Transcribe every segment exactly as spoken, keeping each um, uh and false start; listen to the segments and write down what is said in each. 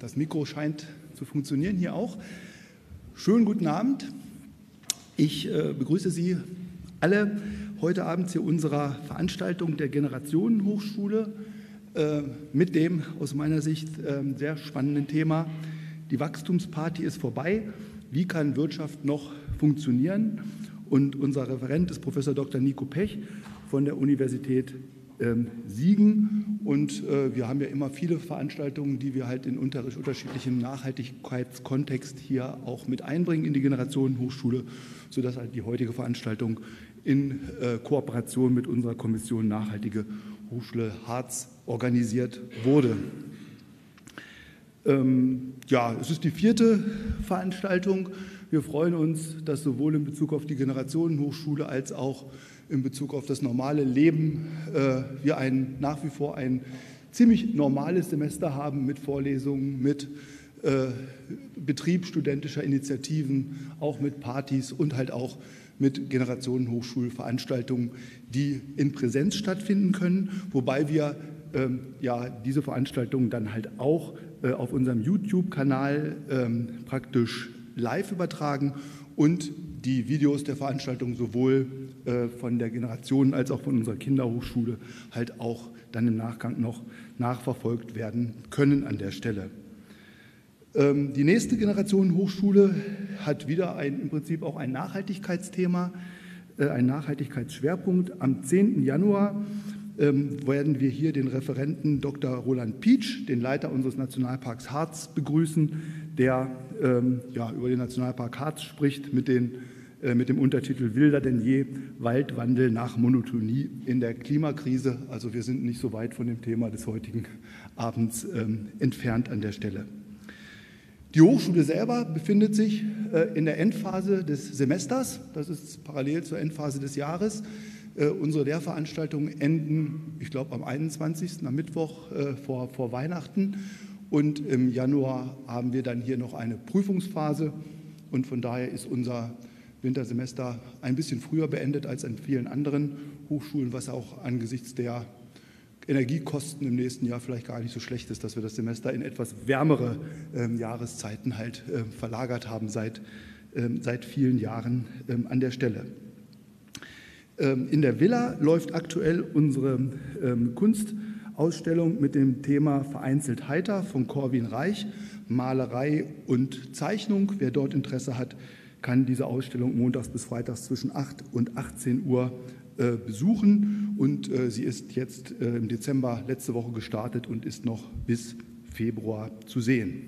das Mikro scheint zu funktionieren, hier auch. Schönen guten Abend. Ich äh, begrüße Sie alle heute Abend zu unserer Veranstaltung der Generationenhochschule äh, mit dem aus meiner Sicht äh, sehr spannenden Thema: Die Wachstumsparty ist vorbei. Wie kann Wirtschaft noch funktionieren? Und unser Referent ist Professor Doktor Nico Pech von der Universität ähm, Siegen. Und äh, wir haben ja immer viele Veranstaltungen, die wir halt in unterschiedlichem Nachhaltigkeitskontext hier auch mit einbringen in die Generationenhochschule, sodass halt die heutige Veranstaltung in äh, Kooperation mit unserer Kommission Nachhaltige Hochschule Harz organisiert wurde. Ähm, ja, es ist die vierte Veranstaltung. Wir freuen uns, dass sowohl in Bezug auf die Generationenhochschule als auch in Bezug auf das normale Leben äh, wir ein, nach wie vor ein ziemlich normales Semester haben mit Vorlesungen, mit äh, Betrieb studentischer Initiativen, auch mit Partys und halt auch mit Generationenhochschulveranstaltungen, die in Präsenz stattfinden können, wobei wir ähm, ja, diese Veranstaltungen dann halt auch äh, auf unserem YouTube-Kanal ähm, praktisch live übertragen und die Videos der Veranstaltung sowohl äh, von der Generation als auch von unserer Kinderhochschule halt auch dann im Nachgang noch nachverfolgt werden können an der Stelle. Ähm, die nächste Generationenhochschule hat wieder ein, im Prinzip auch ein Nachhaltigkeitsthema, äh, einen Nachhaltigkeitsschwerpunkt. Am zehnten Januar ähm, werden wir hier den Referenten Doktor Roland Pietsch, den Leiter unseres Nationalparks Harz, begrüßen, der ähm, ja, über den Nationalpark Harz spricht mit, den, äh, mit dem Untertitel Wilder denn je, Waldwandel nach Monotonie in der Klimakrise. Also wir sind nicht so weit von dem Thema des heutigen Abends ähm, entfernt an der Stelle. Die Hochschule selber befindet sich äh, in der Endphase des Semesters. Das ist parallel zur Endphase des Jahres. Äh, unsere Lehrveranstaltungen enden, ich glaube, am einundzwanzigsten am Mittwoch äh, vor, vor Weihnachten. Und im Januar haben wir dann hier noch eine Prüfungsphase. Und von daher ist unser Wintersemester ein bisschen früher beendet als an vielen anderen Hochschulen, was auch angesichts der Energiekosten im nächsten Jahr vielleicht gar nicht so schlecht ist, dass wir das Semester in etwas wärmere äh, Jahreszeiten halt äh, verlagert haben seit, äh, seit vielen Jahren äh, an der Stelle. Ähm, in der Villa läuft aktuell unsere ähm, Kunstausstellung mit dem Thema Vereinzelt heiter von Corwin Reich, Malerei und Zeichnung. Wer dort Interesse hat, kann diese Ausstellung montags bis freitags zwischen acht und achtzehn Uhr äh, besuchen. Und äh, sie ist jetzt äh, im Dezember letzte Woche gestartet und ist noch bis Februar zu sehen.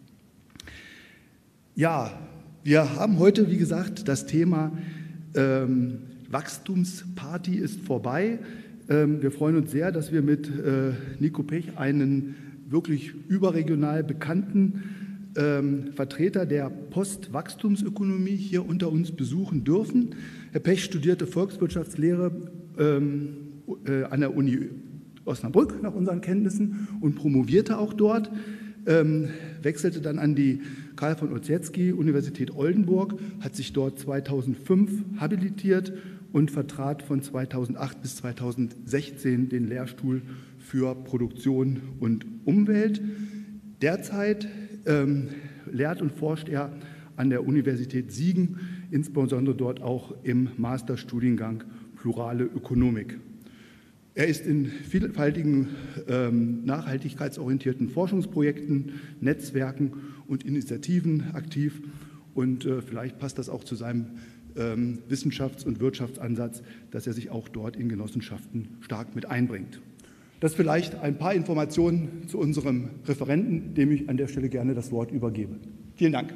Ja, wir haben heute, wie gesagt, das Thema ähm, Wachstumsparty ist vorbei. Ähm, wir freuen uns sehr, dass wir mit äh, Nico Pech einen wirklich überregional bekannten ähm, Vertreter der Postwachstumsökonomie hier unter uns besuchen dürfen. Herr Pech studierte Volkswirtschaftslehre ähm, äh, an der Uni Osnabrück nach unseren Kenntnissen und promovierte auch dort, ähm, wechselte dann an die Karl von Ossietzky Universität Oldenburg, hat sich dort zweitausendfünf habilitiert und vertrat von zweitausendacht bis zweitausendsechzehn den Lehrstuhl für Produktion und Umwelt. Derzeit ähm, lehrt und forscht er an der Universität Siegen, insbesondere dort auch im Masterstudiengang Plurale Ökonomik. Er ist in vielfältigen ähm, nachhaltigkeitsorientierten Forschungsprojekten, Netzwerken und Initiativen aktiv und äh, vielleicht passt das auch zu seinem ähm, Wissenschafts- und Wirtschaftsansatz, dass er sich auch dort in Genossenschaften stark mit einbringt. Das vielleicht ein paar Informationen zu unserem Referenten, dem ich an der Stelle gerne das Wort übergebe. Vielen Dank.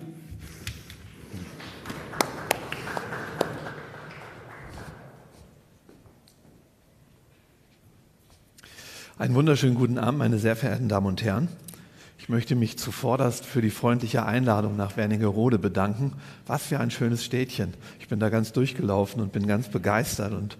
Einen wunderschönen guten Abend, meine sehr verehrten Damen und Herren. Ich möchte mich zuvorderst für die freundliche Einladung nach Wernigerode bedanken. Was für ein schönes Städtchen. Ich bin da ganz durchgelaufen und bin ganz begeistert und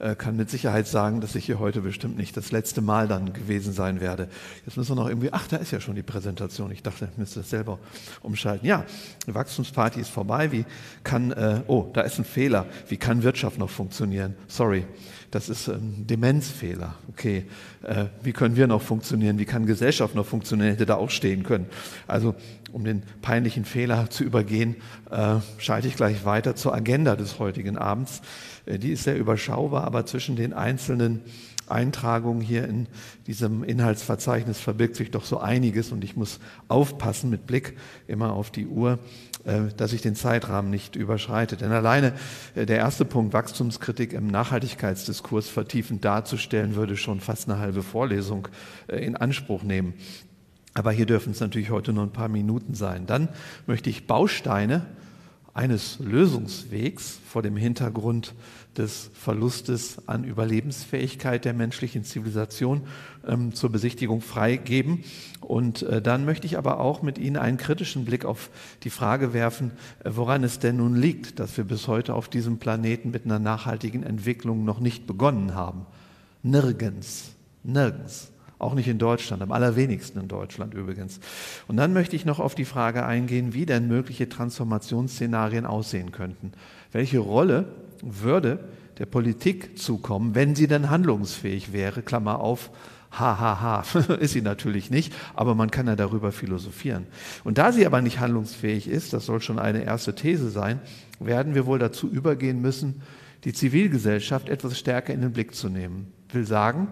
äh, kann mit Sicherheit sagen, dass ich hier heute bestimmt nicht das letzte Mal dann gewesen sein werde. Jetzt müssen wir noch irgendwie, ach, da ist ja schon die Präsentation. Ich dachte, ich müsste das selber umschalten. Ja, die Wachstumsparty ist vorbei. Wie kann, äh, oh, da ist ein Fehler. Wie kann Wirtschaft noch funktionieren? Sorry, das ist ein Demenzfehler. Okay, äh, wie können wir noch funktionieren? Wie kann Gesellschaft noch funktionieren? Hätte da auch stehen können. Also, um den peinlichen Fehler zu übergehen, äh, schalte ich gleich weiter zur Agenda des heutigen Abends. Äh, die ist sehr überschaubar, aber zwischen den einzelnen Eintragungen hier in diesem Inhaltsverzeichnis verbirgt sich doch so einiges und ich muss aufpassen mit Blick immer auf die Uhr, äh, dass ich den Zeitrahmen nicht überschreite. Denn alleine äh, der erste Punkt, Wachstumskritik im Nachhaltigkeitsdiskurs vertiefend darzustellen, würde schon fast eine halbe Vorlesung äh, in Anspruch nehmen. Aber hier dürfen es natürlich heute nur ein paar Minuten sein. Dann möchte ich Bausteine eines Lösungswegs vor dem Hintergrund des Verlustes an Überlebensfähigkeit der menschlichen Zivilisation ähm, zur Besichtigung freigeben. Und äh, dann möchte ich aber auch mit Ihnen einen kritischen Blick auf die Frage werfen, äh, woran es denn nun liegt, dass wir bis heute auf diesem Planeten mit einer nachhaltigen Entwicklung noch nicht begonnen haben. Nirgends, nirgends. Auch nicht in Deutschland, am allerwenigsten in Deutschland übrigens. Und dann möchte ich noch auf die Frage eingehen, wie denn mögliche Transformationsszenarien aussehen könnten. Welche Rolle würde der Politik zukommen, wenn sie denn handlungsfähig wäre? Klammer auf, ha, ha, ha, ist sie natürlich nicht, aber man kann ja darüber philosophieren. Und da sie aber nicht handlungsfähig ist, das soll schon eine erste These sein, werden wir wohl dazu übergehen müssen, die Zivilgesellschaft etwas stärker in den Blick zu nehmen. Ich will sagen,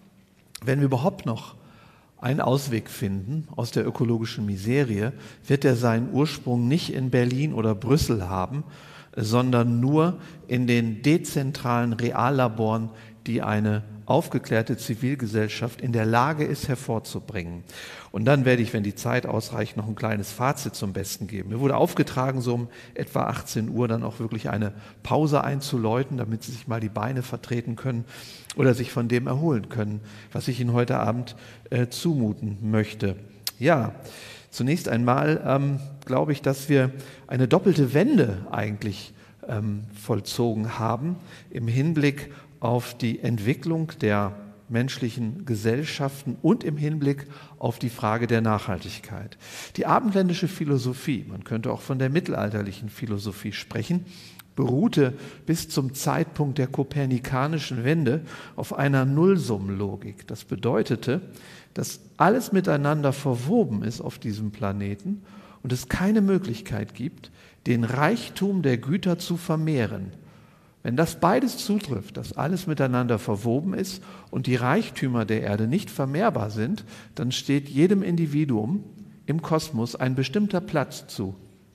wenn wir überhaupt noch einen Ausweg finden aus der ökologischen Miserie, wird er seinen Ursprung nicht in Berlin oder Brüssel haben, sondern nur in den dezentralen Reallaboren, die eine aufgeklärte Zivilgesellschaft in der Lage ist, hervorzubringen. Und dann werde ich, wenn die Zeit ausreicht, noch ein kleines Fazit zum Besten geben. Mir wurde aufgetragen, so um etwa achtzehn Uhr dann auch wirklich eine Pause einzuläuten, damit Sie sich mal die Beine vertreten können oder sich von dem erholen können, was ich Ihnen heute Abend äh, zumuten möchte. Ja, zunächst einmal ähm, glaube ich, dass wir eine doppelte Wende eigentlich ähm, vollzogen haben im Hinblick auf die Entwicklung der menschlichen Gesellschaften und im Hinblick auf die Frage der Nachhaltigkeit. Die abendländische Philosophie, man könnte auch von der mittelalterlichen Philosophie sprechen, beruhte bis zum Zeitpunkt der kopernikanischen Wende auf einer Nullsummenlogik. Das bedeutete, dass alles miteinander verwoben ist auf diesem Planeten und es keine Möglichkeit gibt, den Reichtum der Güter zu vermehren. Wenn das beides zutrifft, dass alles miteinander verwoben ist und die Reichtümer der Erde nicht vermehrbar sind, dann steht jedem Individuum im Kosmos ein bestimmter Platz zu.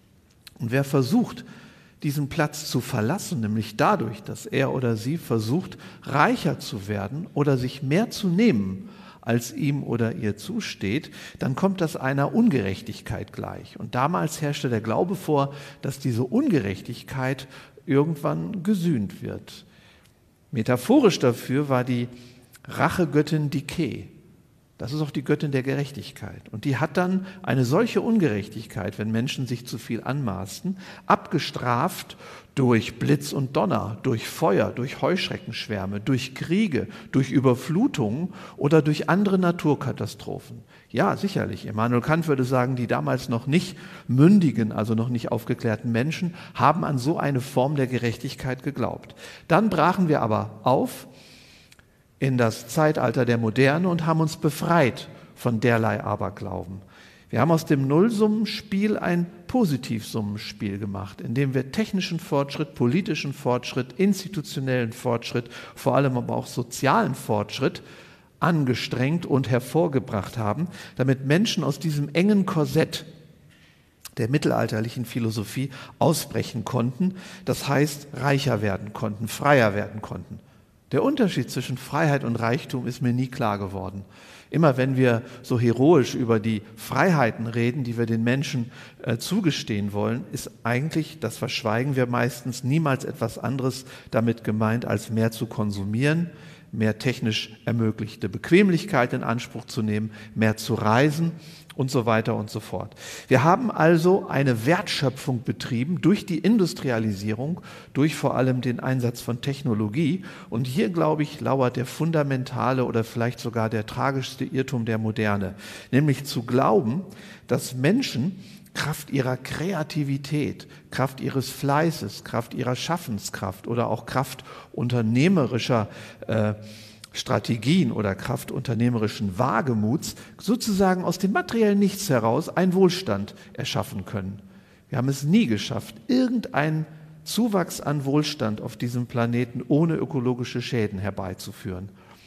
Und wer versucht, diesen Platz zu verlassen, nämlich dadurch, dass er oder sie versucht, reicher zu werden oder sich mehr zu nehmen, als ihm oder ihr zusteht, dann kommt das einer Ungerechtigkeit gleich. Und damals herrschte der Glaube vor, dass diese Ungerechtigkeit irgendwann gesühnt wird. Metaphorisch dafür war die Rachegöttin Dike. Das ist auch die Göttin der Gerechtigkeit. Und die hat dann eine solche Ungerechtigkeit, wenn Menschen sich zu viel anmaßten, abgestraft durch Blitz und Donner, durch Feuer, durch Heuschreckenschwärme, durch Kriege, durch Überflutungen oder durch andere Naturkatastrophen. Ja, sicherlich. Immanuel Kant würde sagen, die damals noch nicht mündigen, also noch nicht aufgeklärten Menschen, haben an so eine Form der Gerechtigkeit geglaubt. Dann brachen wir aber auf in das Zeitalter der Moderne und haben uns befreit von derlei Aberglauben. Wir haben aus dem Nullsummenspiel ein Positivsummenspiel gemacht, in dem wir technischen Fortschritt, politischen Fortschritt, institutionellen Fortschritt, vor allem aber auch sozialen Fortschritt angestrengt und hervorgebracht haben, damit Menschen aus diesem engen Korsett der mittelalterlichen Philosophie ausbrechen konnten, das heißt reicher werden konnten, freier werden konnten. Der Unterschied zwischen Freiheit und Reichtum ist mir nie klar geworden. Immer wenn wir so heroisch über die Freiheiten reden, die wir den Menschen äh, zugestehen wollen, ist eigentlich, das verschweigen wir meistens, niemals etwas anderes damit gemeint, als mehr zu konsumieren, mehr technisch ermöglichte Bequemlichkeit in Anspruch zu nehmen, mehr zu reisen und so weiter und so fort. Wir haben also eine Wertschöpfung betrieben durch die Industrialisierung, durch vor allem den Einsatz von Technologie. Und hier, glaube ich, lauert der fundamentale oder vielleicht sogar der tragischste Irrtum der Moderne, nämlich zu glauben, dass Menschen Kraft ihrer Kreativität, Kraft ihres Fleißes, Kraft ihrer Schaffenskraft oder auch Kraft unternehmerischer äh, Strategien oder Kraft unternehmerischen Wagemuts sozusagen aus dem materiellen Nichts heraus einen Wohlstand erschaffen können. Wir haben es nie geschafft, irgendeinen Zuwachs an Wohlstand auf diesem Planeten ohne ökologische Schäden herbeizuführen.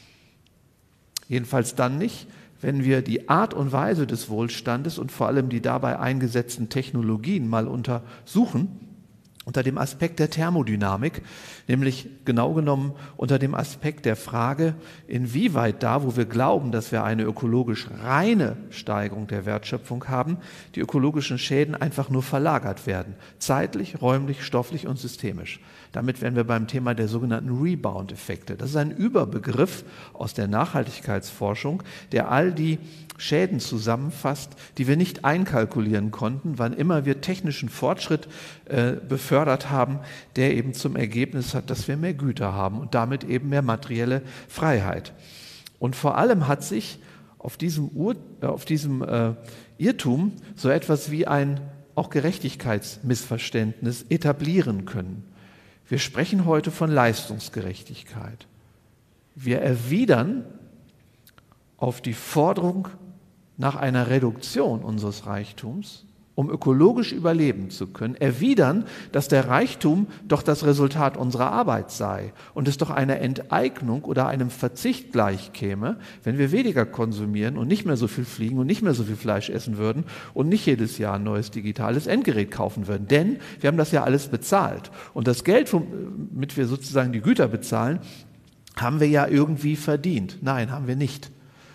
Jedenfalls dann nicht, wenn wir die Art und Weise des Wohlstandes und vor allem die dabei eingesetzten Technologien mal untersuchen, unter dem Aspekt der Thermodynamik, nämlich genau genommen unter dem Aspekt der Frage, inwieweit da, wo wir glauben, dass wir eine ökologisch reine Steigerung der Wertschöpfung haben, die ökologischen Schäden einfach nur verlagert werden, zeitlich, räumlich, stofflich und systemisch. Damit wären wir beim Thema der sogenannten Rebound-Effekte. Das ist ein Überbegriff aus der Nachhaltigkeitsforschung, der all die Schäden zusammenfasst, die wir nicht einkalkulieren konnten, wann immer wir technischen Fortschritt äh, befördert haben, der eben zum Ergebnis hat, dass wir mehr Güter haben und damit eben mehr materielle Freiheit. Und vor allem hat sich auf diesem, Ur, äh, auf diesem äh, Irrtum so etwas wie ein auch Gerechtigkeitsmissverständnis etablieren können. Wir sprechen heute von Leistungsgerechtigkeit. Wir erwidern auf die Forderung nach einer Reduktion unseres Reichtums, um ökologisch überleben zu können, erwidern, dass der Reichtum doch das Resultat unserer Arbeit sei und es doch einer Enteignung oder einem Verzicht gleichkäme, wenn wir weniger konsumieren und nicht mehr so viel fliegen und nicht mehr so viel Fleisch essen würden und nicht jedes Jahr ein neues digitales Endgerät kaufen würden. Denn wir haben das ja alles bezahlt. Und das Geld, womit wir sozusagen die Güter bezahlen, haben wir ja irgendwie verdient. Nein, haben wir nicht.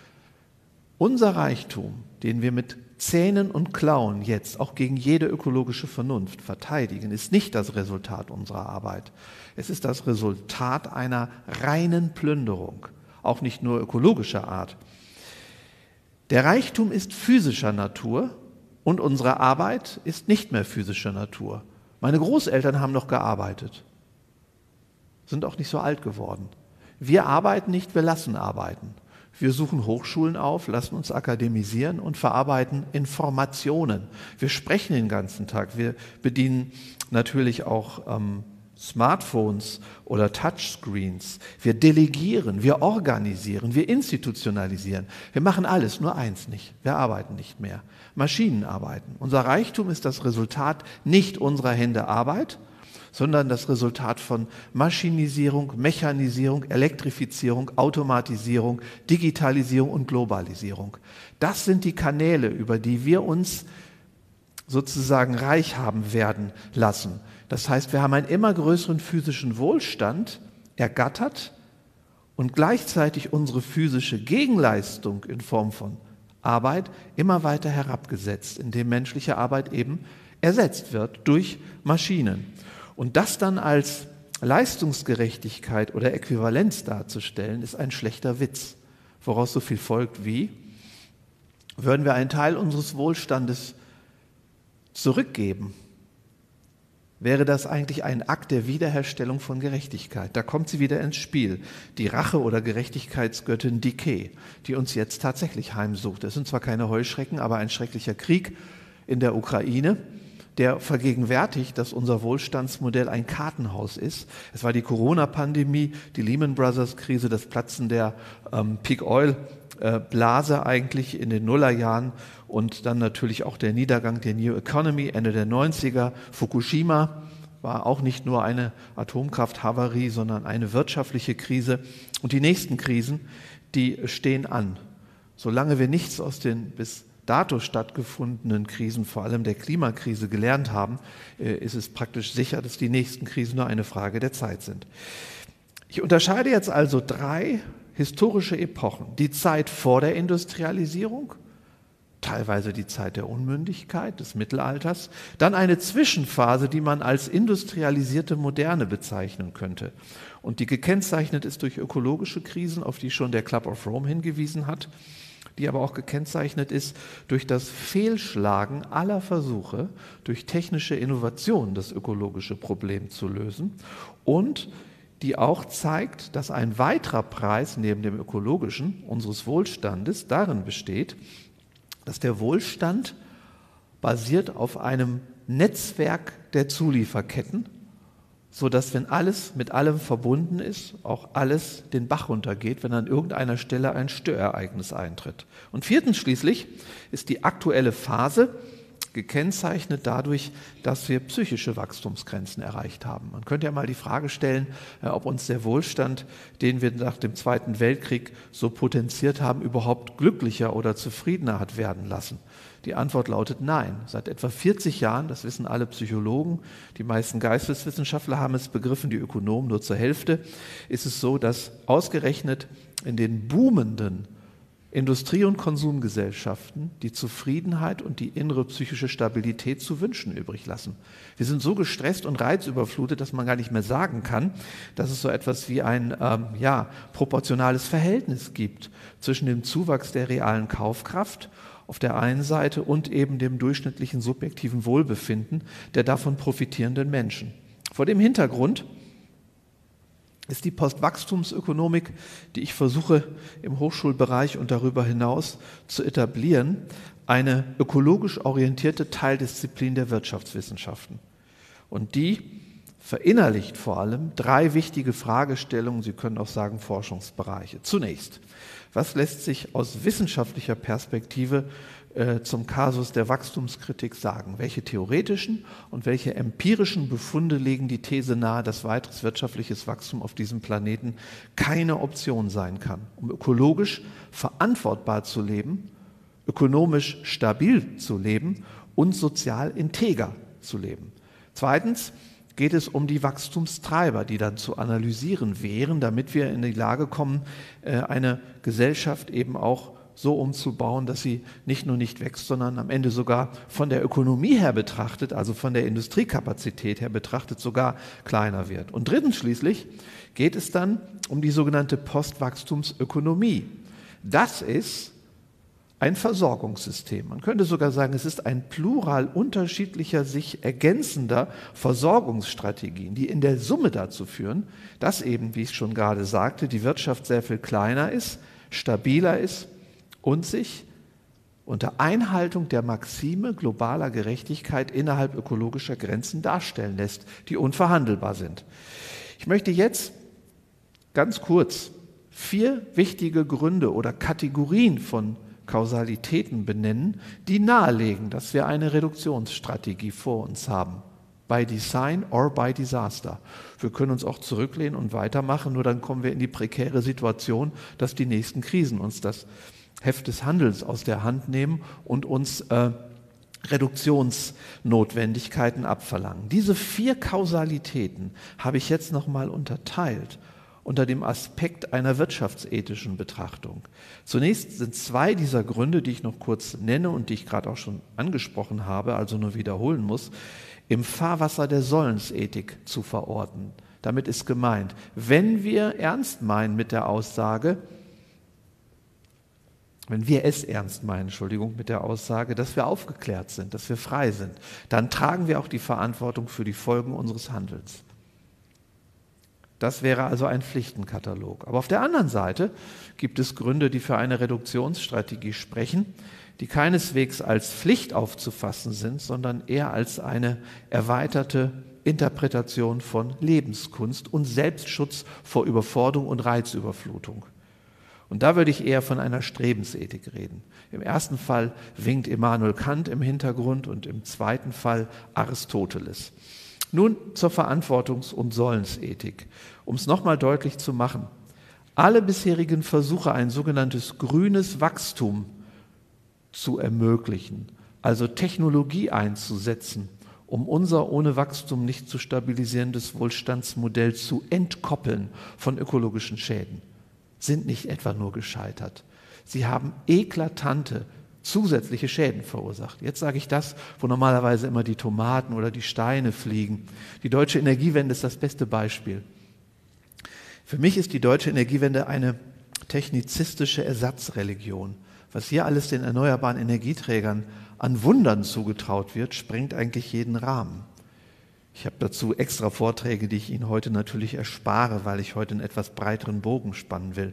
Unser Reichtum, den wir mit Zähnen und Klauen jetzt auch gegen jede ökologische Vernunft verteidigen, ist nicht das Resultat unserer Arbeit. Es ist das Resultat einer reinen Plünderung, auch nicht nur ökologischer Art. Der Reichtum ist physischer Natur und unsere Arbeit ist nicht mehr physischer Natur. Meine Großeltern haben noch gearbeitet, sind auch nicht so alt geworden. Wir arbeiten nicht, wir lassen arbeiten. Wir suchen Hochschulen auf, lassen uns akademisieren und verarbeiten Informationen. Wir sprechen den ganzen Tag. Wir bedienen natürlich auch ähm, Smartphones oder Touchscreens. Wir delegieren, wir organisieren, wir institutionalisieren. Wir machen alles, nur eins nicht. Wir arbeiten nicht mehr. Maschinen arbeiten. Unser Reichtum ist das Resultat nicht unserer Hände Arbeit, sondern das Resultat von Maschinisierung, Mechanisierung, Elektrifizierung, Automatisierung, Digitalisierung und Globalisierung. Das sind die Kanäle, über die wir uns sozusagen reich haben werden lassen. Das heißt, wir haben einen immer größeren physischen Wohlstand ergattert und gleichzeitig unsere physische Gegenleistung in Form von Arbeit immer weiter herabgesetzt, indem menschliche Arbeit eben ersetzt wird durch Maschinen. Und das dann als Leistungsgerechtigkeit oder Äquivalenz darzustellen, ist ein schlechter Witz, woraus so viel folgt wie, würden wir einen Teil unseres Wohlstandes zurückgeben, wäre das eigentlich ein Akt der Wiederherstellung von Gerechtigkeit. Da kommt sie wieder ins Spiel, die Rache- oder Gerechtigkeitsgöttin Dike, die uns jetzt tatsächlich heimsucht. Es sind zwar keine Heuschrecken, aber ein schrecklicher Krieg in der Ukraine, der vergegenwärtigt, dass unser Wohlstandsmodell ein Kartenhaus ist. Es war die Corona-Pandemie, die Lehman Brothers-Krise, das Platzen der ähm, Peak-Oil-Blase eigentlich in den Nullerjahren und dann natürlich auch der Niedergang der New Economy Ende der neunziger. Fukushima war auch nicht nur eine Atomkrafthavarie, sondern eine wirtschaftliche Krise. Und die nächsten Krisen, die stehen an. Solange wir nichts aus den bis dato stattgefundenen Krisen, vor allem der Klimakrise, gelernt haben, ist es praktisch sicher, dass die nächsten Krisen nur eine Frage der Zeit sind. Ich unterscheide jetzt also drei historische Epochen. Die Zeit vor der Industrialisierung, teilweise die Zeit der Unmündigkeit, des Mittelalters, dann eine Zwischenphase, die man als industrialisierte Moderne bezeichnen könnte und die gekennzeichnet ist durch ökologische Krisen, auf die schon der Club of Rome hingewiesen hat, die aber auch gekennzeichnet ist durch das Fehlschlagen aller Versuche, durch technische Innovationen das ökologische Problem zu lösen und die auch zeigt, dass ein weiterer Preis neben dem ökologischen unseres Wohlstandes darin besteht, dass der Wohlstand basiert auf einem Netzwerk der Zulieferketten, sodass, wenn alles mit allem verbunden ist, auch alles den Bach runtergeht, wenn an irgendeiner Stelle ein Störereignis eintritt. Und viertens schließlich ist die aktuelle Phase gekennzeichnet dadurch, dass wir psychische Wachstumsgrenzen erreicht haben. Man könnte ja mal die Frage stellen, ob uns der Wohlstand, den wir nach dem Zweiten Weltkrieg so potenziert haben, überhaupt glücklicher oder zufriedener hat werden lassen. Die Antwort lautet nein. Seit etwa vierzig Jahren, das wissen alle Psychologen, die meisten Geisteswissenschaftler haben es begriffen, die Ökonomen nur zur Hälfte, ist es so, dass ausgerechnet in den boomenden Industrie- und Konsumgesellschaften die Zufriedenheit und die innere psychische Stabilität zu wünschen übrig lassen. Wir sind so gestresst und reizüberflutet, dass man gar nicht mehr sagen kann, dass es so etwas wie ein ähm, ja, proportionales Verhältnis gibt zwischen dem Zuwachs der realen Kaufkraft auf der einen Seite und eben dem durchschnittlichen subjektiven Wohlbefinden der davon profitierenden Menschen. Vor dem Hintergrund ist die Postwachstumsökonomik, die ich versuche im Hochschulbereich und darüber hinaus zu etablieren, eine ökologisch orientierte Teildisziplin der Wirtschaftswissenschaften. Und die verinnerlicht vor allem drei wichtige Fragestellungen, Sie können auch sagen Forschungsbereiche. Zunächst, was lässt sich aus wissenschaftlicher Perspektive äh, zum Kasus der Wachstumskritik sagen? Welche theoretischen und welche empirischen Befunde legen die These nahe, dass weiteres wirtschaftliches Wachstum auf diesem Planeten keine Option sein kann, um ökologisch verantwortbar zu leben, ökonomisch stabil zu leben und sozial integer zu leben? Zweitens geht es um die Wachstumstreiber, die dann zu analysieren wären, damit wir in die Lage kommen, eine Gesellschaft eben auch so umzubauen, dass sie nicht nur nicht wächst, sondern am Ende sogar von der Ökonomie her betrachtet, also von der Industriekapazität her betrachtet, sogar kleiner wird. Und drittens schließlich geht es dann um die sogenannte Postwachstumsökonomie. Das ist ein Versorgungssystem. Man könnte sogar sagen, es ist ein Plural unterschiedlicher, sich ergänzender Versorgungsstrategien, die in der Summe dazu führen, dass eben, wie ich schon gerade sagte, die Wirtschaft sehr viel kleiner ist, stabiler ist und sich unter Einhaltung der Maxime globaler Gerechtigkeit innerhalb ökologischer Grenzen darstellen lässt, die unverhandelbar sind. Ich möchte jetzt ganz kurz vier wichtige Gründe oder Kategorien von Kausalitäten benennen, die nahelegen, dass wir eine Reduktionsstrategie vor uns haben. By design or by disaster. Wir können uns auch zurücklehnen und weitermachen, nur dann kommen wir in die prekäre Situation, dass die nächsten Krisen uns das Heft des Handelns aus der Hand nehmen und uns äh, Reduktionsnotwendigkeiten abverlangen. Diese vier Kausalitäten habe ich jetzt nochmal unterteilt unter dem Aspekt einer wirtschaftsethischen Betrachtung. Zunächst sind zwei dieser Gründe, die ich noch kurz nenne und die ich gerade auch schon angesprochen habe, also nur wiederholen muss, im Fahrwasser der Sollensethik zu verorten. Damit ist gemeint, wenn wir ernst meinen mit der Aussage, wenn wir es ernst meinen, Entschuldigung, mit der Aussage, dass wir aufgeklärt sind, dass wir frei sind, dann tragen wir auch die Verantwortung für die Folgen unseres Handelns. Das wäre also ein Pflichtenkatalog. Aber auf der anderen Seite gibt es Gründe, die für eine Reduktionsstrategie sprechen, die keineswegs als Pflicht aufzufassen sind, sondern eher als eine erweiterte Interpretation von Lebenskunst und Selbstschutz vor Überforderung und Reizüberflutung. Und da würde ich eher von einer Strebensethik reden. Im ersten Fall winkt Immanuel Kant im Hintergrund und im zweiten Fall Aristoteles. Nun zur Verantwortungs- und Sollensethik. Um es nochmal deutlich zu machen, alle bisherigen Versuche, ein sogenanntes grünes Wachstum zu ermöglichen, also Technologie einzusetzen, um unser ohne Wachstum nicht zu stabilisierendes Wohlstandsmodell zu entkoppeln von ökologischen Schäden, sind nicht etwa nur gescheitert. Sie haben eklatante zusätzliche Schäden verursacht. Jetzt sage ich das, wo normalerweise immer die Tomaten oder die Steine fliegen. Die deutsche Energiewende ist das beste Beispiel. Für mich ist die deutsche Energiewende eine technizistische Ersatzreligion. Was hier alles den erneuerbaren Energieträgern an Wundern zugetraut wird, sprengt eigentlich jeden Rahmen. Ich habe dazu extra Vorträge, die ich Ihnen heute natürlich erspare, weil ich heute einen etwas breiteren Bogen spannen will.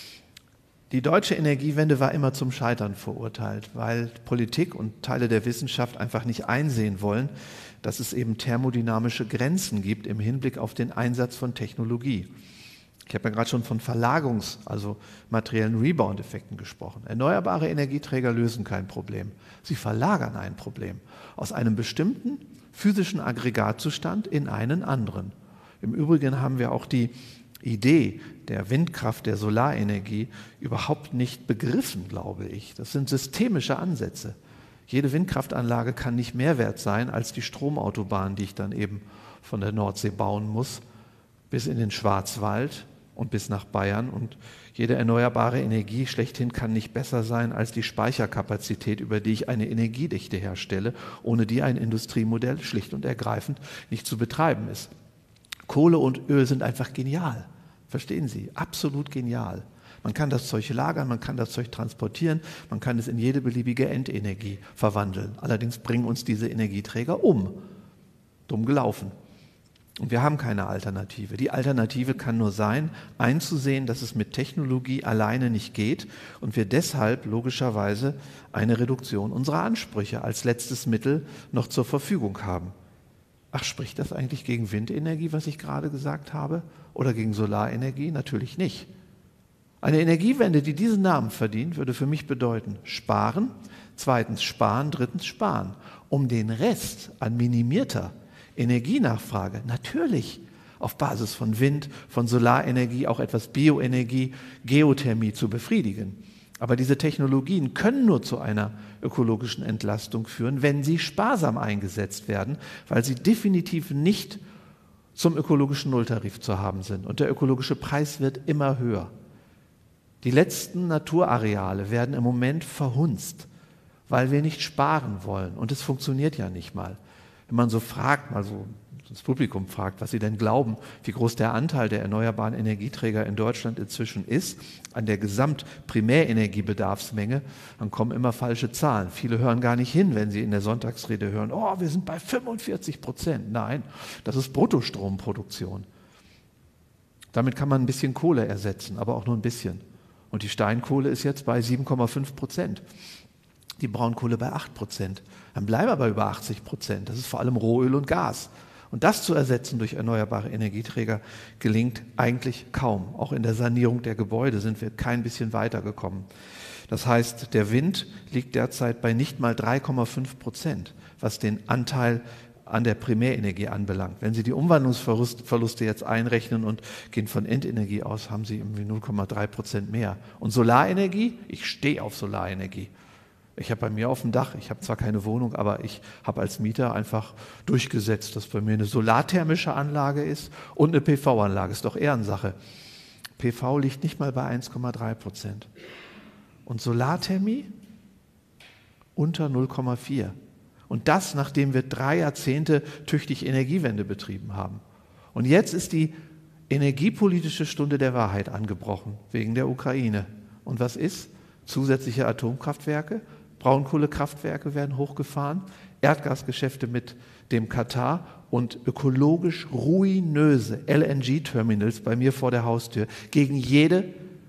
Die deutsche Energiewende war immer zum Scheitern verurteilt, weil Politik und Teile der Wissenschaft einfach nicht einsehen wollen, dass es eben thermodynamische Grenzen gibt im Hinblick auf den Einsatz von Technologie. Ich habe ja gerade schon von Verlagerungs-, also materiellen Rebound-Effekten gesprochen. Erneuerbare Energieträger lösen kein Problem. Sie verlagern ein Problem aus einem bestimmten physischen Aggregatzustand in einen anderen. Im Übrigen haben wir auch die Idee der Windkraft, der Solarenergie überhaupt nicht begriffen, glaube ich. Das sind systemische Ansätze. Jede Windkraftanlage kann nicht mehr wert sein als die Stromautobahn, die ich dann eben von der Nordsee bauen muss, bis in den Schwarzwald und bis nach Bayern. Und jede erneuerbare Energie schlechthin kann nicht besser sein als die Speicherkapazität, über die ich eine Energiedichte herstelle, ohne die ein Industriemodell schlicht und ergreifend nicht zu betreiben ist. Kohle und Öl sind einfach genial. Verstehen Sie? Absolut genial. Man kann das Zeug lagern, man kann das Zeug transportieren, man kann es in jede beliebige Endenergie verwandeln. Allerdings bringen uns diese Energieträger um. Dumm gelaufen. Und wir haben keine Alternative. Die Alternative kann nur sein, einzusehen, dass es mit Technologie alleine nicht geht und wir deshalb logischerweise eine Reduktion unserer Ansprüche als letztes Mittel noch zur Verfügung haben. Ach, spricht das eigentlich gegen Windenergie, was ich gerade gesagt habe? Oder gegen Solarenergie? Natürlich nicht. Eine Energiewende, die diesen Namen verdient, würde für mich bedeuten, sparen, zweitens sparen, drittens sparen, um den Rest an minimierter Energienachfrage, natürlich auf Basis von Wind, von Solarenergie, auch etwas Bioenergie, Geothermie zu befriedigen. Aber diese Technologien können nur zu einer ökologischen Entlastung führen, wenn sie sparsam eingesetzt werden, weil sie definitiv nicht zum ökologischen Nulltarif zu haben sind. Und der ökologische Preis wird immer höher. Die letzten Naturareale werden im Moment verhunzt, weil wir nicht sparen wollen. Und es funktioniert ja nicht mal. Wenn man so fragt, mal so das Publikum fragt, was sie denn glauben, wie groß der Anteil der erneuerbaren Energieträger in Deutschland inzwischen ist, an der Gesamtprimärenergiebedarfsmenge, dann kommen immer falsche Zahlen. Viele hören gar nicht hin, wenn sie in der Sonntagsrede hören, oh, wir sind bei fünfundvierzig Prozent. Nein, das ist Bruttostromproduktion. Damit kann man ein bisschen Kohle ersetzen, aber auch nur ein bisschen. Und die Steinkohle ist jetzt bei sieben Komma fünf Prozent. Die Braunkohle bei acht Prozent. Dann bleiben wir bei über achtzig Prozent. Das ist vor allem Rohöl und Gas. Und das zu ersetzen durch erneuerbare Energieträger gelingt eigentlich kaum. Auch in der Sanierung der Gebäude sind wir kein bisschen weitergekommen. Das heißt, der Wind liegt derzeit bei nicht mal drei Komma fünf Prozent, was den Anteil an der Primärenergie anbelangt. Wenn Sie die Umwandlungsverluste jetzt einrechnen und gehen von Endenergie aus, haben Sie irgendwie null Komma drei Prozent mehr. Und Solarenergie? Ich stehe auf Solarenergie. Ich habe bei mir auf dem Dach, ich habe zwar keine Wohnung, aber ich habe als Mieter einfach durchgesetzt, dass bei mir eine solarthermische Anlage ist und eine P V-Anlage. Ist doch Ehrensache. P V liegt nicht mal bei eins Komma drei Prozent. Und Solarthermie unter null Komma vier. Und das, nachdem wir drei Jahrzehnte tüchtig Energiewende betrieben haben. Und jetzt ist die energiepolitische Stunde der Wahrheit angebrochen, wegen der Ukraine. Und was ist? Zusätzliche Atomkraftwerke, Braunkohlekraftwerke werden hochgefahren, Erdgasgeschäfte mit dem Katar und ökologisch ruinöse L N G-Terminals bei mir vor der Haustür gegen jede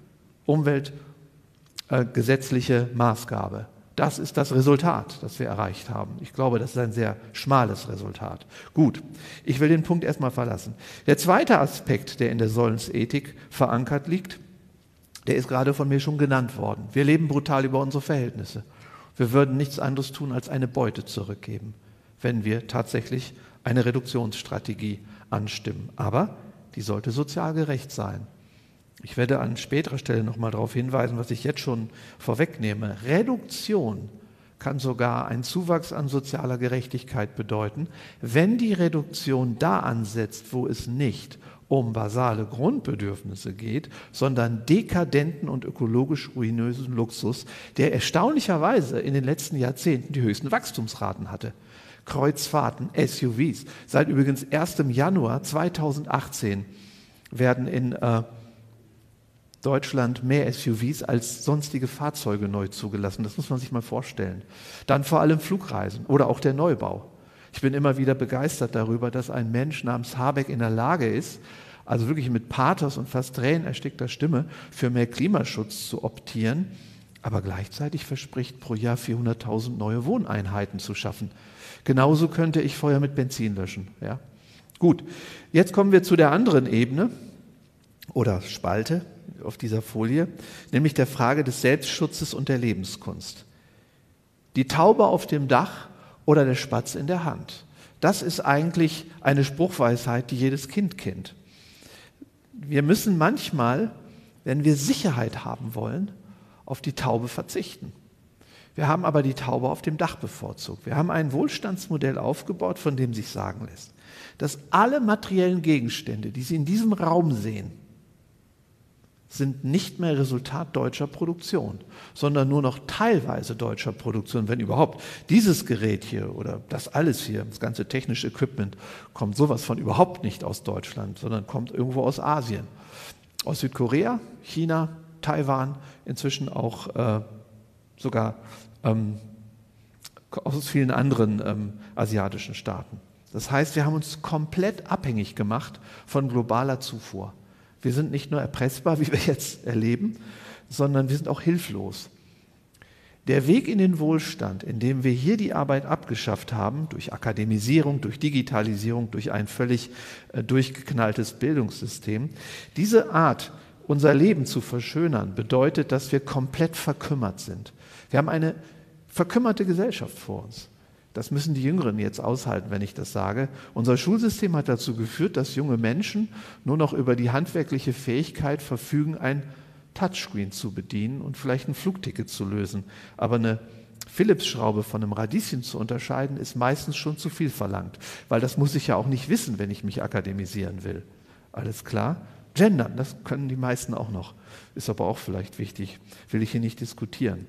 umweltgesetzliche äh, Maßgabe. Das ist das Resultat, das wir erreicht haben. Ich glaube, das ist ein sehr schmales Resultat. Gut, ich will den Punkt erstmal verlassen. Der zweite Aspekt, der in der Sollensethik verankert liegt, der ist gerade von mir schon genannt worden. Wir leben brutal über unsere Verhältnisse. Wir würden nichts anderes tun, als eine Beute zurückgeben, wenn wir tatsächlich eine Reduktionsstrategie anstimmen. Aber die sollte sozial gerecht sein. Ich werde an späterer Stelle noch mal darauf hinweisen, was ich jetzt schon vorwegnehme. Reduktion kann sogar einen Zuwachs an sozialer Gerechtigkeit bedeuten, wenn die Reduktion da ansetzt, wo es nicht um basale Grundbedürfnisse geht, sondern dekadenten und ökologisch ruinösen Luxus, der erstaunlicherweise in den letzten Jahrzehnten die höchsten Wachstumsraten hatte. Kreuzfahrten, S U Vs. Seit übrigens erstem Januar zweitausendachtzehn werden in äh, Deutschland mehr S U Vs als sonstige Fahrzeuge neu zugelassen. Das muss man sich mal vorstellen. Dann vor allem Flugreisen oder auch der Neubau. Ich bin immer wieder begeistert darüber, dass ein Mensch namens Habeck in der Lage ist, also wirklich mit Pathos und fast tränenerstickter Stimme für mehr Klimaschutz zu optieren, aber gleichzeitig verspricht, pro Jahr vierhunderttausend neue Wohneinheiten zu schaffen. Genauso könnte ich Feuer mit Benzin löschen. Ja? Gut, jetzt kommen wir zu der anderen Ebene oder Spalte auf dieser Folie, nämlich der Frage des Selbstschutzes und der Lebenskunst. Die Taube auf dem Dach oder der Spatz in der Hand. Das ist eigentlich eine Spruchweisheit, die jedes Kind kennt. Wir müssen manchmal, wenn wir Sicherheit haben wollen, auf die Taube verzichten. Wir haben aber die Taube auf dem Dach bevorzugt. Wir haben ein Wohlstandsmodell aufgebaut, von dem sich sagen lässt, dass alle materiellen Gegenstände, die Sie in diesem Raum sehen, sind nicht mehr Resultat deutscher Produktion, sondern nur noch teilweise deutscher Produktion, wenn überhaupt. Dieses Gerät hier oder das alles hier, das ganze technische Equipment, kommt sowas von überhaupt nicht aus Deutschland, sondern kommt irgendwo aus Asien. Aus Südkorea, China, Taiwan, inzwischen auch äh, sogar ähm, aus vielen anderen ähm, asiatischen Staaten. Das heißt, wir haben uns komplett abhängig gemacht von globaler Zufuhr. Wir sind nicht nur erpressbar, wie wir jetzt erleben, sondern wir sind auch hilflos. Der Weg in den Wohlstand, indem wir hier die Arbeit abgeschafft haben, durch Akademisierung, durch Digitalisierung, durch ein völlig äh, durchgeknalltes Bildungssystem, diese Art, unser Leben zu verschönern, bedeutet, dass wir komplett verkümmert sind. Wir haben eine verkümmerte Gesellschaft vor uns. Das müssen die Jüngeren jetzt aushalten, wenn ich das sage. Unser Schulsystem hat dazu geführt, dass junge Menschen nur noch über die handwerkliche Fähigkeit verfügen, ein Touchscreen zu bedienen und vielleicht ein Flugticket zu lösen. Aber eine Philips-Schraube von einem Radieschen zu unterscheiden, ist meistens schon zu viel verlangt, weil das muss ich ja auch nicht wissen, wenn ich mich akademisieren will. Alles klar? Gendern, das können die meisten auch noch. Ist aber auch vielleicht wichtig, will ich hier nicht diskutieren.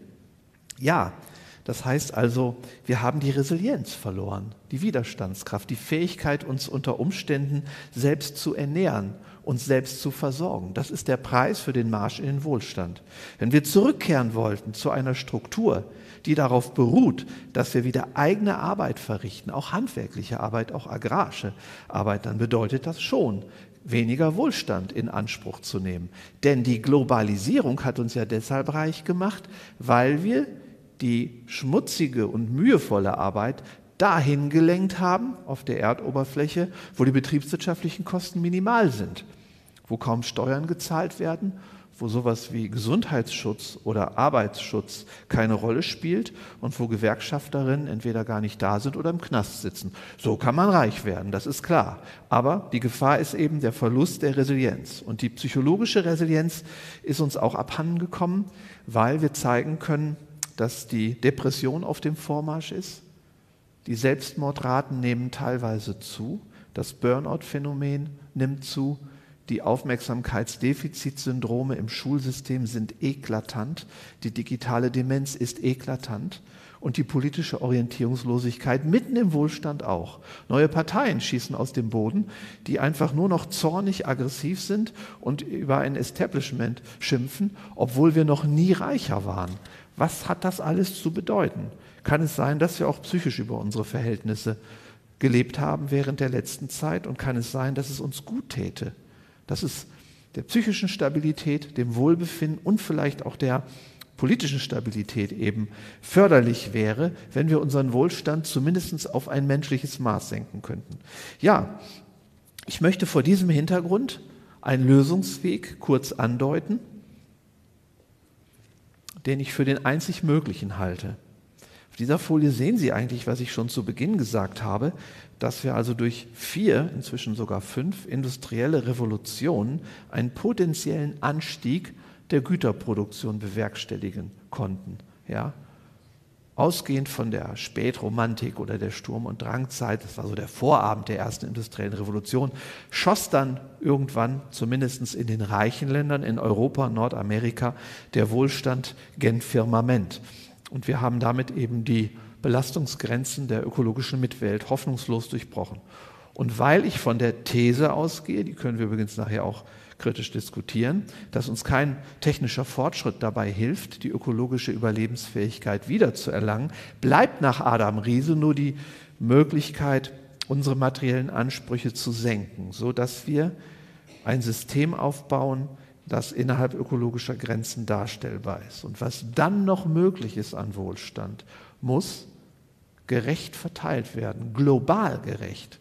Ja, das heißt also, wir haben die Resilienz verloren, die Widerstandskraft, die Fähigkeit, uns unter Umständen selbst zu ernähren, uns selbst zu versorgen. Das ist der Preis für den Marsch in den Wohlstand. Wenn wir zurückkehren wollten zu einer Struktur, die darauf beruht, dass wir wieder eigene Arbeit verrichten, auch handwerkliche Arbeit, auch agrarische Arbeit, dann bedeutet das schon, weniger Wohlstand in Anspruch zu nehmen. Denn die Globalisierung hat uns ja deshalb reich gemacht, weil wir die schmutzige und mühevolle Arbeit dahin gelenkt haben, auf der Erdoberfläche, wo die betriebswirtschaftlichen Kosten minimal sind, wo kaum Steuern gezahlt werden, wo sowas wie Gesundheitsschutz oder Arbeitsschutz keine Rolle spielt und wo Gewerkschafterinnen entweder gar nicht da sind oder im Knast sitzen. So kann man reich werden, das ist klar. Aber die Gefahr ist eben der Verlust der Resilienz. Und die psychologische Resilienz ist uns auch abhandengekommen, weil wir zeigen können, dass die Depression auf dem Vormarsch ist. Die Selbstmordraten nehmen teilweise zu. Das Burnout-Phänomen nimmt zu. Die Aufmerksamkeitsdefizitsyndrome im Schulsystem sind eklatant. Die digitale Demenz ist eklatant. Und die politische Orientierungslosigkeit mitten im Wohlstand auch. Neue Parteien schießen aus dem Boden, die einfach nur noch zornig aggressiv sind und über ein Establishment schimpfen, obwohl wir noch nie reicher waren. Was hat das alles zu bedeuten? Kann es sein, dass wir auch psychisch über unsere Verhältnisse gelebt haben während der letzten Zeit? Und kann es sein, dass es uns gut täte? Dass es der psychischen Stabilität, dem Wohlbefinden und vielleicht auch der politischen Stabilität eben förderlich wäre, wenn wir unseren Wohlstand zumindest auf ein menschliches Maß senken könnten. Ja, ich möchte vor diesem Hintergrund einen Lösungsweg kurz andeuten, den ich für den einzig möglichen halte. Auf dieser Folie sehen Sie eigentlich, was ich schon zu Beginn gesagt habe, dass wir also durch vier, inzwischen sogar fünf industrielle Revolutionen einen potenziellen Anstieg der Güterproduktion bewerkstelligen konnten. Ja? ausgehend von der Spätromantik oder der Sturm- und Drangzeit, das war so der Vorabend der ersten industriellen Revolution, schoss dann irgendwann, zumindest in den reichen Ländern, in Europa und Nordamerika, der Wohlstand gen Firmament. Und wir haben damit eben die Belastungsgrenzen der ökologischen Mitwelt hoffnungslos durchbrochen. Und weil ich von der These ausgehe, die können wir übrigens nachher auch kritisch diskutieren, dass uns kein technischer Fortschritt dabei hilft, die ökologische Überlebensfähigkeit wiederzuerlangen, bleibt nach Adam Riese nur die Möglichkeit, unsere materiellen Ansprüche zu senken, sodass wir ein System aufbauen, das innerhalb ökologischer Grenzen darstellbar ist. Und was dann noch möglich ist an Wohlstand, muss gerecht verteilt werden, global gerecht.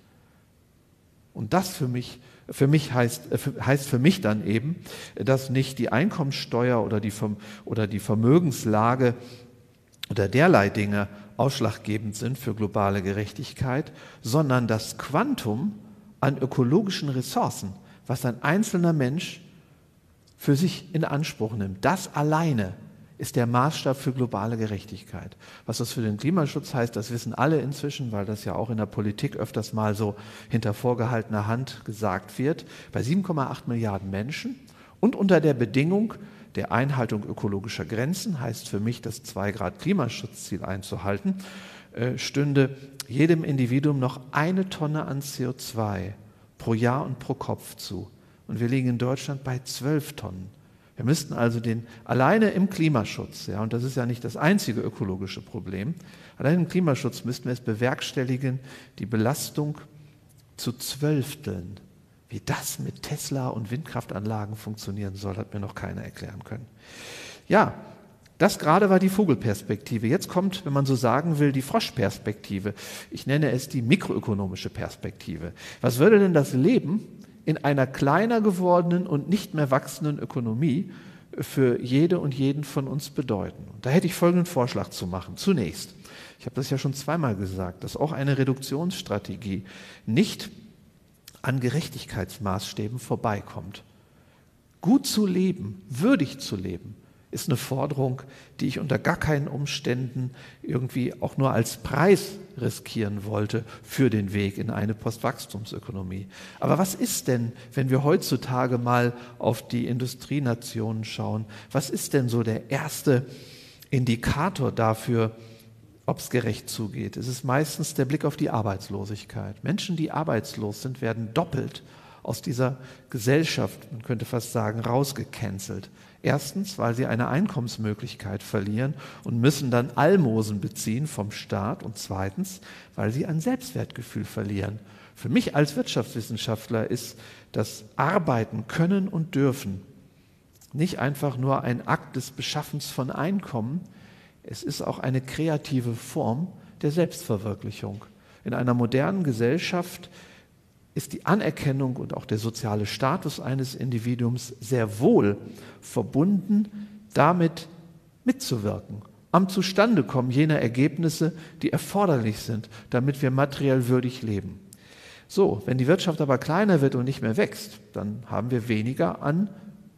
Und das für mich, für mich heißt, heißt für mich dann eben, dass nicht die Einkommensteuer oder die, oder die Vermögenslage oder derlei Dinge ausschlaggebend sind für globale Gerechtigkeit, sondern das Quantum an ökologischen Ressourcen, was ein einzelner Mensch für sich in Anspruch nimmt. Das alleine ist der Maßstab für globale Gerechtigkeit. Was das für den Klimaschutz heißt, das wissen alle inzwischen, weil das ja auch in der Politik öfters mal so hinter vorgehaltener Hand gesagt wird. Bei sieben Komma acht Milliarden Menschen und unter der Bedingung der Einhaltung ökologischer Grenzen, heißt für mich, das zwei Grad Klimaschutzziel einzuhalten, stünde jedem Individuum noch eine Tonne an C O zwei pro Jahr und pro Kopf zu. Und wir liegen in Deutschland bei zwölf Tonnen. Wir müssten also den, alleine im Klimaschutz, ja, und das ist ja nicht das einzige ökologische Problem, allein im Klimaschutz müssten wir es bewerkstelligen, die Belastung zu zwölfteln. Wie das mit Tesla und Windkraftanlagen funktionieren soll, hat mir noch keiner erklären können. Ja, das gerade war die Vogelperspektive. Jetzt kommt, wenn man so sagen will, die Froschperspektive. Ich nenne es die mikroökonomische Perspektive. Was würde denn das Leben in einer kleiner gewordenen und nicht mehr wachsenden Ökonomie für jede und jeden von uns bedeuten? Und da hätte ich folgenden Vorschlag zu machen. Zunächst, ich habe das ja schon zweimal gesagt, dass auch eine Reduktionsstrategie nicht an Gerechtigkeitsmaßstäben vorbeikommt. Gut zu leben, würdig zu leben, ist eine Forderung, die ich unter gar keinen Umständen irgendwie auch nur als Preis riskieren wollte für den Weg in eine Postwachstumsökonomie. Aber was ist denn, wenn wir heutzutage mal auf die Industrienationen schauen, was ist denn so der erste Indikator dafür, ob es gerecht zugeht? Es ist meistens der Blick auf die Arbeitslosigkeit. Menschen, die arbeitslos sind, werden doppelt aus dieser Gesellschaft, man könnte fast sagen, rausgecancelt. Erstens, weil sie eine Einkommensmöglichkeit verlieren und müssen dann Almosen beziehen vom Staat. Und zweitens, weil sie ein Selbstwertgefühl verlieren. Für mich als Wirtschaftswissenschaftler ist das Arbeiten können und dürfen nicht einfach nur ein Akt des Beschaffens von Einkommen, es ist auch eine kreative Form der Selbstverwirklichung. In einer modernen Gesellschaft ist die Anerkennung und auch der soziale Status eines Individuums sehr wohl verbunden, damit mitzuwirken, am Zustandekommen jener Ergebnisse, die erforderlich sind, damit wir materiell würdig leben. So, wenn die Wirtschaft aber kleiner wird und nicht mehr wächst, dann haben wir weniger an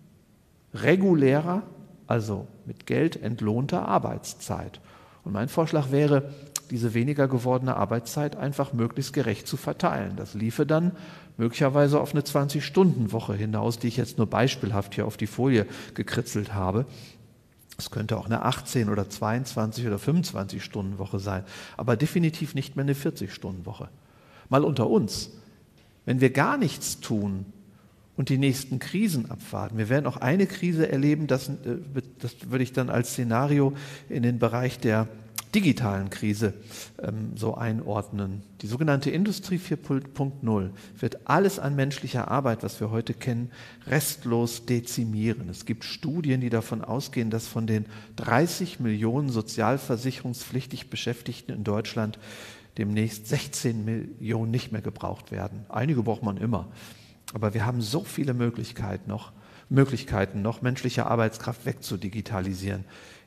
regulärer, also mit Geld entlohnter Arbeitszeit. Und mein Vorschlag wäre, diese weniger gewordene Arbeitszeit einfach möglichst gerecht zu verteilen. Das liefe dann möglicherweise auf eine zwanzig-Stunden-Woche hinaus, die ich jetzt nur beispielhaft hier auf die Folie gekritzelt habe. Es könnte auch eine achtzehn- oder zweiundzwanzig- oder fünfundzwanzig-Stunden-Woche sein, aber definitiv nicht mehr eine vierzig-Stunden-Woche. Mal unter uns, wenn wir gar nichts tun und die nächsten Krisen abwarten. Wir werden auch eine Krise erleben, das, das würde ich dann als Szenario in den Bereich der digitalen Krise ähm, so einordnen. Die sogenannte Industrie vier Punkt null wird alles an menschlicher Arbeit, was wir heute kennen, restlos dezimieren. Es gibt Studien, die davon ausgehen, dass von den dreißig Millionen sozialversicherungspflichtig Beschäftigten in Deutschland demnächst sechzehn Millionen nicht mehr gebraucht werden. Einige braucht man immer. Aber wir haben so viele Möglichkeiten noch, Möglichkeiten noch, menschliche Arbeitskraft wegzudigitalisieren.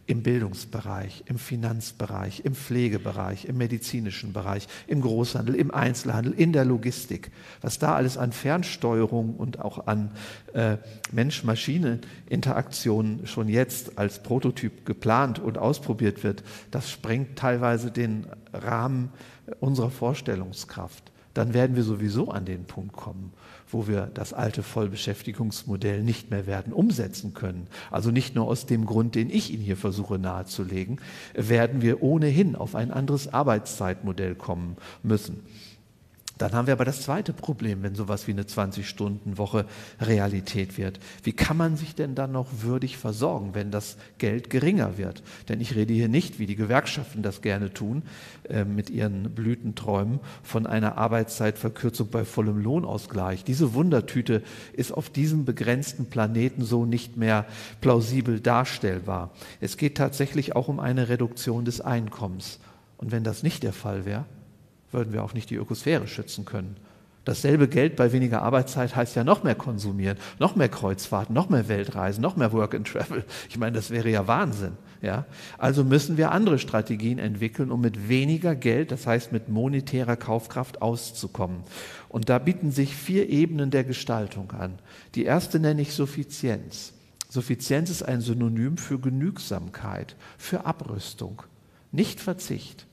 im Bildungsbereich, im Finanzbereich, im Pflegebereich, im medizinischen Bereich, im Großhandel, im Einzelhandel, in der Logistik. Was da alles an Fernsteuerung und auch an äh, Mensch-Maschine-Interaktionen schon jetzt als Prototyp geplant und ausprobiert wird, das sprengt teilweise den Rahmen unserer Vorstellungskraft. Dann werden wir sowieso an den Punkt kommen, wo wir das alte Vollbeschäftigungsmodell nicht mehr werden umsetzen können. Also nicht nur aus dem Grund, den ich Ihnen hier versuche nahezulegen, werden wir ohnehin auf ein anderes Arbeitszeitmodell kommen müssen. Dann haben wir aber das zweite Problem, wenn sowas wie eine zwanzig-Stunden-Woche Realität wird. Wie kann man sich denn dann noch würdig versorgen, wenn das Geld geringer wird? Denn ich rede hier nicht, wie die Gewerkschaften das gerne tun, äh, mit ihren Blütenträumen von einer Arbeitszeitverkürzung bei vollem Lohnausgleich. Diese Wundertüte ist auf diesem begrenzten Planeten so nicht mehr plausibel darstellbar. Es geht tatsächlich auch um eine Reduktion des Einkommens. Und wenn das nicht der Fall wäre, würden wir auch nicht die Ökosphäre schützen können. Dasselbe Geld bei weniger Arbeitszeit heißt ja noch mehr konsumieren, noch mehr Kreuzfahrten, noch mehr Weltreisen, noch mehr Work and Travel. Ich meine, das wäre ja Wahnsinn. Ja? Also müssen wir andere Strategien entwickeln, um mit weniger Geld, das heißt mit monetärer Kaufkraft auszukommen. Und da bieten sich vier Ebenen der Gestaltung an. Die erste nenne ich Suffizienz. Suffizienz ist ein Synonym für Genügsamkeit, für Abrüstung, nicht Verzicht,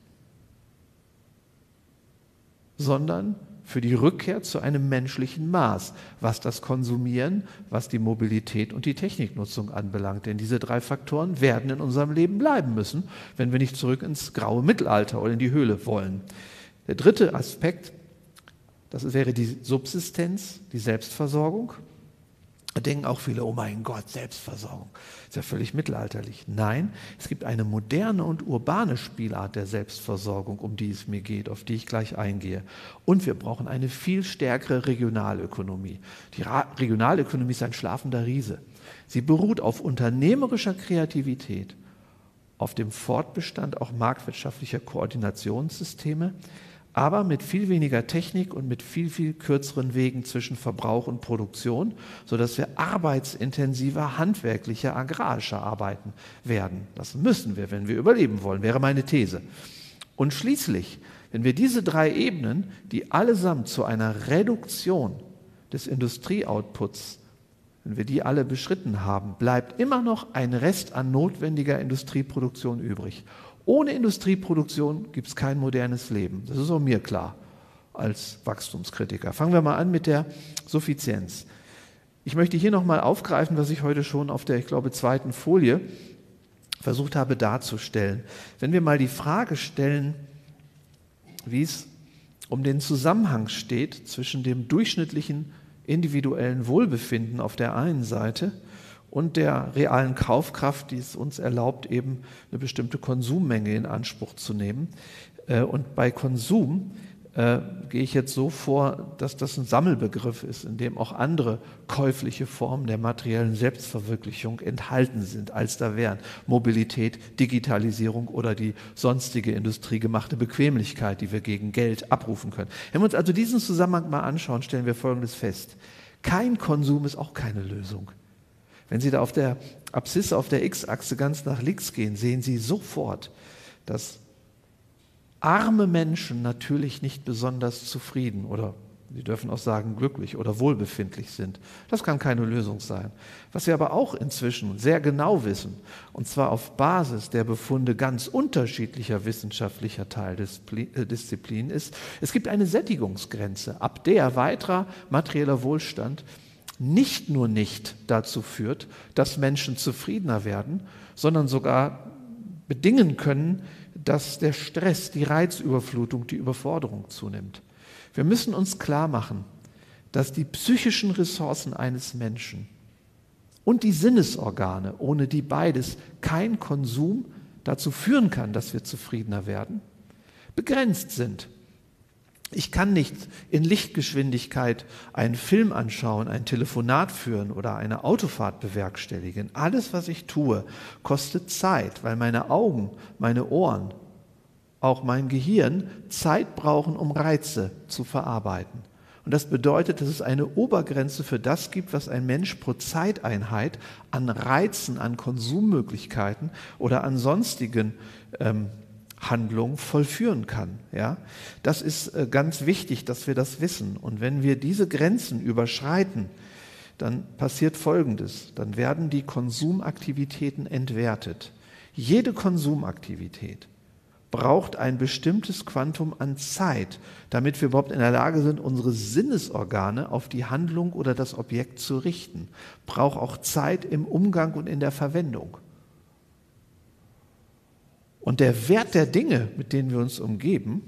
sondern für die Rückkehr zu einem menschlichen Maß, was das Konsumieren, was die Mobilität und die Techniknutzung anbelangt. Denn diese drei Faktoren werden in unserem Leben bleiben müssen, wenn wir nicht zurück ins graue Mittelalter oder in die Höhle wollen. Der dritte Aspekt, das wäre die Subsistenz, die Selbstversorgung. Da denken auch viele, oh mein Gott, Selbstversorgung, ist ja völlig mittelalterlich. Nein, es gibt eine moderne und urbane Spielart der Selbstversorgung, um die es mir geht, auf die ich gleich eingehe. Und wir brauchen eine viel stärkere Regionalökonomie. Die Ra- Regionalökonomie ist ein schlafender Riese. Sie beruht auf unternehmerischer Kreativität, auf dem Fortbestand auch marktwirtschaftlicher Koordinationssysteme, aber mit viel weniger Technik und mit viel, viel kürzeren Wegen zwischen Verbrauch und Produktion, sodass wir arbeitsintensiver, handwerklicher, agrarischer arbeiten werden. Das müssen wir, wenn wir überleben wollen, wäre meine These. Und schließlich, wenn wir diese drei Ebenen, die allesamt zu einer Reduktion des Industrieoutputs, wenn wir die alle beschritten haben, bleibt immer noch ein Rest an notwendiger Industrieproduktion übrig. Ohne Industrieproduktion gibt es kein modernes Leben. Das ist auch mir klar als Wachstumskritiker. Fangen wir mal an mit der Suffizienz. Ich möchte hier nochmal aufgreifen, was ich heute schon auf der, ich glaube, zweiten Folie versucht habe darzustellen. Wenn wir mal die Frage stellen, wie es um den Zusammenhang steht zwischen dem durchschnittlichen individuellen Wohlbefinden auf der einen Seite und der realen Kaufkraft, die es uns erlaubt, eben eine bestimmte Konsummenge in Anspruch zu nehmen. Und bei Konsum äh, gehe ich jetzt so vor, dass das ein Sammelbegriff ist, in dem auch andere käufliche Formen der materiellen Selbstverwirklichung enthalten sind, als da wären Mobilität, Digitalisierung oder die sonstige industriegemachte Bequemlichkeit, die wir gegen Geld abrufen können. Wenn wir uns also diesen Zusammenhang mal anschauen, stellen wir Folgendes fest. Kein Konsum ist auch keine Lösung. Wenn Sie da auf der Abszisse, auf der X-Achse ganz nach links gehen, sehen Sie sofort, dass arme Menschen natürlich nicht besonders zufrieden oder Sie dürfen auch sagen glücklich oder wohlbefindlich sind. Das kann keine Lösung sein. Was wir aber auch inzwischen sehr genau wissen, und zwar auf Basis der Befunde ganz unterschiedlicher wissenschaftlicher Teildisziplinen ist, es gibt eine Sättigungsgrenze, ab der weiterer materieller Wohlstand nicht nur nicht dazu führt, dass Menschen zufriedener werden, sondern sogar bedingen können, dass der Stress, die Reizüberflutung, die Überforderung zunimmt. Wir müssen uns klar machen, dass die psychischen Ressourcen eines Menschen und die Sinnesorgane, ohne die beides kein Konsum dazu führen kann, dass wir zufriedener werden, begrenzt sind. Ich kann nicht in Lichtgeschwindigkeit einen Film anschauen, ein Telefonat führen oder eine Autofahrt bewerkstelligen. Alles, was ich tue, kostet Zeit, weil meine Augen, meine Ohren, auch mein Gehirn Zeit brauchen, um Reize zu verarbeiten. Und das bedeutet, dass es eine Obergrenze für das gibt, was ein Mensch pro Zeiteinheit an Reizen, an Konsummöglichkeiten oder an sonstigen ähm, Handlungen vollführen kann. Ja? Das ist äh, ganz wichtig, dass wir das wissen. Und wenn wir diese Grenzen überschreiten, dann passiert Folgendes. Dann werden die Konsumaktivitäten entwertet. Jede Konsumaktivität braucht ein bestimmtes Quantum an Zeit, damit wir überhaupt in der Lage sind, unsere Sinnesorgane auf die Handlung oder das Objekt zu richten. Braucht auch Zeit im Umgang und in der Verwendung. Und der Wert der Dinge, mit denen wir uns umgeben,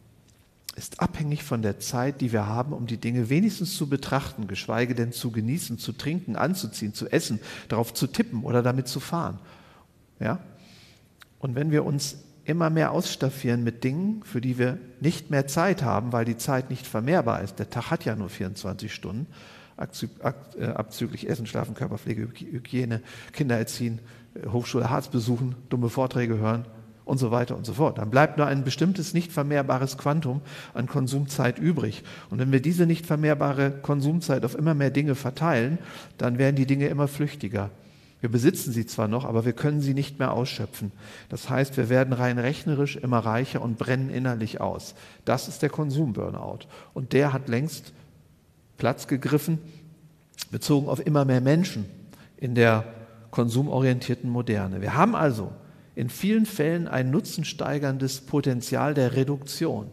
ist abhängig von der Zeit, die wir haben, um die Dinge wenigstens zu betrachten, geschweige denn zu genießen, zu trinken, anzuziehen, zu essen, darauf zu tippen oder damit zu fahren. Ja? Und wenn wir uns immer mehr ausstaffieren mit Dingen, für die wir nicht mehr Zeit haben, weil die Zeit nicht vermehrbar ist. Der Tag hat ja nur vierundzwanzig Stunden, abzüglich Essen, Schlafen, Körperpflege, Hygiene, Kinder erziehen, Hochschule Harz besuchen, dumme Vorträge hören und so weiter und so fort. Dann bleibt nur ein bestimmtes nicht vermehrbares Quantum an Konsumzeit übrig. Und wenn wir diese nicht vermehrbare Konsumzeit auf immer mehr Dinge verteilen, dann werden die Dinge immer flüchtiger. Wir besitzen sie zwar noch, aber wir können sie nicht mehr ausschöpfen. Das heißt, wir werden rein rechnerisch immer reicher und brennen innerlich aus. Das ist der Konsum-Burnout. Und der hat längst Platz gegriffen, bezogen auf immer mehr Menschen in der konsumorientierten Moderne. Wir haben also in vielen Fällen ein nutzensteigerndes Potenzial der Reduktion.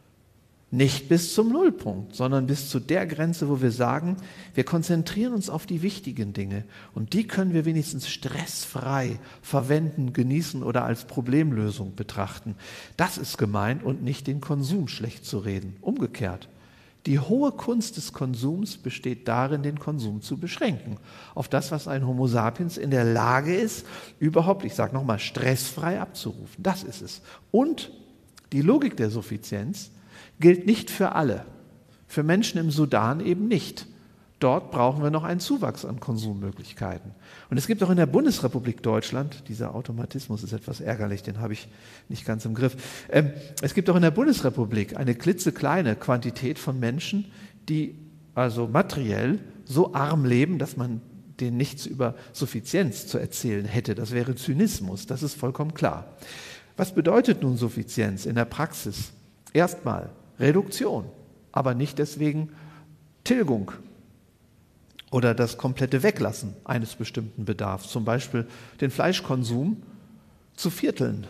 Nicht bis zum Nullpunkt, sondern bis zu der Grenze, wo wir sagen, wir konzentrieren uns auf die wichtigen Dinge und die können wir wenigstens stressfrei verwenden, genießen oder als Problemlösung betrachten. Das ist gemeint und nicht den Konsum schlecht zu reden. Umgekehrt. Die hohe Kunst des Konsums besteht darin, den Konsum zu beschränken. Auf das, was ein Homo sapiens in der Lage ist, überhaupt, ich sage nochmal, stressfrei abzurufen. Das ist es. Und die Logik der Suffizienz gilt nicht für alle. Für Menschen im Sudan eben nicht. Dort brauchen wir noch einen Zuwachs an Konsummöglichkeiten. Und es gibt auch in der Bundesrepublik Deutschland, dieser Automatismus ist etwas ärgerlich, den habe ich nicht ganz im Griff. Ähm, es gibt auch in der Bundesrepublik eine klitzekleine Quantität von Menschen, die also materiell so arm leben, dass man denen nichts über Suffizienz zu erzählen hätte. Das wäre Zynismus, das ist vollkommen klar. Was bedeutet nun Suffizienz in der Praxis? Erstmal Reduktion, aber nicht deswegen Tilgung oder das komplette Weglassen eines bestimmten Bedarfs, zum Beispiel den Fleischkonsum zu vierteln,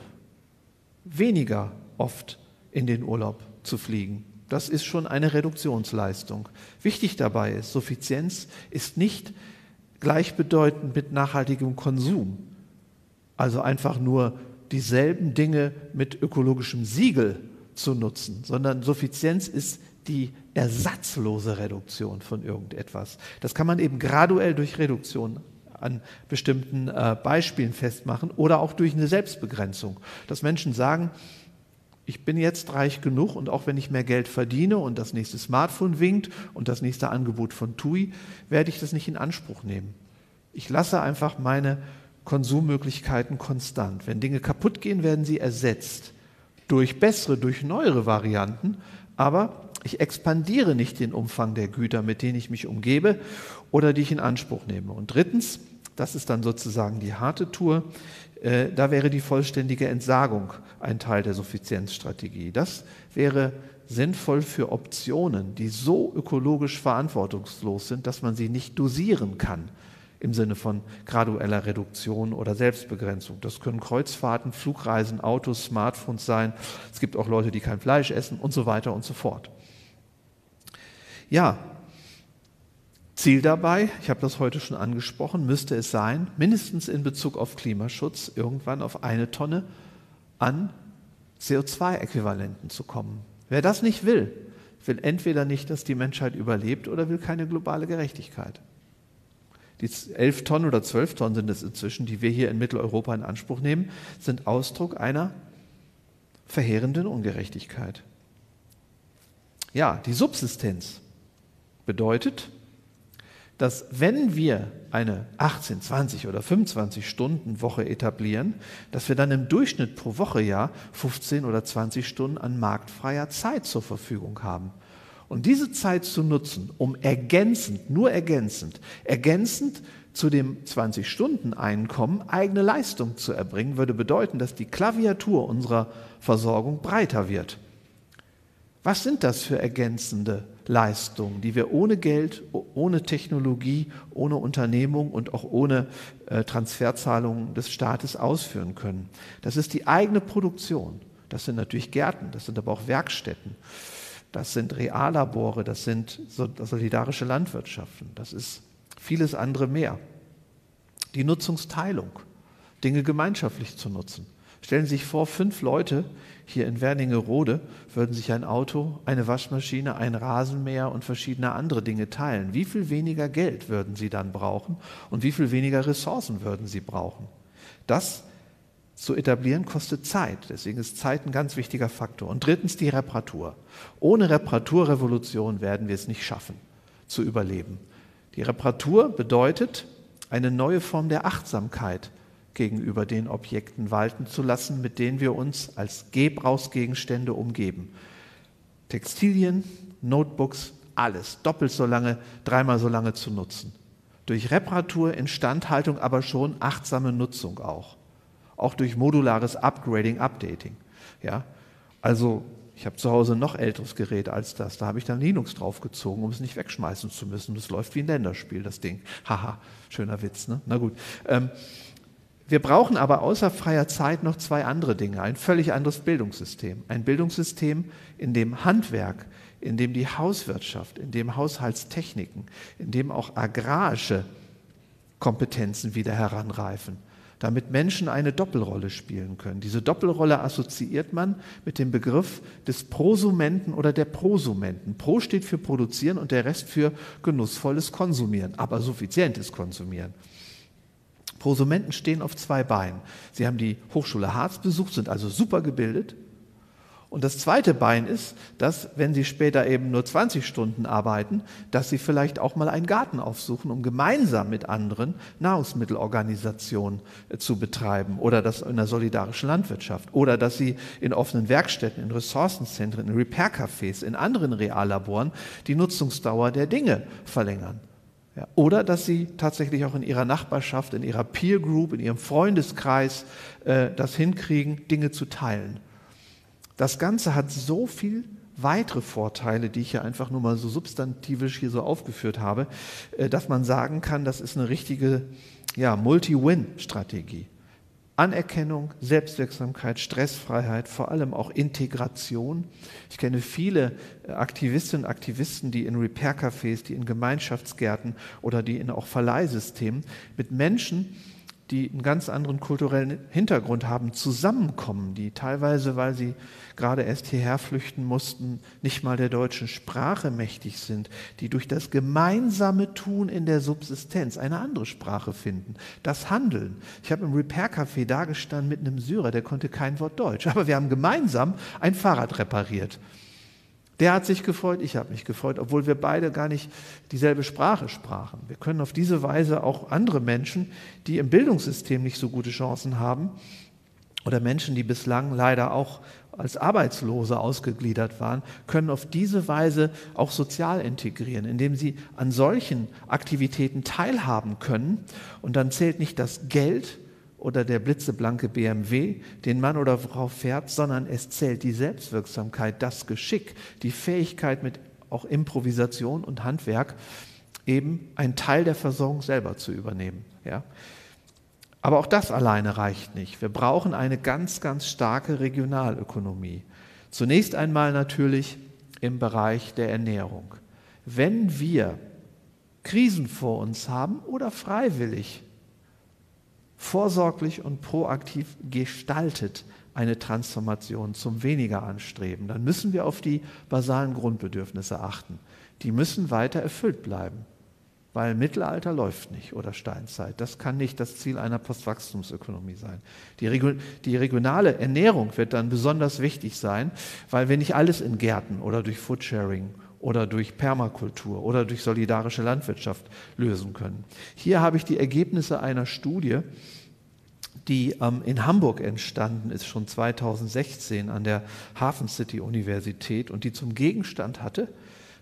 weniger oft in den Urlaub zu fliegen. Das ist schon eine Reduktionsleistung. Wichtig dabei ist, Suffizienz ist nicht gleichbedeutend mit nachhaltigem Konsum, also einfach nur dieselben Dinge mit ökologischem Siegel zu nutzen, sondern Suffizienz ist die ersatzlose Reduktion von irgendetwas. Das kann man eben graduell durch Reduktion an bestimmten äh, Beispielen festmachen oder auch durch eine Selbstbegrenzung. Dass Menschen sagen, ich bin jetzt reich genug und auch wenn ich mehr Geld verdiene und das nächste Smartphone winkt und das nächste Angebot von T U I, werde ich das nicht in Anspruch nehmen. Ich lasse einfach meine Konsummöglichkeiten konstant. Wenn Dinge kaputt gehen, werden sie ersetzt durch bessere, durch neuere Varianten, aber ich expandiere nicht den Umfang der Güter, mit denen ich mich umgebe oder die ich in Anspruch nehme. Und drittens, das ist dann sozusagen die harte Tour, äh, da wäre die vollständige Entsagung ein Teil der Suffizienzstrategie. Das wäre sinnvoll für Optionen, die so ökologisch verantwortungslos sind, dass man sie nicht dosieren kann im Sinne von gradueller Reduktion oder Selbstbegrenzung. Das können Kreuzfahrten, Flugreisen, Autos, Smartphones sein. Es gibt auch Leute, die kein Fleisch essen und so weiter und so fort. Ja, Ziel dabei, ich habe das heute schon angesprochen, müsste es sein, mindestens in Bezug auf Klimaschutz irgendwann auf eine Tonne an C O zwei Äquivalenten zu kommen. Wer das nicht will, will entweder nicht, dass die Menschheit überlebt oder will keine globale Gerechtigkeit. Die elf Tonnen oder zwölf Tonnen sind es inzwischen, die wir hier in Mitteleuropa in Anspruch nehmen, sind Ausdruck einer verheerenden Ungerechtigkeit. Ja, die Subsistenz bedeutet, dass wenn wir eine achtzehn, zwanzig oder fünfundzwanzig Stunden Woche etablieren, dass wir dann im Durchschnitt pro Woche ja fünfzehn oder zwanzig Stunden an marktfreier Zeit zur Verfügung haben. Und diese Zeit zu nutzen, um ergänzend, nur ergänzend, ergänzend zu dem zwanzig-Stunden-Einkommen eigene Leistung zu erbringen, würde bedeuten, dass die Klaviatur unserer Versorgung breiter wird. Was sind das für ergänzende Leistungen, die wir ohne Geld, ohne Technologie, ohne Unternehmung und auch ohne äh, Transferzahlungen des Staates ausführen können? Das ist die eigene Produktion. Das sind natürlich Gärten, das sind aber auch Werkstätten, das sind Reallabore, das sind solidarische Landwirtschaften, das ist vieles andere mehr. Die Nutzungsteilung, Dinge gemeinschaftlich zu nutzen. Stellen Sie sich vor, fünf Leute hier in Wernigerode würden sich ein Auto, eine Waschmaschine, ein Rasenmäher und verschiedene andere Dinge teilen. Wie viel weniger Geld würden Sie dann brauchen und wie viel weniger Ressourcen würden Sie brauchen? Das zu etablieren kostet Zeit, deswegen ist Zeit ein ganz wichtiger Faktor. Und drittens die Reparatur. Ohne Reparaturrevolution werden wir es nicht schaffen, zu überleben. Die Reparatur bedeutet, eine neue Form der Achtsamkeit gegenüber den Objekten walten zu lassen, mit denen wir uns als Gebrauchsgegenstände umgeben. Textilien, Notebooks, alles doppelt so lange, dreimal so lange zu nutzen. Durch Reparatur, Instandhaltung, aber schon achtsame Nutzung auch. Auch durch modulares Upgrading, Updating. Ja? Also ich habe zu Hause noch älteres Gerät als das. Da habe ich dann Linux draufgezogen, um es nicht wegschmeißen zu müssen. Das läuft wie ein Länderspiel, das Ding. Haha, schöner Witz, ne? Na gut. Ähm, wir brauchen aber außer freier Zeit noch zwei andere Dinge. Ein völlig anderes Bildungssystem. Ein Bildungssystem, in dem Handwerk, in dem die Hauswirtschaft, in dem Haushaltstechniken, in dem auch agrarische Kompetenzen wieder heranreifen, damit Menschen eine Doppelrolle spielen können. Diese Doppelrolle assoziiert man mit dem Begriff des Prosumenten oder der Prosumenten. Pro steht für Produzieren und der Rest für genussvolles Konsumieren, aber suffizientes Konsumieren. Prosumenten stehen auf zwei Beinen. Sie haben die Hochschule Harz besucht, sind also super gebildet. Und das zweite Bein ist, dass, wenn sie später eben nur zwanzig Stunden arbeiten, dass sie vielleicht auch mal einen Garten aufsuchen, um gemeinsam mit anderen Nahrungsmittelorganisationen zu betreiben oder das in der solidarischen Landwirtschaft oder dass sie in offenen Werkstätten, in Ressourcenzentren, in Repair-Cafés, in anderen Reallaboren die Nutzungsdauer der Dinge verlängern. Ja, oder dass sie tatsächlich auch in ihrer Nachbarschaft, in ihrer Peer Group, in ihrem Freundeskreis äh, das hinkriegen, Dinge zu teilen. Das Ganze hat so viel weitere Vorteile, die ich ja einfach nur mal so substantivisch hier so aufgeführt habe, äh, dass man sagen kann, das ist eine richtige ja, Multi-Win-Strategie. Anerkennung, Selbstwirksamkeit, Stressfreiheit, vor allem auch Integration. Ich kenne viele Aktivistinnen und Aktivisten, die in Repair-Cafés, die in Gemeinschaftsgärten oder die in auch Verleihsystemen mit Menschen, die einen ganz anderen kulturellen Hintergrund haben, zusammenkommen, die teilweise, weil sie gerade erst hierher flüchten mussten, nicht mal der deutschen Sprache mächtig sind, die durch das gemeinsame Tun in der Subsistenz eine andere Sprache finden, das Handeln. Ich habe im Repair-Café dagestanden mit einem Syrer, der konnte kein Wort Deutsch, aber wir haben gemeinsam ein Fahrrad repariert. Der hat sich gefreut, ich habe mich gefreut, obwohl wir beide gar nicht dieselbe Sprache sprachen. Wir können auf diese Weise auch andere Menschen, die im Bildungssystem nicht so gute Chancen haben oder Menschen, die bislang leider auch als Arbeitslose ausgegliedert waren, können auf diese Weise auch sozial integrieren, indem sie an solchen Aktivitäten teilhaben können. Und dann zählt nicht das Geld oder der blitzeblanke B M W, den Mann oder Frau fährt, sondern es zählt die Selbstwirksamkeit, das Geschick, die Fähigkeit mit auch Improvisation und Handwerk, eben einen Teil der Versorgung selber zu übernehmen. Ja? Aber auch das alleine reicht nicht. Wir brauchen eine ganz, ganz starke Regionalökonomie. Zunächst einmal natürlich im Bereich der Ernährung. Wenn wir Krisen vor uns haben oder freiwillig, vorsorglich und proaktiv gestaltet eine Transformation zum Weniger anstreben, dann müssen wir auf die basalen Grundbedürfnisse achten. Die müssen weiter erfüllt bleiben, weil Mittelalter läuft nicht oder Steinzeit. Das kann nicht das Ziel einer Postwachstumsökonomie sein. Die, Regu- die regionale Ernährung wird dann besonders wichtig sein, weil wir nicht alles in Gärten oder durch Foodsharing oder durch Permakultur oder durch solidarische Landwirtschaft lösen können. Hier habe ich die Ergebnisse einer Studie, die ähm, in Hamburg entstanden ist, schon zweitausendsechzehn an der Hafen City Universität und die zum Gegenstand hatte,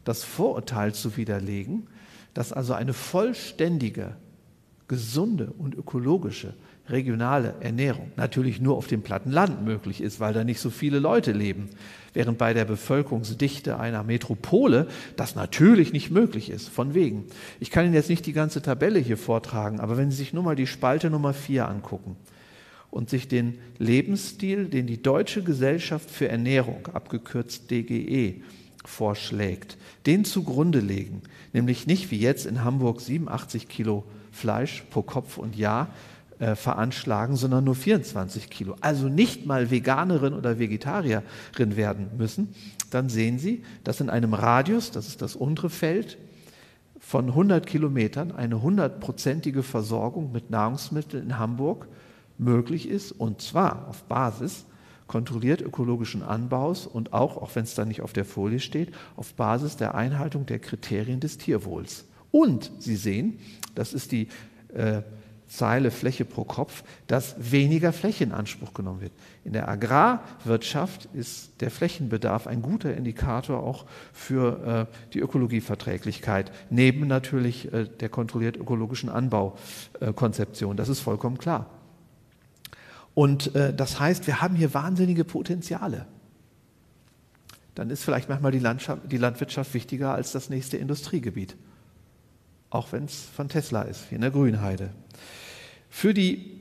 das Vorurteil zu widerlegen, dass also eine vollständige, gesunde und ökologische regionale Ernährung natürlich nur auf dem platten Land möglich ist, weil da nicht so viele Leute leben, während bei der Bevölkerungsdichte einer Metropole das natürlich nicht möglich ist, von wegen. Ich kann Ihnen jetzt nicht die ganze Tabelle hier vortragen, aber wenn Sie sich nur mal die Spalte Nummer vier angucken und sich den Lebensstil, den die Deutsche Gesellschaft für Ernährung, abgekürzt D G E, vorschlägt, den zugrunde legen, nämlich nicht wie jetzt in Hamburg siebenundachtzig Kilo Fleisch pro Kopf und Jahr äh, veranschlagen, sondern nur vierundzwanzig Kilo, also nicht mal Veganerin oder Vegetarierin werden müssen, dann sehen Sie, dass in einem Radius, das ist das untere Feld, von hundert Kilometern eine hundertprozentige Versorgung mit Nahrungsmitteln in Hamburg möglich ist, und zwar auf Basis kontrolliert ökologischen Anbaus und auch, auch wenn es da nicht auf der Folie steht, auf Basis der Einhaltung der Kriterien des Tierwohls. Und Sie sehen, das ist die äh, Zeile Fläche pro Kopf, dass weniger Fläche in Anspruch genommen wird. In der Agrarwirtschaft ist der Flächenbedarf ein guter Indikator auch für äh, die Ökologieverträglichkeit, neben natürlich äh, der kontrolliert ökologischen Anbaukonzeption. Äh, das ist vollkommen klar. Und äh, das heißt, wir haben hier wahnsinnige Potenziale. Dann ist vielleicht manchmal die, Landschaft, die Landwirtschaft wichtiger als das nächste Industriegebiet. Auch wenn es von Tesla ist, wie in der Grünheide. Für die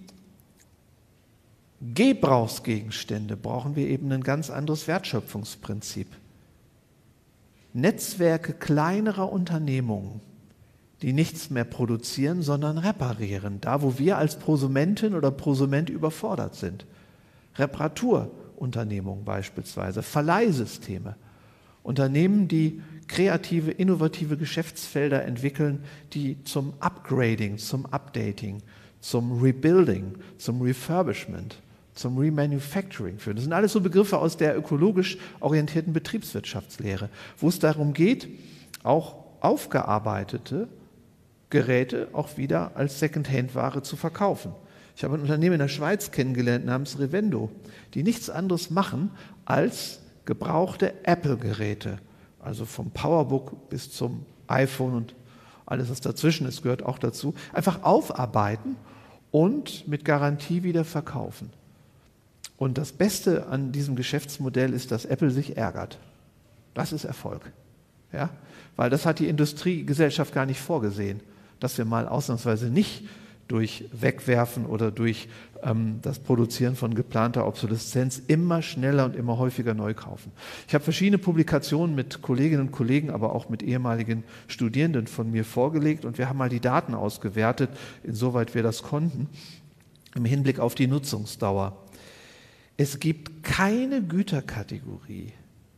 Gebrauchsgegenstände brauchen wir eben ein ganz anderes Wertschöpfungsprinzip. Netzwerke kleinerer Unternehmungen, die nichts mehr produzieren, sondern reparieren, da wo wir als Prosumentin oder Prosument überfordert sind. Reparaturunternehmungen beispielsweise, Verleihsysteme, Unternehmen, die kreative, innovative Geschäftsfelder entwickeln, die zum Upgrading, zum Updating, zum Rebuilding, zum Refurbishment, zum Remanufacturing führen. Das sind alles so Begriffe aus der ökologisch orientierten Betriebswirtschaftslehre, wo es darum geht, auch aufgearbeitete Geräte auch wieder als Second-Hand-Ware zu verkaufen. Ich habe ein Unternehmen in der Schweiz kennengelernt namens Revendo, die nichts anderes machen als gebrauchte Apple-Geräte, also vom Powerbook bis zum iPhone und alles, was dazwischen ist, gehört auch dazu, einfach aufarbeiten und mit Garantie wieder verkaufen. Und das Beste an diesem Geschäftsmodell ist, dass Apple sich ärgert. Das ist Erfolg. Ja? Weil das hat die Industriegesellschaft gar nicht vorgesehen, dass wir mal ausnahmsweise nicht durch Wegwerfen oder durch ähm, das Produzieren von geplanter Obsoleszenz immer schneller und immer häufiger neu kaufen. Ich habe verschiedene Publikationen mit Kolleginnen und Kollegen, aber auch mit ehemaligen Studierenden von mir vorgelegt und wir haben mal die Daten ausgewertet, insoweit wir das konnten, im Hinblick auf die Nutzungsdauer. Es gibt keine Güterkategorie,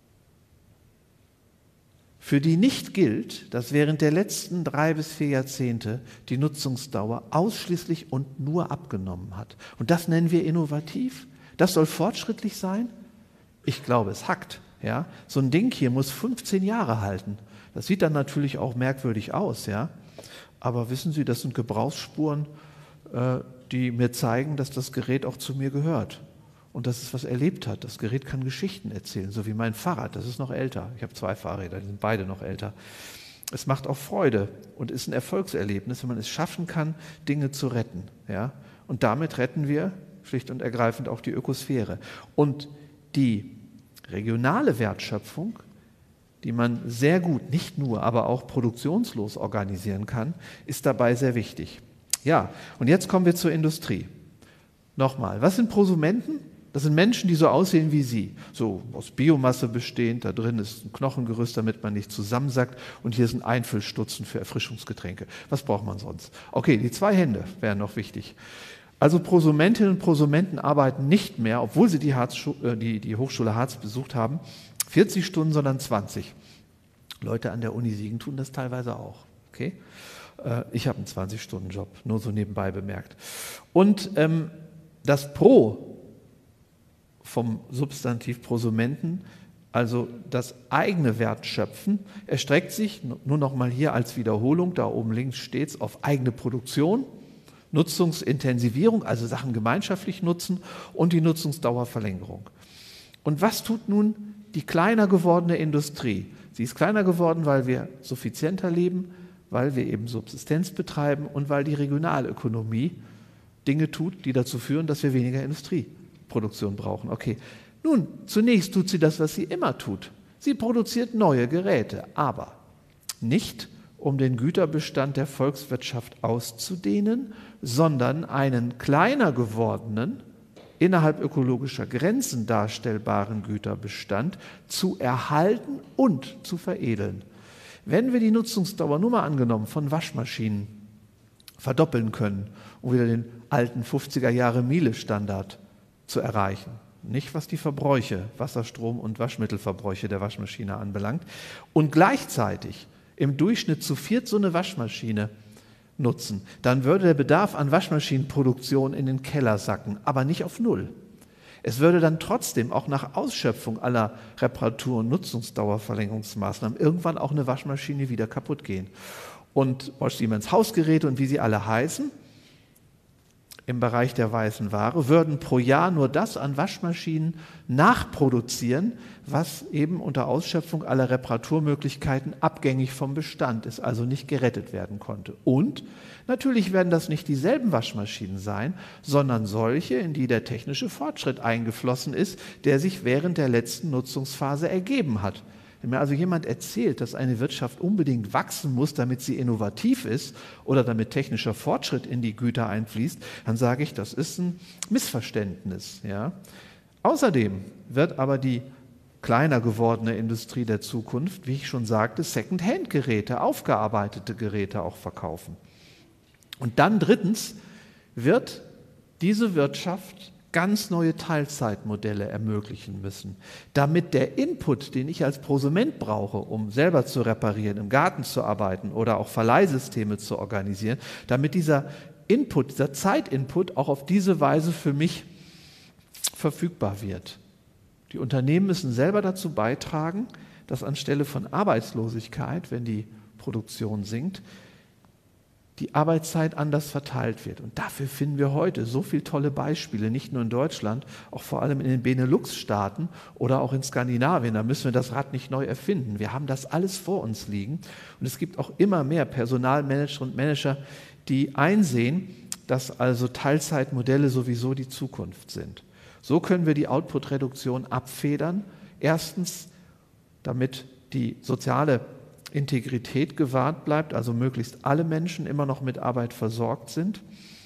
für die nicht gilt, dass während der letzten drei bis vier Jahrzehnte die Nutzungsdauer ausschließlich und nur abgenommen hat. Und das nennen wir innovativ. Das soll fortschrittlich sein? Ich glaube, es hackt. Ja? So ein Ding hier muss fünfzehn Jahre halten. Das sieht dann natürlich auch merkwürdig aus. Ja? Aber wissen Sie, das sind Gebrauchsspuren, äh, die mir zeigen, dass das Gerät auch zu mir gehört. Und dass es was erlebt hat. Das Gerät kann Geschichten erzählen, so wie mein Fahrrad. Das ist noch älter. Ich habe zwei Fahrräder, die sind beide noch älter. Es macht auch Freude und ist ein Erfolgserlebnis, wenn man es schaffen kann, Dinge zu retten. Ja? Und damit retten wir schlicht und ergreifend auch die Ökosphäre. Und die regionale Wertschöpfung, die man sehr gut, nicht nur, aber auch produktionslos organisieren kann, ist dabei sehr wichtig. Ja, und jetzt kommen wir zur Industrie. Nochmal, was sind Prosumenten? Das sind Menschen, die so aussehen wie Sie, so aus Biomasse bestehend, da drin ist ein Knochengerüst, damit man nicht zusammensackt und hier sind Einfüllstutzen für Erfrischungsgetränke. Was braucht man sonst? Okay, die zwei Hände wären noch wichtig. Also Prosumentinnen und Prosumenten arbeiten nicht mehr, obwohl sie die, Harz, die, die Hochschule Harz besucht haben, vierzig Stunden, sondern zwanzig. Leute an der Uni Siegen tun das teilweise auch. Okay? Ich habe einen zwanzig-Stunden-Job, nur so nebenbei bemerkt. Und ähm, das Pro vom Substantiv Prosumenten, also das eigene Wertschöpfen, erstreckt sich, nur noch mal hier als Wiederholung, da oben links steht es, auf eigene Produktion, Nutzungsintensivierung, also Sachen gemeinschaftlich nutzen und die Nutzungsdauerverlängerung. Und was tut nun die kleiner gewordene Industrie? Sie ist kleiner geworden, weil wir suffizienter leben, weil wir eben Subsistenz betreiben und weil die Regionalökonomie Dinge tut, die dazu führen, dass wir weniger Industrieproduktion brauchen. Okay, nun, zunächst tut sie das, was sie immer tut. Sie produziert neue Geräte, aber nicht, um den Güterbestand der Volkswirtschaft auszudehnen, sondern einen kleiner gewordenen, innerhalb ökologischer Grenzen darstellbaren Güterbestand zu erhalten und zu veredeln. Wenn wir die Nutzungsdauer nur mal angenommen von Waschmaschinen verdoppeln können, um wieder den alten fünfziger Jahre Miele-Standard zu erreichen, nicht was die Verbräuche, Wasser, Strom und Waschmittelverbräuche der Waschmaschine anbelangt, und gleichzeitig im Durchschnitt zu viert so eine Waschmaschine nutzen, dann würde der Bedarf an Waschmaschinenproduktion in den Keller sacken, aber nicht auf Null. Es würde dann trotzdem auch nach Ausschöpfung aller Reparatur- und Nutzungsdauerverlängerungsmaßnahmen irgendwann auch eine Waschmaschine wieder kaputt gehen. Und Bosch, Siemens Hausgeräte und wie sie alle heißen, im Bereich der weißen Ware, würden pro Jahr nur das an Waschmaschinen nachproduzieren, was eben unter Ausschöpfung aller Reparaturmöglichkeiten abgängig vom Bestand ist, also nicht gerettet werden konnte. Und natürlich werden das nicht dieselben Waschmaschinen sein, sondern solche, in die der technische Fortschritt eingeflossen ist, der sich während der letzten Nutzungsphase ergeben hat. Wenn mir also jemand erzählt, dass eine Wirtschaft unbedingt wachsen muss, damit sie innovativ ist oder damit technischer Fortschritt in die Güter einfließt, dann sage ich, das ist ein Missverständnis. Ja? Außerdem wird aber die kleiner gewordene Industrie der Zukunft, wie ich schon sagte, Second-Hand-Geräte, aufgearbeitete Geräte auch verkaufen. Und dann drittens wird diese Wirtschaft ganz neue Teilzeitmodelle ermöglichen müssen, damit der Input, den ich als Prosument brauche, um selber zu reparieren, im Garten zu arbeiten oder auch Verleihsysteme zu organisieren, damit dieser Input, dieser Zeitinput auch auf diese Weise für mich verfügbar wird. Die Unternehmen müssen selber dazu beitragen, dass anstelle von Arbeitslosigkeit, wenn die Produktion sinkt, die Arbeitszeit anders verteilt wird. Und dafür finden wir heute so viele tolle Beispiele, nicht nur in Deutschland, auch vor allem in den Benelux-Staaten oder auch in Skandinavien. Da müssen wir das Rad nicht neu erfinden. Wir haben das alles vor uns liegen. Und es gibt auch immer mehr Personalmanager und Manager, die einsehen, dass also Teilzeitmodelle sowieso die Zukunft sind. So können wir die Output-Reduktion abfedern. Erstens, damit die soziale Integrität gewahrt bleibt, also möglichst alle Menschen immer noch mit Arbeit versorgt sind.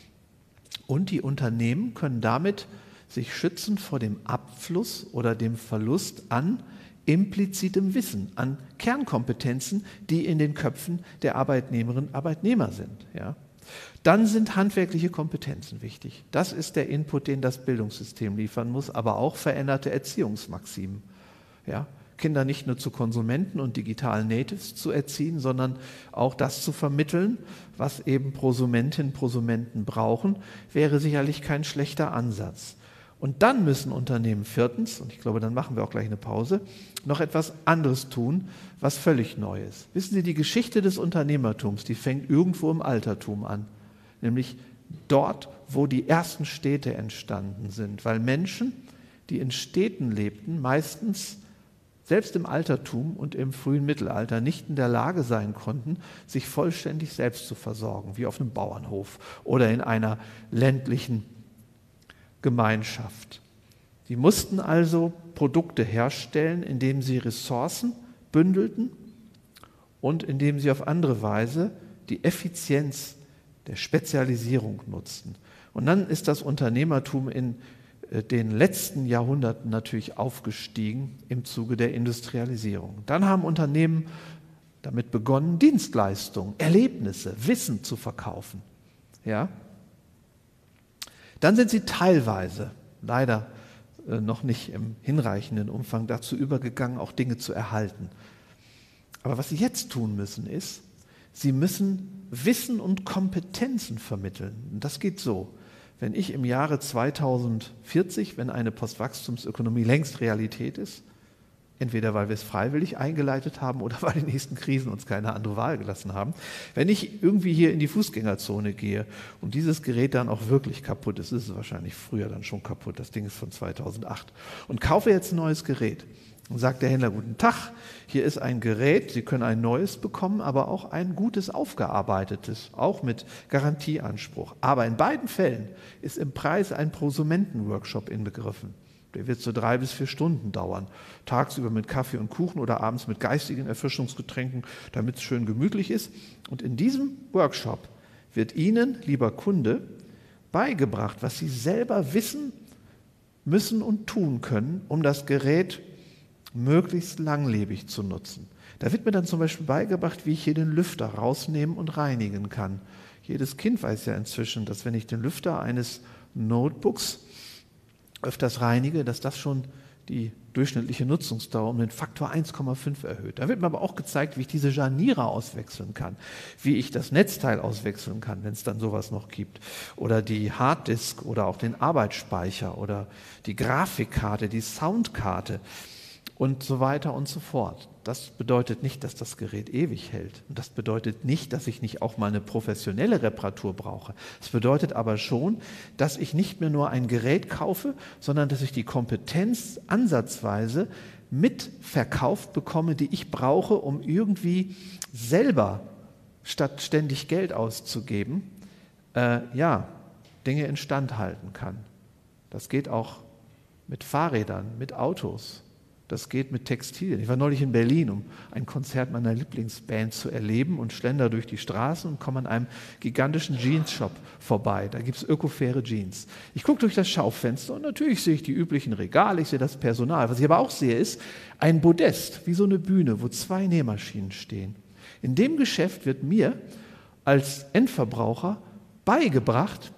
Und die Unternehmen können damit sich schützen vor dem Abfluss oder dem Verlust an implizitem Wissen, an Kernkompetenzen, die in den Köpfen der Arbeitnehmerinnen und Arbeitnehmer sind. Ja. Dann sind handwerkliche Kompetenzen wichtig. Das ist der Input, den das Bildungssystem liefern muss, aber auch veränderte Erziehungsmaximen. Ja. Kinder nicht nur zu Konsumenten und digitalen Natives zu erziehen, sondern auch das zu vermitteln, was eben Prosumentinnen und Prosumenten brauchen, wäre sicherlich kein schlechter Ansatz. Und dann müssen Unternehmen viertens, und ich glaube, dann machen wir auch gleich eine Pause, noch etwas anderes tun, was völlig neu ist. Wissen Sie, die Geschichte des Unternehmertums, die fängt irgendwo im Altertum an, nämlich dort, wo die ersten Städte entstanden sind, weil Menschen, die in Städten lebten, meistens selbst im Altertum und im frühen Mittelalter nicht in der Lage sein konnten, sich vollständig selbst zu versorgen, wie auf einem Bauernhof oder in einer ländlichen Gemeinschaft. Die mussten also Produkte herstellen, indem sie Ressourcen bündelten und indem sie auf andere Weise die Effizienz der Spezialisierung nutzten. Und dann ist das Unternehmertum in den letzten Jahrhunderten natürlich aufgestiegen im Zuge der Industrialisierung. Dann haben Unternehmen damit begonnen, Dienstleistungen, Erlebnisse, Wissen zu verkaufen. Ja? Dann sind sie teilweise, leider noch nicht im hinreichenden Umfang, dazu übergegangen, auch Dinge zu erhalten. Aber was sie jetzt tun müssen, ist, sie müssen Wissen und Kompetenzen vermitteln. Und das geht so. Wenn ich im Jahre zweitausendvierzig, wenn eine Postwachstumsökonomie längst Realität ist, entweder weil wir es freiwillig eingeleitet haben oder weil die nächsten Krisen uns keine andere Wahl gelassen haben, wenn ich irgendwie hier in die Fußgängerzone gehe und dieses Gerät dann auch wirklich kaputt ist, ist es wahrscheinlich früher dann schon kaputt, das Ding ist von zweitausendacht, und kaufe jetzt ein neues Gerät, Dann sagt der Händler, guten Tag, hier ist ein Gerät, Sie können ein neues bekommen, aber auch ein gutes, aufgearbeitetes, auch mit Garantieanspruch. Aber in beiden Fällen ist im Preis ein Prosumentenworkshop inbegriffen. Der wird so drei bis vier Stunden dauern, tagsüber mit Kaffee und Kuchen oder abends mit geistigen Erfrischungsgetränken, damit es schön gemütlich ist. Und in diesem Workshop wird Ihnen, lieber Kunde, beigebracht, was Sie selber wissen müssen und tun können, um das Gerät möglichst langlebig zu nutzen. Da wird mir dann zum Beispiel beigebracht, wie ich hier den Lüfter rausnehmen und reinigen kann. Jedes Kind weiß ja inzwischen, dass wenn ich den Lüfter eines Notebooks öfters reinige, dass das schon die durchschnittliche Nutzungsdauer um den Faktor eins Komma fünf erhöht. Da wird mir aber auch gezeigt, wie ich diese Scharniere auswechseln kann, wie ich das Netzteil auswechseln kann, wenn es dann sowas noch gibt, oder die Harddisk oder auch den Arbeitsspeicher oder die Grafikkarte, die Soundkarte und so weiter und so fort. Das bedeutet nicht, dass das Gerät ewig hält. Und das bedeutet nicht, dass ich nicht auch mal eine professionelle Reparatur brauche. Es bedeutet aber schon, dass ich nicht mehr nur ein Gerät kaufe, sondern dass ich die Kompetenz ansatzweise mitverkauft bekomme, die ich brauche, um irgendwie selber, statt ständig Geld auszugeben, äh, ja, Dinge instand halten kann. Das geht auch mit Fahrrädern, mit Autos. Das geht mit Textilien. Ich war neulich in Berlin, um ein Konzert meiner Lieblingsband zu erleben und schlender durch die Straßen und komme an einem gigantischen Jeans-Shop vorbei. Da gibt es ökofaire Jeans. Ich gucke durch das Schaufenster und natürlich sehe ich die üblichen Regale, ich sehe das Personal. Was ich aber auch sehe, ist ein Podest, wie so eine Bühne, wo zwei Nähmaschinen stehen. In dem Geschäft wird mir als Endverbraucher beigebracht,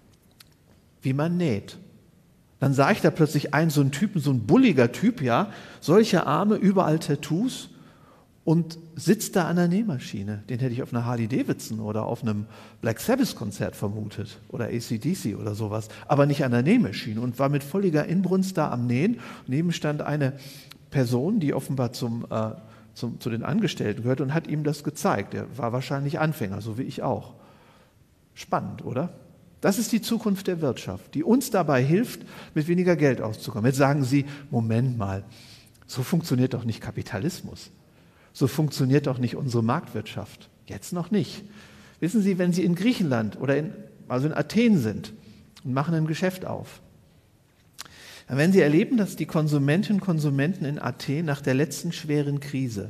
wie man näht. Dann sah ich da plötzlich einen, so einen Typen, so ein bulliger Typ, ja, solche Arme, überall Tattoos und sitzt da an der Nähmaschine. Den hätte ich auf einer Harley Davidson oder auf einem Black Sabbath Konzert vermutet oder A C D C oder sowas, aber nicht an der Nähmaschine und war mit völliger Inbrunst da am Nähen. Neben stand eine Person, die offenbar zum, äh, zum, zu den Angestellten gehört und hat ihm das gezeigt. Er war wahrscheinlich Anfänger, so wie ich auch. Spannend, oder? Das ist die Zukunft der Wirtschaft, die uns dabei hilft, mit weniger Geld auszukommen. Jetzt sagen Sie, Moment mal, so funktioniert doch nicht Kapitalismus. So funktioniert doch nicht unsere Marktwirtschaft. Jetzt noch nicht. Wissen Sie, wenn Sie in Griechenland oder in, also in Athen sind und machen ein Geschäft auf, dann werden Sie erleben, dass die Konsumentinnen und Konsumenten in Athen nach der letzten schweren Krise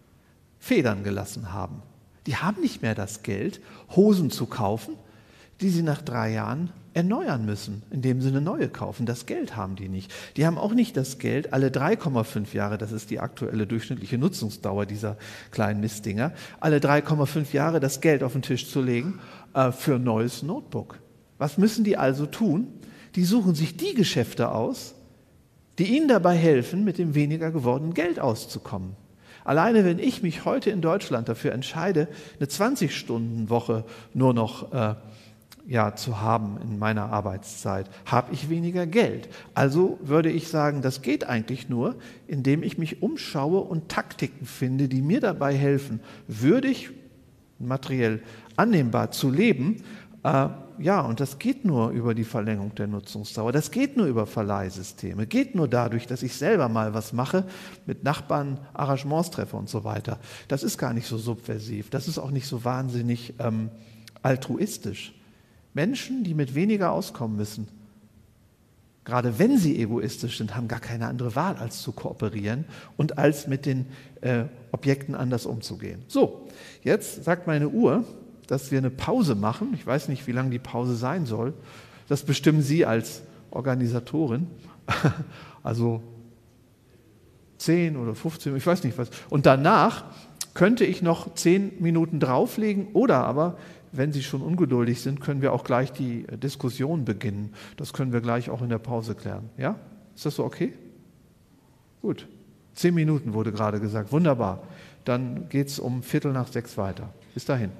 Federn gelassen haben. Die haben nicht mehr das Geld, Hosen zu kaufen, die sie nach drei Jahren erneuern müssen, indem sie eine neue kaufen. Das Geld haben die nicht. Die haben auch nicht das Geld, alle drei Komma fünf Jahre, das ist die aktuelle durchschnittliche Nutzungsdauer dieser kleinen Mistdinger, alle drei Komma fünf Jahre das Geld auf den Tisch zu legen äh, für ein neues Notebook. Was müssen die also tun? Die suchen sich die Geschäfte aus, die ihnen dabei helfen, mit dem weniger gewordenen Geld auszukommen. Alleine wenn ich mich heute in Deutschland dafür entscheide, eine zwanzig-Stunden-Woche nur noch äh, ja, zu haben in meiner Arbeitszeit, habe ich weniger Geld. Also würde ich sagen, das geht eigentlich nur, indem ich mich umschaue und Taktiken finde, die mir dabei helfen, würdig, materiell annehmbar zu leben. Äh, ja, und das geht nur über die Verlängerung der Nutzungsdauer. Das geht nur über Verleihsysteme. Geht nur dadurch, dass ich selber mal was mache, mit Nachbarn Arrangements treffe und so weiter. Das ist gar nicht so subversiv. Das ist auch nicht so wahnsinnig ähm, altruistisch. Menschen, die mit weniger auskommen müssen, gerade wenn sie egoistisch sind, haben gar keine andere Wahl, als zu kooperieren und als mit den äh, Objekten anders umzugehen. So, jetzt sagt meine Uhr, dass wir eine Pause machen. Ich weiß nicht, wie lange die Pause sein soll. Das bestimmen Sie als Organisatorin. Also zehn oder fünfzehn, ich weiß nicht was. Und danach könnte ich noch zehn Minuten drauflegen oder aber, wenn Sie schon ungeduldig sind, können wir auch gleich die Diskussion beginnen. Das können wir gleich auch in der Pause klären. Ja? Ist das so okay? Gut. Zehn Minuten wurde gerade gesagt. Wunderbar. Dann geht es um Viertel nach sechs weiter. Bis dahin.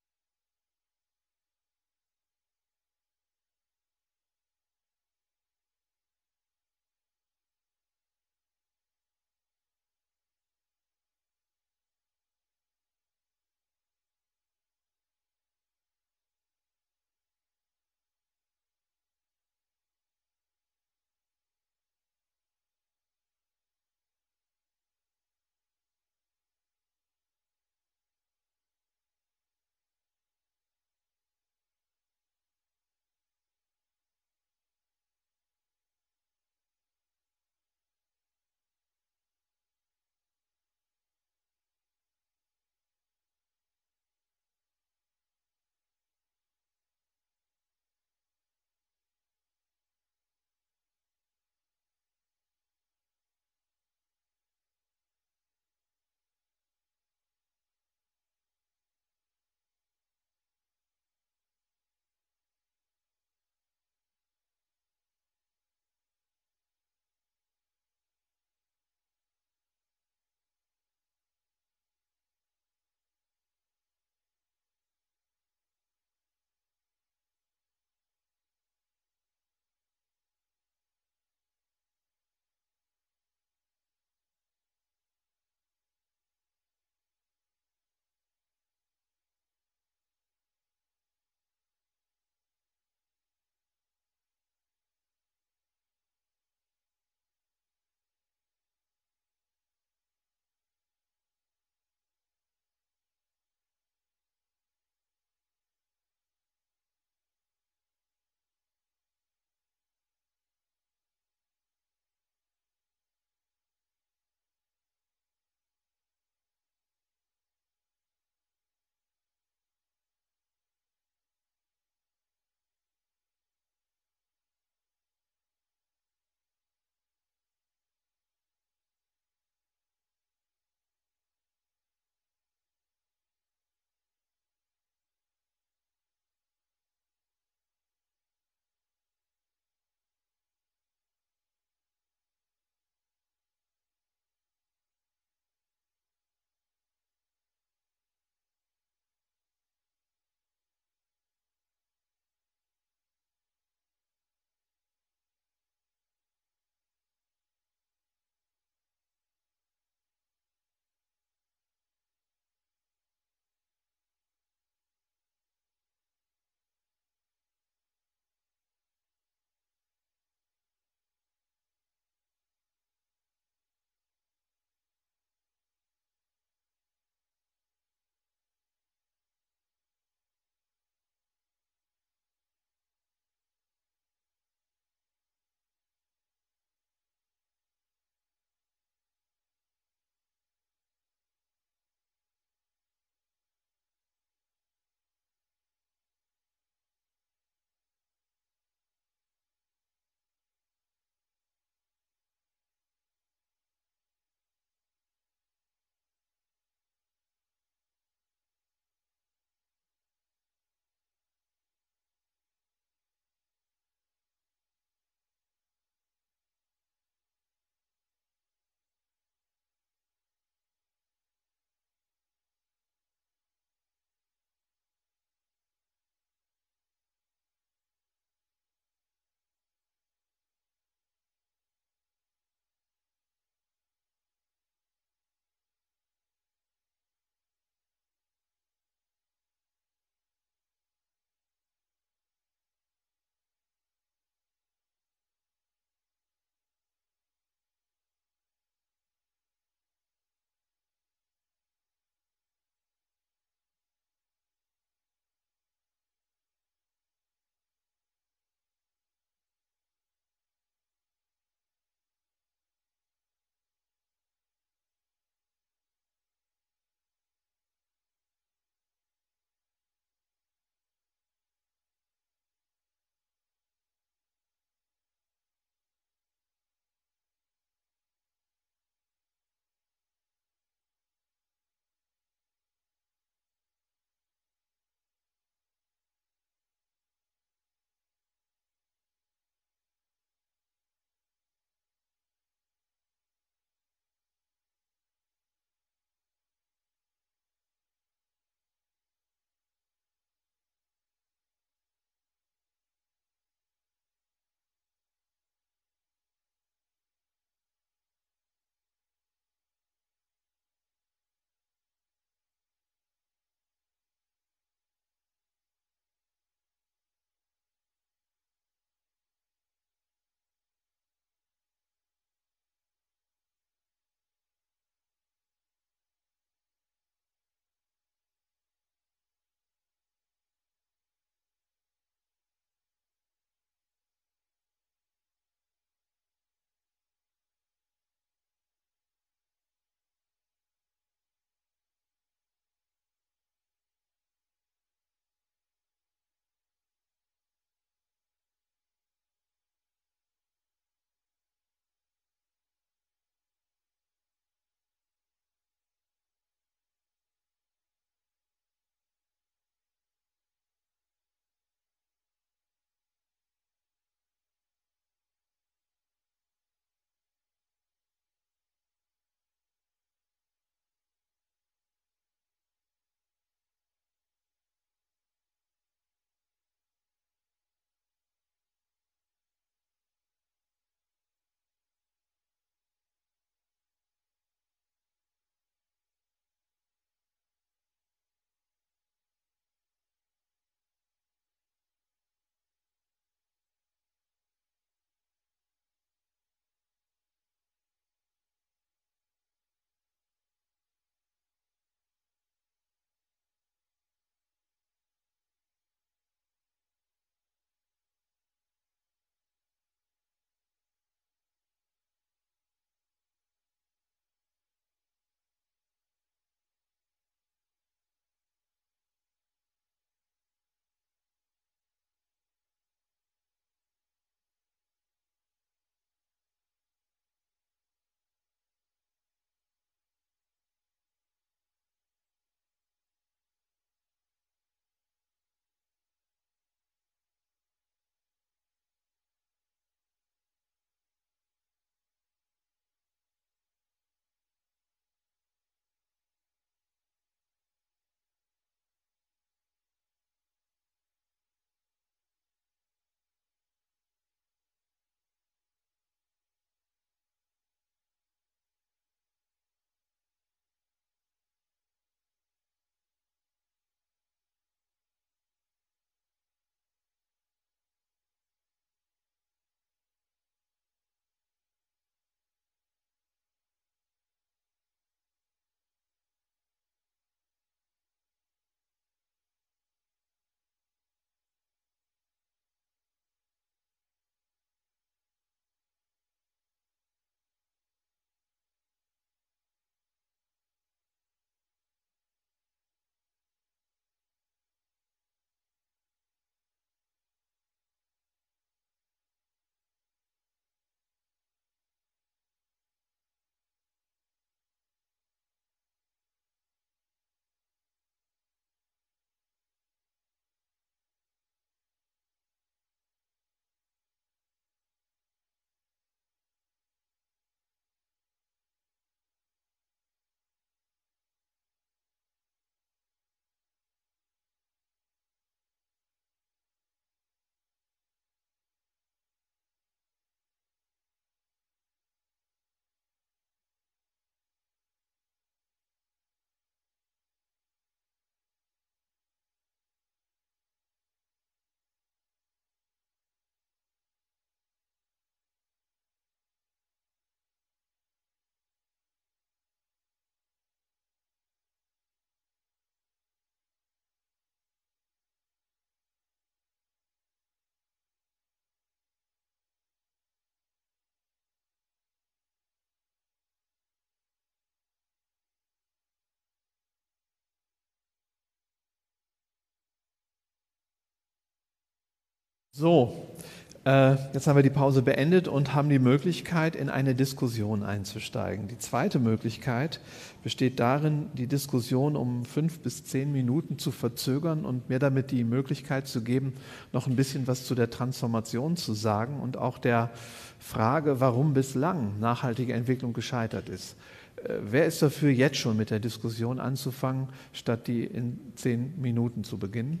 So, äh, jetzt haben wir die Pause beendet und haben die Möglichkeit, in eine Diskussion einzusteigen. Die zweite Möglichkeit besteht darin, die Diskussion um fünf bis zehn Minuten zu verzögern und mir damit die Möglichkeit zu geben, noch ein bisschen was zu der Transformation zu sagen und auch der Frage, warum bislang nachhaltige Entwicklung gescheitert ist. Äh, wer ist dafür, jetzt schon mit der Diskussion anzufangen, statt die in zehn Minuten zu beginnen?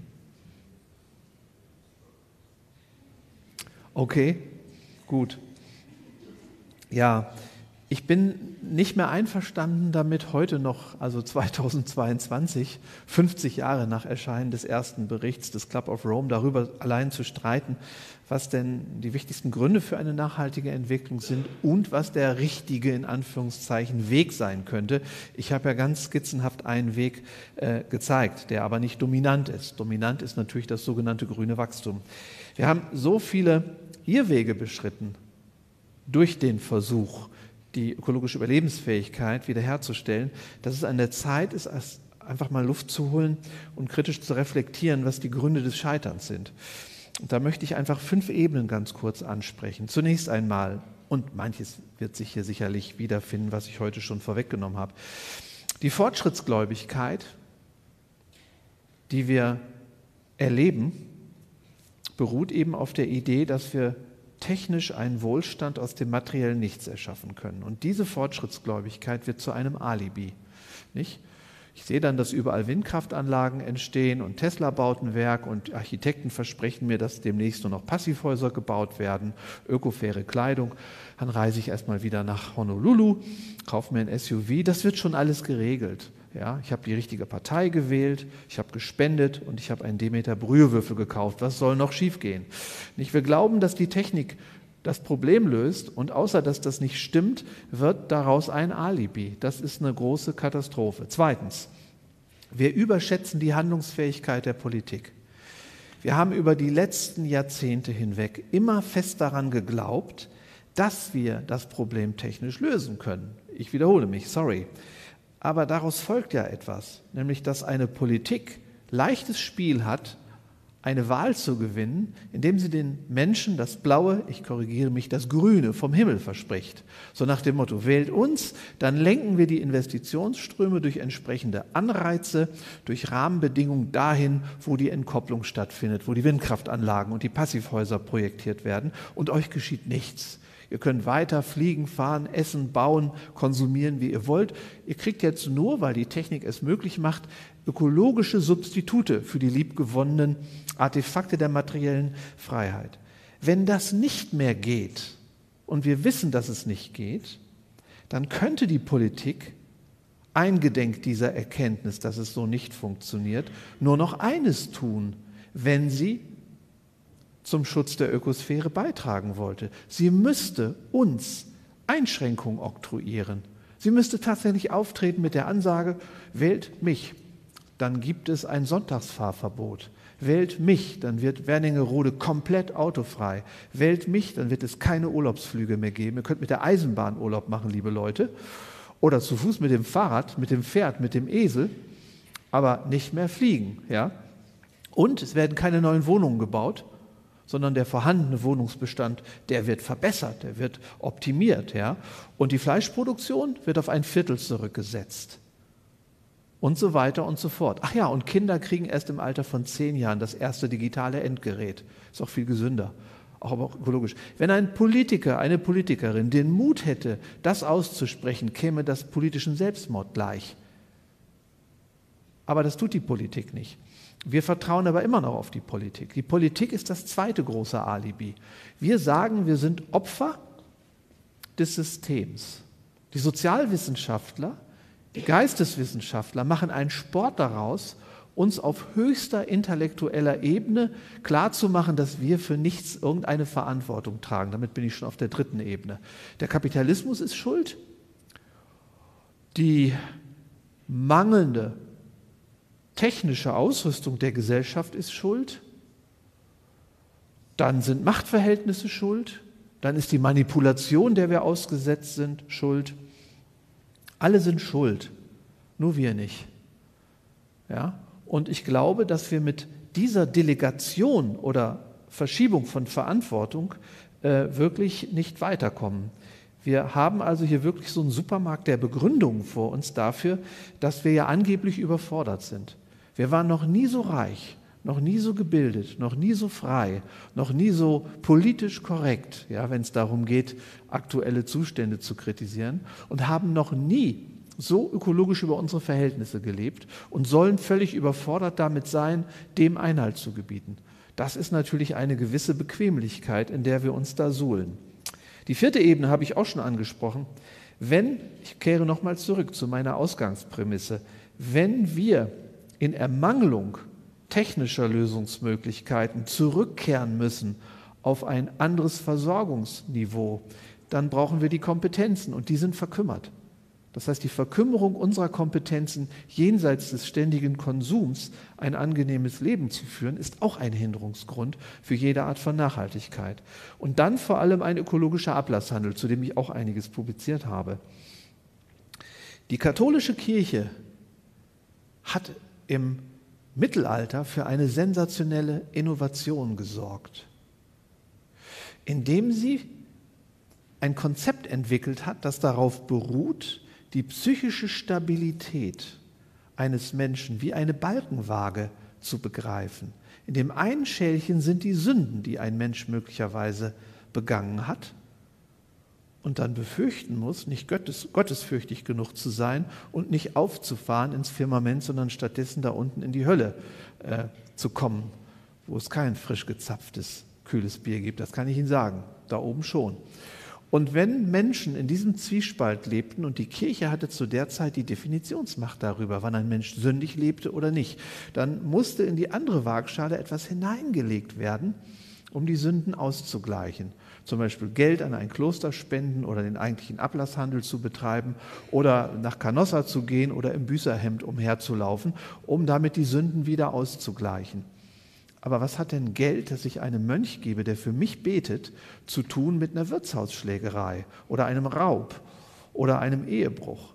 Okay, gut. Ja, ich bin nicht mehr einverstanden damit, heute noch, also zweitausendzweiundzwanzig, fünfzig Jahre nach Erscheinen des ersten Berichts des Club of Rome, darüber allein zu streiten, was denn die wichtigsten Gründe für eine nachhaltige Entwicklung sind und was der richtige, in Anführungszeichen, Weg sein könnte. Ich habe ja ganz skizzenhaft einen Weg äh, gezeigt, der aber nicht dominant ist. Dominant ist natürlich das sogenannte grüne Wachstum. Wir haben so viele Irrwege beschritten durch den Versuch, die ökologische Überlebensfähigkeit wiederherzustellen, dass es an der Zeit ist, einfach mal Luft zu holen und kritisch zu reflektieren, was die Gründe des Scheiterns sind. Und da möchte ich einfach fünf Ebenen ganz kurz ansprechen. Zunächst einmal, und manches wird sich hier sicherlich wiederfinden, was ich heute schon vorweggenommen habe, die Fortschrittsgläubigkeit, die wir erleben, beruht eben auf der Idee, dass wir technisch einen Wohlstand aus dem materiellen Nichts erschaffen können. Und diese Fortschrittsgläubigkeit wird zu einem Alibi. Nicht? Ich sehe dann, dass überall Windkraftanlagen entstehen und Tesla baut ein Werk und Architekten versprechen mir, dass demnächst nur noch Passivhäuser gebaut werden, ökofaire Kleidung. Dann reise ich erstmal wieder nach Honolulu, kaufe mir ein S U V. Das wird schon alles geregelt. Ja, ich habe die richtige Partei gewählt, ich habe gespendet und ich habe einen Demeter Brühewürfel gekauft. Was soll noch schiefgehen? Nicht, wir glauben, dass die Technik das Problem löst und außer dass das nicht stimmt, wird daraus ein Alibi. Das ist eine große Katastrophe. Zweitens, wir überschätzen die Handlungsfähigkeit der Politik. Wir haben über die letzten Jahrzehnte hinweg immer fest daran geglaubt, dass wir das Problem technisch lösen können. Ich wiederhole mich, sorry. Aber daraus folgt ja etwas, nämlich dass eine Politik leichtes Spiel hat, eine Wahl zu gewinnen, indem sie den Menschen das Blaue, ich korrigiere mich, das Grüne vom Himmel verspricht. So nach dem Motto, wählt uns, dann lenken wir die Investitionsströme durch entsprechende Anreize, durch Rahmenbedingungen dahin, wo die Entkopplung stattfindet, wo die Windkraftanlagen und die Passivhäuser projektiert werden und euch geschieht nichts. Ihr könnt weiter fliegen, fahren, essen, bauen, konsumieren, wie ihr wollt. Ihr kriegt jetzt nur, weil die Technik es möglich macht, ökologische Substitute für die liebgewonnenen Artefakte der materiellen Freiheit. Wenn das nicht mehr geht, und wir wissen, dass es nicht geht, dann könnte die Politik, eingedenk dieser Erkenntnis, dass es so nicht funktioniert, nur noch eines tun, wenn sie zum Schutz der Ökosphäre beitragen wollte. Sie müsste uns Einschränkungen oktroyieren. Sie müsste tatsächlich auftreten mit der Ansage, wählt mich, dann gibt es ein Sonntagsfahrverbot. Wählt mich, dann wird Wernigerode komplett autofrei. Wählt mich, dann wird es keine Urlaubsflüge mehr geben. Ihr könnt mit der Eisenbahn Urlaub machen, liebe Leute, oder zu Fuß mit dem Fahrrad, mit dem Pferd, mit dem Esel, aber nicht mehr fliegen. Ja? Und es werden keine neuen Wohnungen gebaut, sondern der vorhandene Wohnungsbestand, der wird verbessert, der wird optimiert. Ja? Und die Fleischproduktion wird auf ein Viertel zurückgesetzt. Und so weiter und so fort. Ach ja, und Kinder kriegen erst im Alter von zehn Jahren das erste digitale Endgerät. Ist auch viel gesünder, auch aber auch ökologisch. Wenn ein Politiker, eine Politikerin den Mut hätte, das auszusprechen, käme das politischen Selbstmord gleich. Aber das tut die Politik nicht. Wir vertrauen aber immer noch auf die Politik. Die Politik ist das zweite große Alibi. Wir sagen, wir sind Opfer des Systems. Die Sozialwissenschaftler, die Geisteswissenschaftler machen einen Sport daraus, uns auf höchster intellektueller Ebene klarzumachen, dass wir für nichts irgendeine Verantwortung tragen. Damit bin ich schon auf der dritten Ebene. Der Kapitalismus ist schuld. Die mangelnde technische Ausrüstung der Gesellschaft ist schuld. Dann sind Machtverhältnisse schuld. Dann ist die Manipulation, der wir ausgesetzt sind, schuld. Alle sind schuld, nur wir nicht. Ja? Und ich glaube, dass wir mit dieser Delegation oder Verschiebung von Verantwortung äh, wirklich nicht weiterkommen. Wir haben also hier wirklich so einen Supermarkt der Begründungen vor uns dafür, dass wir ja angeblich überfordert sind. Wir waren noch nie so reich, noch nie so gebildet, noch nie so frei, noch nie so politisch korrekt, ja, wenn es darum geht, aktuelle Zustände zu kritisieren, und haben noch nie so ökologisch über unsere Verhältnisse gelebt und sollen völlig überfordert damit sein, dem Einhalt zu gebieten. Das ist natürlich eine gewisse Bequemlichkeit, in der wir uns da suhlen. Die vierte Ebene habe ich auch schon angesprochen. Wenn, ich kehre nochmal zurück zu meiner Ausgangsprämisse, wenn wir in Ermangelung technischer Lösungsmöglichkeiten zurückkehren müssen auf ein anderes Versorgungsniveau, dann brauchen wir die Kompetenzen und die sind verkümmert. Das heißt, die Verkümmerung unserer Kompetenzen jenseits des ständigen Konsums ein angenehmes Leben zu führen, ist auch ein Hinderungsgrund für jede Art von Nachhaltigkeit. Und dann vor allem ein ökologischer Ablasshandel, zu dem ich auch einiges publiziert habe. Die katholische Kirche hat im Mittelalter für eine sensationelle Innovation gesorgt, indem sie ein Konzept entwickelt hat, das darauf beruht, die psychische Stabilität eines Menschen wie eine Balkenwaage zu begreifen. In dem einen Schälchen sind die Sünden, die ein Mensch möglicherweise begangen hat und dann befürchten muss, nicht Gottes, gottesfürchtig genug zu sein und nicht aufzufahren ins Firmament, sondern stattdessen da unten in die Hölle äh, zu kommen, wo es kein frisch gezapftes, kühles Bier gibt. Das kann ich Ihnen sagen, da oben schon. Und wenn Menschen in diesem Zwiespalt lebten, und die Kirche hatte zu der Zeit die Definitionsmacht darüber, wann ein Mensch sündig lebte oder nicht, dann musste in die andere Waagschale etwas hineingelegt werden, um die Sünden auszugleichen. Zum Beispiel Geld an ein Kloster spenden oder den eigentlichen Ablasshandel zu betreiben oder nach Canossa zu gehen oder im Büßerhemd umherzulaufen, um damit die Sünden wieder auszugleichen. Aber was hat denn Geld, das ich einem Mönch gebe, der für mich betet, zu tun mit einer Wirtshausschlägerei oder einem Raub oder einem Ehebruch?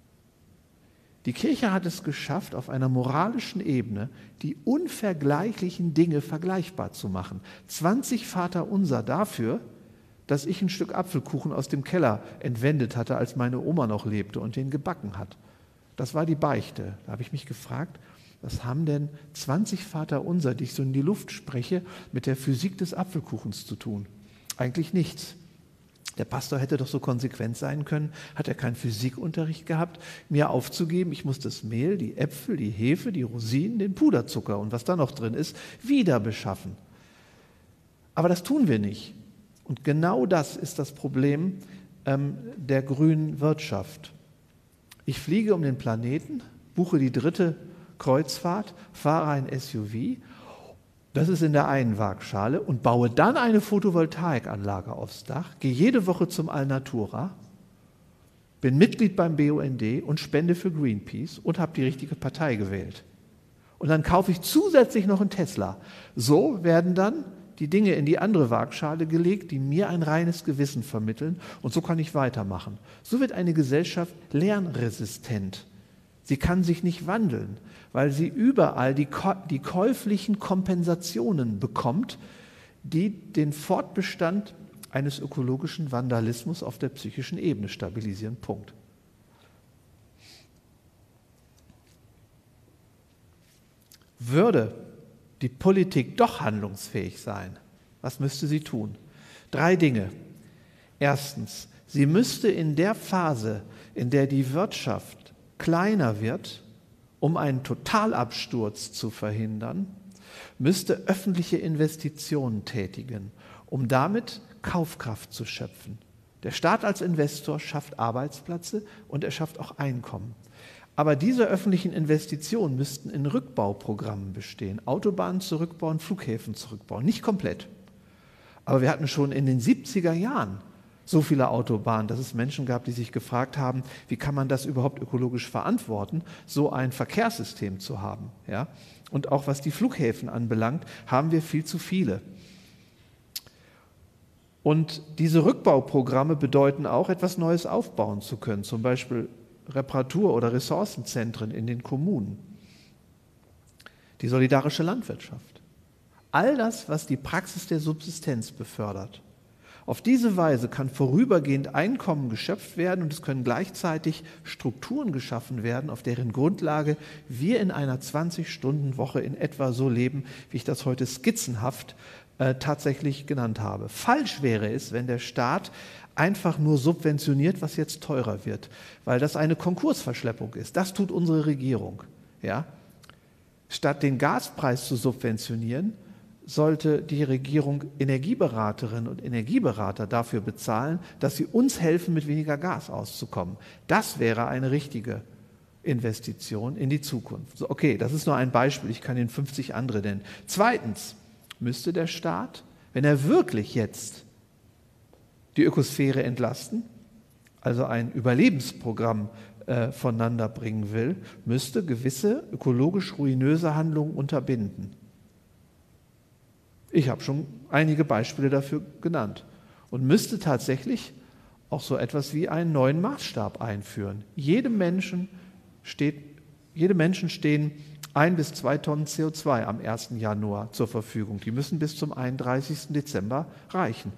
Die Kirche hat es geschafft, auf einer moralischen Ebene die unvergleichlichen Dinge vergleichbar zu machen. zwanzig Vaterunser dafür, dass ich ein Stück Apfelkuchen aus dem Keller entwendet hatte, als meine Oma noch lebte und den gebacken hat. Das war die Beichte. Da habe ich mich gefragt, was haben denn zwanzig Vaterunser, die ich so in die Luft spreche, mit der Physik des Apfelkuchens zu tun? Eigentlich nichts. Der Pastor hätte doch so konsequent sein können, hat er keinen Physikunterricht gehabt, mir aufzugeben, ich muss das Mehl, die Äpfel, die Hefe, die Rosinen, den Puderzucker und was da noch drin ist, wieder beschaffen. Aber das tun wir nicht. Und genau das ist das Problem ähm, der grünen Wirtschaft. Ich fliege um den Planeten, buche die dritte Kreuzfahrt, fahre ein S U V, das ist in der einen Waagschale, und baue dann eine Photovoltaikanlage aufs Dach, gehe jede Woche zum Alnatura, bin Mitglied beim B U N D und spende für Greenpeace und habe die richtige Partei gewählt. Und dann kaufe ich zusätzlich noch einen Tesla. So werden dann die Dinge in die andere Waagschale gelegt, die mir ein reines Gewissen vermitteln, und so kann ich weitermachen. So wird eine Gesellschaft lernresistent. Sie kann sich nicht wandeln, weil sie überall die, die käuflichen Kompensationen bekommt, die den Fortbestand eines ökologischen Vandalismus auf der psychischen Ebene stabilisieren. Punkt. Würde die Politik doch handlungsfähig sein, was müsste sie tun? Drei Dinge. Erstens, sie müsste in der Phase, in der die Wirtschaft kleiner wird, um einen Totalabsturz zu verhindern, müsste öffentliche Investitionen tätigen, um damit Kaufkraft zu schöpfen. Der Staat als Investor schafft Arbeitsplätze und er schafft auch Einkommen. Aber diese öffentlichen Investitionen müssten in Rückbauprogrammen bestehen. Autobahnen zurückbauen, Flughäfen zurückbauen. Nicht komplett. Aber wir hatten schon in den siebziger Jahren so viele Autobahnen, dass es Menschen gab, die sich gefragt haben, wie kann man das überhaupt ökologisch verantworten, so ein Verkehrssystem zu haben. Ja? Und auch was die Flughäfen anbelangt, haben wir viel zu viele. Und diese Rückbauprogramme bedeuten auch, etwas Neues aufbauen zu können, zum Beispiel Reparatur- oder Ressourcenzentren in den Kommunen. Die solidarische Landwirtschaft. All das, was die Praxis der Subsistenz befördert. Auf diese Weise kann vorübergehend Einkommen geschöpft werden und es können gleichzeitig Strukturen geschaffen werden, auf deren Grundlage wir in einer zwanzig-Stunden-Woche in etwa so leben, wie ich das heute skizzenhaft äh, tatsächlich genannt habe. Falsch wäre es, wenn der Staat einfach nur subventioniert, was jetzt teurer wird, weil das eine Konkursverschleppung ist. Das tut unsere Regierung. Ja? Statt den Gaspreis zu subventionieren, sollte die Regierung Energieberaterinnen und Energieberater dafür bezahlen, dass sie uns helfen, mit weniger Gas auszukommen. Das wäre eine richtige Investition in die Zukunft. So, okay, das ist nur ein Beispiel, ich kann Ihnen fünfzig andere nennen. Zweitens müsste der Staat, wenn er wirklich jetzt die Ökosphäre entlasten, also ein Überlebensprogramm äh, voneinander bringen will, müsste gewisse ökologisch ruinöse Handlungen unterbinden. Ich habe schon einige Beispiele dafür genannt und müsste tatsächlich auch so etwas wie einen neuen Maßstab einführen. Jedem Menschen steht, jedem Menschen stehen ein bis zwei Tonnen C O zwei am ersten Januar zur Verfügung. Die müssen bis zum einunddreißigsten Dezember reichen.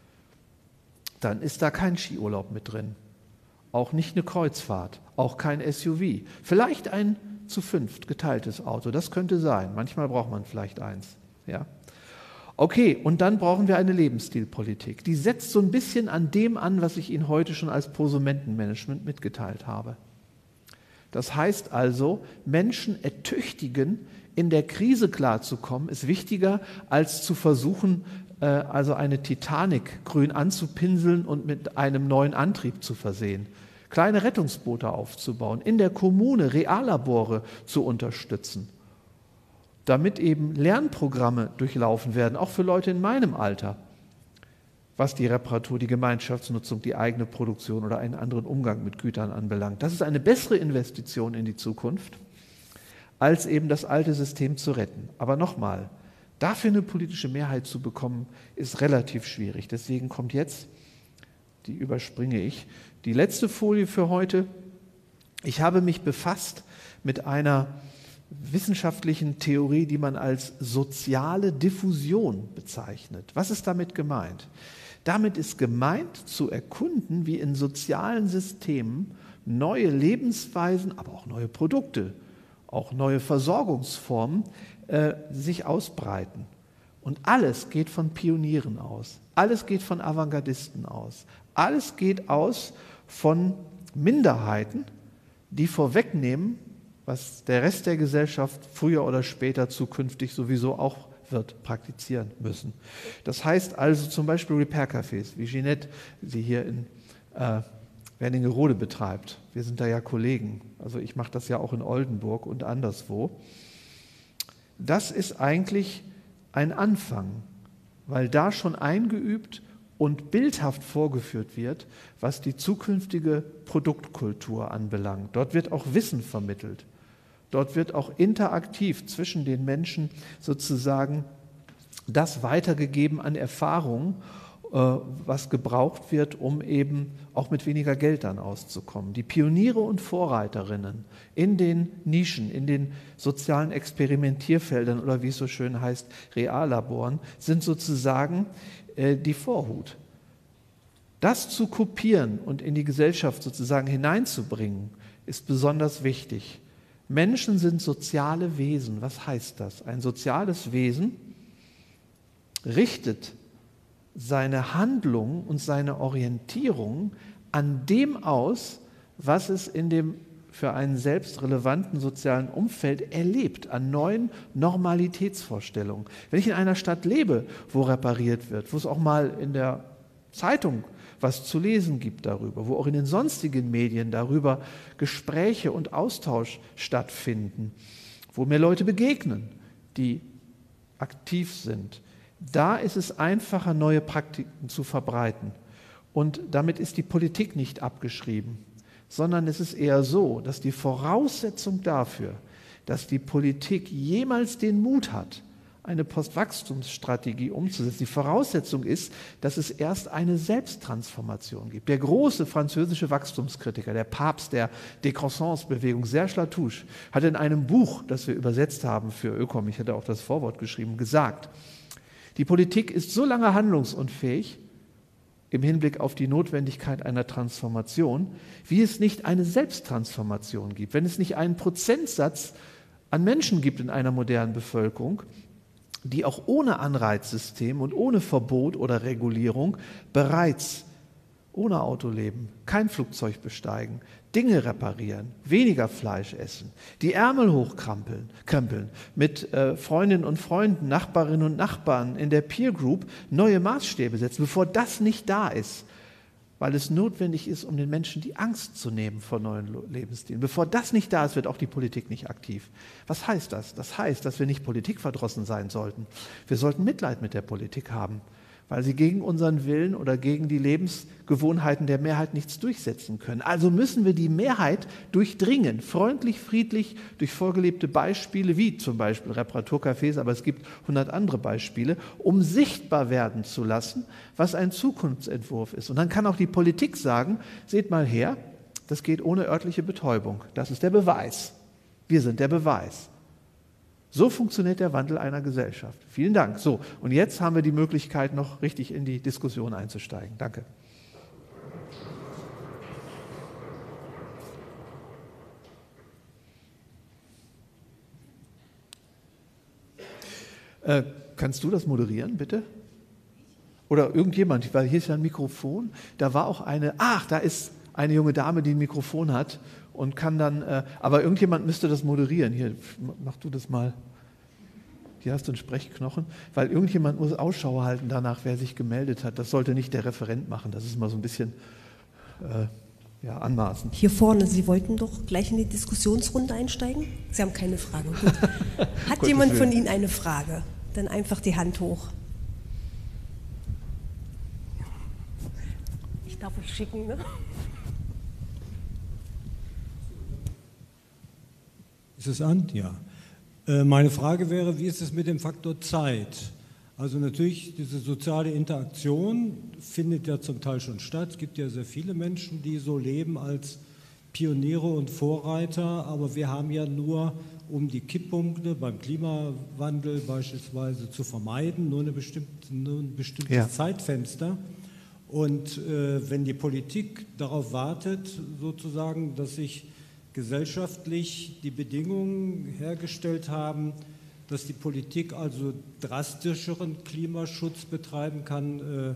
Dann ist da kein Skiurlaub mit drin, auch nicht eine Kreuzfahrt, auch kein S U V. Vielleicht ein zu fünft geteiltes Auto, das könnte sein. Manchmal braucht man vielleicht eins. Ja. Okay, und dann brauchen wir eine Lebensstilpolitik. Die setzt so ein bisschen an dem an, was ich Ihnen heute schon als Prosumentenmanagement mitgeteilt habe. Das heißt also, Menschen ertüchtigen, in der Krise klarzukommen, ist wichtiger, als zu versuchen, äh, also eine Titanic grün anzupinseln und mit einem neuen Antrieb zu versehen. Kleine Rettungsboote aufzubauen, in der Kommune Reallabore zu unterstützen, damit eben Lernprogramme durchlaufen werden, auch für Leute in meinem Alter, was die Reparatur, die Gemeinschaftsnutzung, die eigene Produktion oder einen anderen Umgang mit Gütern anbelangt. Das ist eine bessere Investition in die Zukunft, als eben das alte System zu retten. Aber nochmal, dafür eine politische Mehrheit zu bekommen, ist relativ schwierig. Deswegen kommt jetzt, die überspringe ich, die letzte Folie für heute. Ich habe mich befasst mit einer wissenschaftlichen Theorie, die man als soziale Diffusion bezeichnet. Was ist damit gemeint? Damit ist gemeint, zu erkunden, wie in sozialen Systemen neue Lebensweisen, aber auch neue Produkte, auch neue Versorgungsformen äh, sich ausbreiten. Und alles geht von Pionieren aus. Alles geht von Avantgardisten aus. Alles geht aus von Minderheiten, die vorwegnehmen, was der Rest der Gesellschaft früher oder später zukünftig sowieso auch wird praktizieren müssen. Das heißt also zum Beispiel Repair-Cafés, wie Jeanette sie hier in äh, Wernigerode betreibt. Wir sind da ja Kollegen, also ich mache das ja auch in Oldenburg und anderswo. Das ist eigentlich ein Anfang, weil da schon eingeübt und bildhaft vorgeführt wird, was die zukünftige Produktkultur anbelangt. Dort wird auch Wissen vermittelt. Dort wird auch interaktiv zwischen den Menschen sozusagen das weitergegeben an Erfahrung, was gebraucht wird, um eben auch mit weniger Geld dann auszukommen. Die Pioniere und Vorreiterinnen in den Nischen, in den sozialen Experimentierfeldern oder wie es so schön heißt, Reallaboren, sind sozusagen die Vorhut. Das zu kopieren und in die Gesellschaft sozusagen hineinzubringen, ist besonders wichtig. Menschen sind soziale Wesen. Was heißt das? Ein soziales Wesen richtet seine Handlung und seine Orientierung an dem aus, was es in dem für einen selbst relevanten sozialen Umfeld erlebt, an neuen Normalitätsvorstellungen. Wenn ich in einer Stadt lebe, wo repariert wird, wo es auch mal in der Zeitung was zu lesen gibt darüber, wo auch in den sonstigen Medien darüber Gespräche und Austausch stattfinden, wo mir Leute begegnen, die aktiv sind, da ist es einfacher, neue Praktiken zu verbreiten. Und damit ist die Politik nicht abgeschrieben, sondern es ist eher so, dass die Voraussetzung dafür, dass die Politik jemals den Mut hat, eine Postwachstumsstrategie umzusetzen. Die Voraussetzung ist, dass es erst eine Selbsttransformation gibt. Der große französische Wachstumskritiker, der Papst der Décroissance-Bewegung, Serge Latouche, hat in einem Buch, das wir übersetzt haben für Ökom, ich hatte auch das Vorwort geschrieben, gesagt, die Politik ist so lange handlungsunfähig im Hinblick auf die Notwendigkeit einer Transformation, wie es nicht eine Selbsttransformation gibt. Wenn es nicht einen Prozentsatz an Menschen gibt in einer modernen Bevölkerung, die auch ohne Anreizsystem und ohne Verbot oder Regulierung bereits ohne Auto leben, kein Flugzeug besteigen, Dinge reparieren, weniger Fleisch essen, die Ärmel hochkrempeln, krempeln, mit äh, Freundinnen und Freunden, Nachbarinnen und Nachbarn in der Peer Group neue Maßstäbe setzen, bevor das nicht da ist, weil es notwendig ist, um den Menschen die Angst zu nehmen vor neuen Lebensstilen. Bevor das nicht da ist, wird auch die Politik nicht aktiv. Was heißt das? Das heißt, dass wir nicht politikverdrossen sein sollten. Wir sollten Mitleid mit der Politik haben, weil sie gegen unseren Willen oder gegen die Lebensgewohnheiten der Mehrheit nichts durchsetzen können. Also müssen wir die Mehrheit durchdringen, freundlich, friedlich, durch vorgelebte Beispiele, wie zum Beispiel Reparaturcafés, aber es gibt hundert andere Beispiele, um sichtbar werden zu lassen, was ein Zukunftsentwurf ist. Und dann kann auch die Politik sagen, seht mal her, das geht ohne örtliche Betäubung. Das ist der Beweis. Wir sind der Beweis. So funktioniert der Wandel einer Gesellschaft. Vielen Dank. So, und jetzt haben wir die Möglichkeit, noch richtig in die Diskussion einzusteigen. Danke. Äh, kannst du das moderieren, bitte? Oder irgendjemand, weil hier ist ja ein Mikrofon. Da war auch eine, ach, da ist eine junge Dame, die ein Mikrofon hat und kann dann, äh, aber irgendjemand müsste das moderieren. Hier, mach du das mal. Hier hast du einen Sprechknochen, weil irgendjemand muss Ausschau halten danach, wer sich gemeldet hat. Das sollte nicht der Referent machen, das ist mal so ein bisschen äh, ja, anmaßend. Hier vorne, Sie wollten doch gleich in die Diskussionsrunde einsteigen? Sie haben keine Frage. Gut. Hat jemand von Ihnen eine Frage? Dann einfach die Hand hoch. Ich darf es schicken, ne? Ist es an? Ja. Äh, meine Frage wäre, wie ist es mit dem Faktor Zeit? Also natürlich, diese soziale Interaktion findet ja zum Teil schon statt. Es gibt ja sehr viele Menschen, die so leben als Pioniere und Vorreiter, aber wir haben ja nur, um die Kipppunkte beim Klimawandel beispielsweise zu vermeiden, nur, eine bestimmte, nur ein bestimmtes ja. Zeitfenster. Und äh, wenn die Politik darauf wartet, sozusagen, dass sich gesellschaftlich die Bedingungen hergestellt haben, dass die Politik also drastischeren Klimaschutz betreiben kann, äh,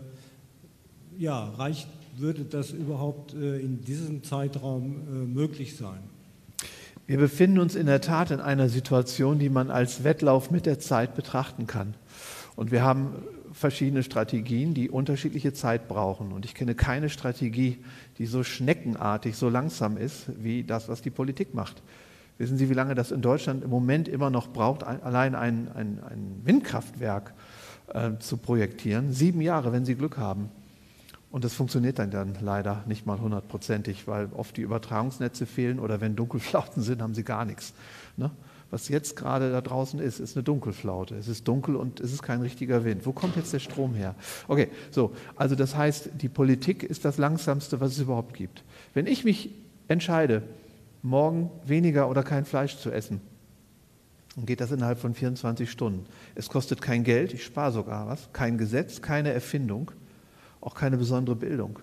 ja, reicht, würde das überhaupt äh, in diesem Zeitraum äh, möglich sein? Wir befinden uns in der Tat in einer Situation, die man als Wettlauf mit der Zeit betrachten kann. Und wir haben verschiedene Strategien, die unterschiedliche Zeit brauchen. Und ich kenne keine Strategie, die so schneckenartig, so langsam ist, wie das, was die Politik macht. Wissen Sie, wie lange das in Deutschland im Moment immer noch braucht, allein ein, ein, ein Windkraftwerk äh, zu projektieren? Sieben Jahre, wenn Sie Glück haben. Und das funktioniert dann, dann leider nicht mal hundertprozentig, weil oft die Übertragungsnetze fehlen oder wenn Dunkelflauten sind, haben Sie gar nichts. Ne? Was jetzt gerade da draußen ist, ist eine Dunkelflaute. Es ist dunkel und es ist kein richtiger Wind. Wo kommt jetzt der Strom her? Okay, so, also das heißt, die Politik ist das Langsamste, was es überhaupt gibt. Wenn ich mich entscheide, morgen weniger oder kein Fleisch zu essen, dann geht das innerhalb von vierundzwanzig Stunden. Es kostet kein Geld, ich spare sogar was, kein Gesetz, keine Erfindung, auch keine besondere Bildung.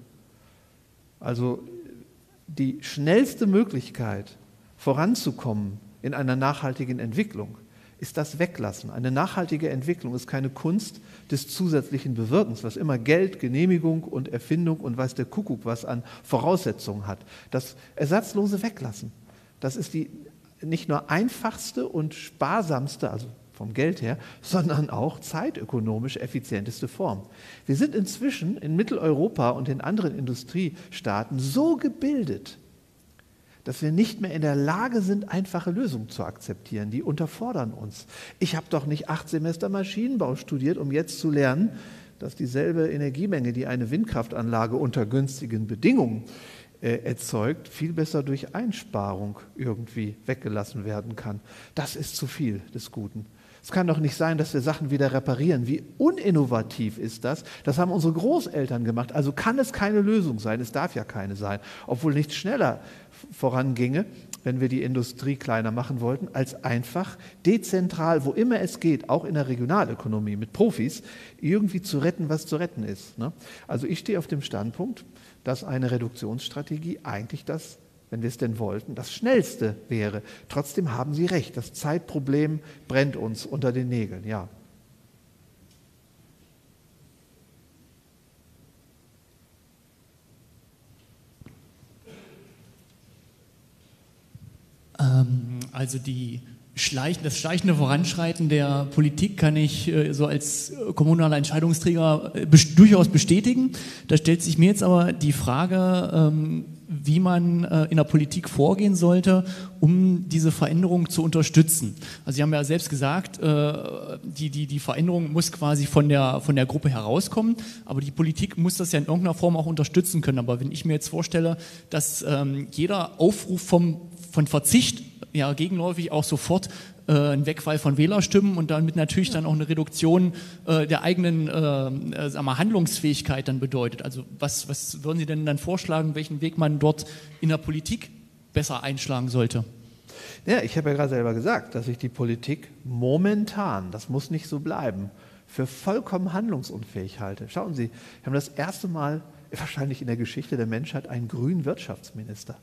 Also die schnellste Möglichkeit, voranzukommen in einer nachhaltigen Entwicklung, ist das Weglassen. Eine nachhaltige Entwicklung ist keine Kunst des zusätzlichen Bewirkens, was immer Geld, Genehmigung und Erfindung und weiß der Kuckuck was an Voraussetzungen hat. Das ersatzlose Weglassen, das ist die nicht nur einfachste und sparsamste, also vom Geld her, sondern auch zeitökonomisch effizienteste Form. Wir sind inzwischen in Mitteleuropa und in anderen Industriestaaten so gebildet, dass wir nicht mehr in der Lage sind, einfache Lösungen zu akzeptieren. Die unterfordern uns. Ich habe doch nicht acht Semester Maschinenbau studiert, um jetzt zu lernen, dass dieselbe Energiemenge, die eine Windkraftanlage unter günstigen Bedingungen äh, erzeugt, viel besser durch Einsparung irgendwie weggelassen werden kann. Das ist zu viel des Guten. Es kann doch nicht sein, dass wir Sachen wieder reparieren. Wie uninnovativ ist das? Das haben unsere Großeltern gemacht. Also kann es keine Lösung sein. Es darf ja keine sein. Obwohl nichts schneller voranginge, wenn wir die Industrie kleiner machen wollten, als einfach dezentral, wo immer es geht, auch in der Regionalökonomie mit Profis, irgendwie zu retten, was zu retten ist. Also ich stehe auf dem Standpunkt, dass eine Reduktionsstrategie eigentlich das, wenn wir es denn wollten, das Schnellste wäre. Trotzdem haben Sie recht, das Zeitproblem brennt uns unter den Nägeln, ja. Also die schleichen, das schleichende Voranschreiten der Politik kann ich äh, so als kommunaler Entscheidungsträger äh, best- durchaus bestätigen. Da stellt sich mir jetzt aber die Frage, ähm, wie man äh, in der Politik vorgehen sollte, um diese Veränderung zu unterstützen. Also Sie haben ja selbst gesagt, äh, die, die, die Veränderung muss quasi von der, von der Gruppe herauskommen, aber die Politik muss das ja in irgendeiner Form auch unterstützen können. Aber wenn ich mir jetzt vorstelle, dass ähm, jeder Aufruf vom, von Verzicht ja gegenläufig auch sofort äh, ein Wegfall von Wählerstimmen und damit natürlich dann auch eine Reduktion äh, der eigenen äh, sagen wir, Handlungsfähigkeit dann bedeutet. Also was, was würden Sie denn dann vorschlagen, welchen Weg man dort in der Politik besser einschlagen sollte? Ja, ich habe ja gerade selber gesagt, dass ich die Politik momentan, das muss nicht so bleiben, für vollkommen handlungsunfähig halte. Schauen Sie, wir haben das erste Mal wahrscheinlich in der Geschichte der Menschheit einen grünen Wirtschaftsminister,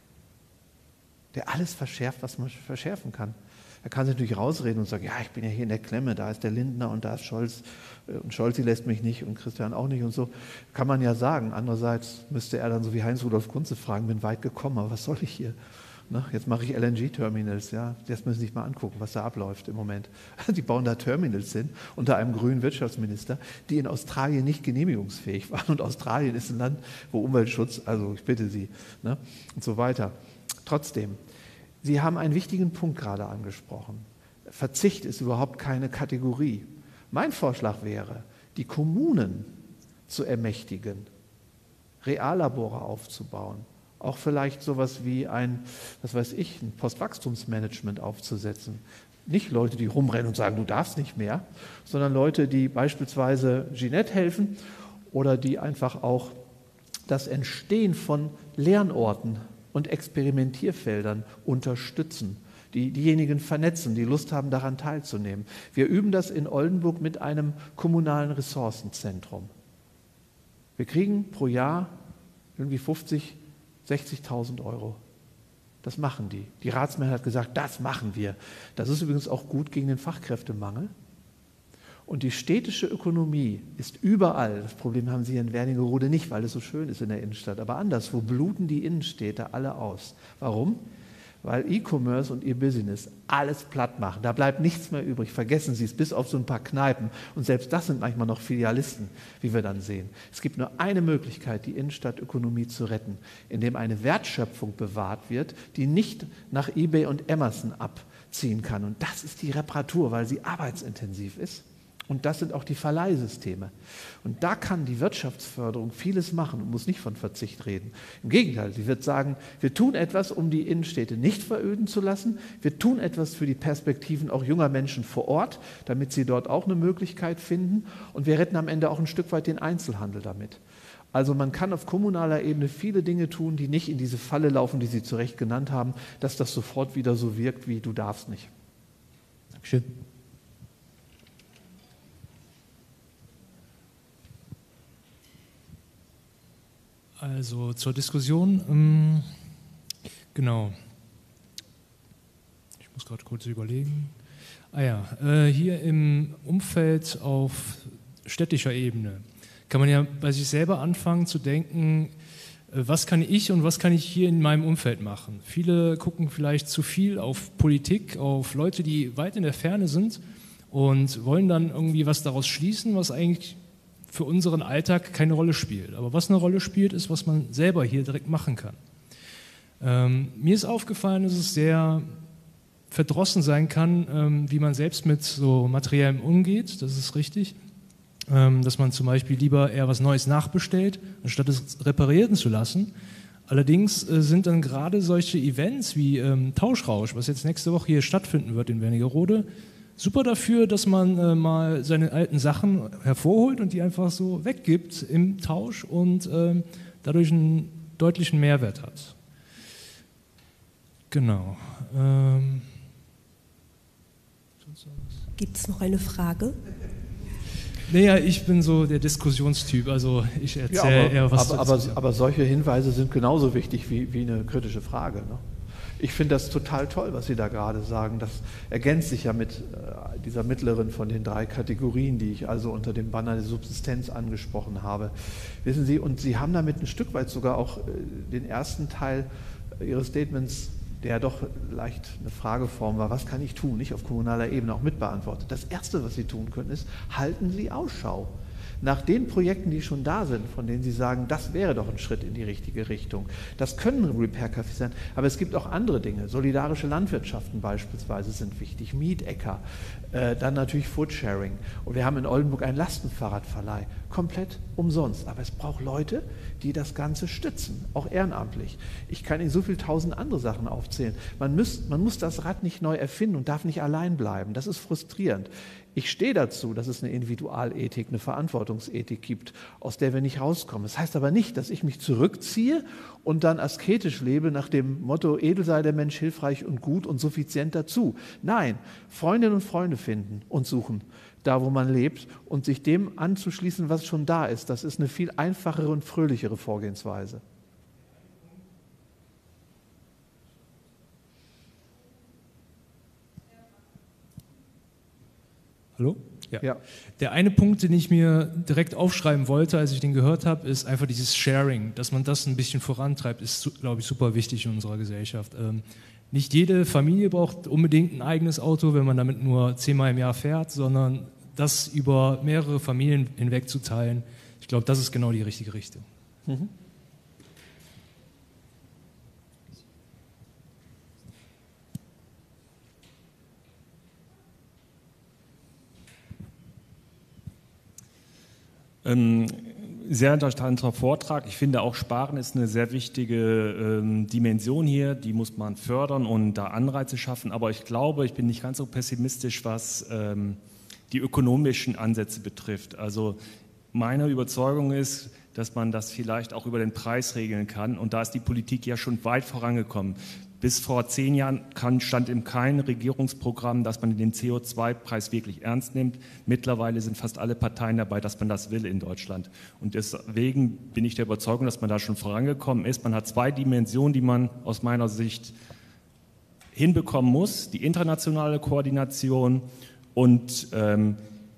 der alles verschärft, was man verschärfen kann. Er kann sich natürlich rausreden und sagen, ja, ich bin ja hier in der Klemme, da ist der Lindner und da ist Scholz und Scholz lässt mich nicht und Christian auch nicht und so. Kann man ja sagen. Andererseits müsste er dann so wie Heinz-Rudolf Kunze fragen, bin weit gekommen, aber was soll ich hier? Ne? Jetzt mache ich L N G-Terminals, ja. Das müssen Sie sich mal angucken, was da abläuft im Moment. Die bauen da Terminals hin unter einem grünen Wirtschaftsminister, die in Australien nicht genehmigungsfähig waren. Und Australien ist ein Land, wo Umweltschutz, also ich bitte Sie, ne? Und so weiter. Trotzdem, Sie haben einen wichtigen Punkt gerade angesprochen. Verzicht ist überhaupt keine Kategorie. Mein Vorschlag wäre, die Kommunen zu ermächtigen, Reallabore aufzubauen, auch vielleicht sowas wie ein, was weiß ich, ein Postwachstumsmanagement aufzusetzen. Nicht Leute, die rumrennen und sagen, du darfst nicht mehr, sondern Leute, die beispielsweise Ginette helfen oder die einfach auch das Entstehen von Lernorten und Experimentierfeldern unterstützen, die diejenigen vernetzen, die Lust haben, daran teilzunehmen. Wir üben das in Oldenburg mit einem kommunalen Ressourcenzentrum. Wir kriegen pro Jahr irgendwie fünfzig, sechzigtausend Euro. Das machen die. Die Ratsmehrheit hat gesagt, das machen wir. Das ist übrigens auch gut gegen den Fachkräftemangel. Und die städtische Ökonomie ist überall, das Problem haben Sie hier in Wernigerode nicht, weil es so schön ist in der Innenstadt, aber anderswo bluten die Innenstädte alle aus. Warum? Weil E-Commerce und E-Business alles platt machen. Da bleibt nichts mehr übrig. Vergessen Sie es, bis auf so ein paar Kneipen. Und selbst das sind manchmal noch Filialisten, wie wir dann sehen. Es gibt nur eine Möglichkeit, die Innenstadtökonomie zu retten, indem eine Wertschöpfung bewahrt wird, die nicht nach eBay und Amazon abziehen kann. Und das ist die Reparatur, weil sie arbeitsintensiv ist. Und das sind auch die Verleihsysteme. Und da kann die Wirtschaftsförderung vieles machen und muss nicht von Verzicht reden. Im Gegenteil, sie wird sagen, wir tun etwas, um die Innenstädte nicht veröden zu lassen. Wir tun etwas für die Perspektiven auch junger Menschen vor Ort, damit sie dort auch eine Möglichkeit finden. Und wir retten am Ende auch ein Stück weit den Einzelhandel damit. Also man kann auf kommunaler Ebene viele Dinge tun, die nicht in diese Falle laufen, die Sie zu Recht genannt haben, dass das sofort wieder so wirkt, wie du darfst nicht. Dankeschön. Also zur Diskussion, ähm, genau, ich muss gerade kurz überlegen. Ah ja, äh, hier im Umfeld auf städtischer Ebene kann man ja bei sich selber anfangen zu denken, äh, was kann ich und was kann ich hier in meinem Umfeld machen. Viele gucken vielleicht zu viel auf Politik, auf Leute, die weit in der Ferne sind und wollen dann irgendwie was daraus schließen, was eigentlich für unseren Alltag keine Rolle spielt. Aber was eine Rolle spielt, ist, was man selber hier direkt machen kann. Ähm, mir ist aufgefallen, dass es sehr verdrossen sein kann, ähm, wie man selbst mit so Materiellem umgeht. Das ist richtig. Ähm, dass man zum Beispiel lieber eher was Neues nachbestellt, anstatt es reparieren zu lassen. Allerdings äh, sind dann gerade solche Events wie ähm, Tauschrausch, was jetzt nächste Woche hier stattfinden wird in Wernigerode, super dafür, dass man äh, mal seine alten Sachen hervorholt und die einfach so weggibt im Tausch und äh, dadurch einen deutlichen Mehrwert hat. Genau. Ähm Gibt es noch eine Frage? Naja, ich bin so der Diskussionstyp, also ich erzähle ja, eher was aber, aber, aber solche Hinweise sind genauso wichtig wie, wie eine kritische Frage. Ne? Ich finde das total toll, was Sie da gerade sagen. Das ergänzt sich ja mit äh, dieser mittleren von den drei Kategorien, die ich also unter dem Banner der Subsistenz angesprochen habe. Wissen Sie, und Sie haben damit ein Stück weit sogar auch äh, den ersten Teil Ihres Statements, der doch leicht eine Frageform war, was kann ich tun, nicht auf kommunaler Ebene, auch mitbeantwortet. Das Erste, was Sie tun können, ist, halten Sie Ausschau nach den Projekten, die schon da sind, von denen Sie sagen, das wäre doch ein Schritt in die richtige Richtung. Das können Repair-Cafés sein, aber es gibt auch andere Dinge. Solidarische Landwirtschaften beispielsweise sind wichtig, Mietäcker, äh, dann natürlich Foodsharing. Und wir haben in Oldenburg einen Lastenfahrradverleih, komplett umsonst. Aber es braucht Leute, die das Ganze stützen, auch ehrenamtlich. Ich kann Ihnen so viele tausend andere Sachen aufzählen. Man muss, man muss das Rad nicht neu erfinden und darf nicht allein bleiben. Das ist frustrierend. Ich stehe dazu, dass es eine Individualethik, eine Verantwortungsethik gibt, aus der wir nicht rauskommen. Das heißt aber nicht, dass ich mich zurückziehe und dann asketisch lebe nach dem Motto, edel sei der Mensch, hilfreich und gut und suffizient dazu. Nein, Freundinnen und Freunde finden und suchen, da wo man lebt, und sich dem anzuschließen, was schon da ist. Das ist eine viel einfachere und fröhlichere Vorgehensweise. Hallo? Ja. Ja. Der eine Punkt, den ich mir direkt aufschreiben wollte, als ich den gehört habe, ist einfach dieses Sharing, dass man das ein bisschen vorantreibt, ist, glaube ich, super wichtig in unserer Gesellschaft. Ähm, nicht jede Familie braucht unbedingt ein eigenes Auto, wenn man damit nur zehnmal im Jahr fährt, sondern das über mehrere Familien hinweg zu teilen. Ich glaube, das ist genau die richtige Richtung. Mhm. Ähm, sehr interessanter Vortrag. Ich finde auch Sparen ist eine sehr wichtige ähm, Dimension hier, die muss man fördern und da Anreize schaffen, aber ich glaube, ich bin nicht ganz so pessimistisch, was ähm, die ökonomischen Ansätze betrifft. Also meine Überzeugung ist, dass man das vielleicht auch über den Preis regeln kann, und da ist die Politik ja schon weit vorangekommen. Bis vor zehn Jahren stand in keinem Regierungsprogramm, dass man den C O zwei Preis wirklich ernst nimmt. Mittlerweile sind fast alle Parteien dabei, dass man das will in Deutschland. Und deswegen bin ich der Überzeugung, dass man da schon vorangekommen ist. Man hat zwei Dimensionen, die man aus meiner Sicht hinbekommen muss. Die internationale Koordination und ähm,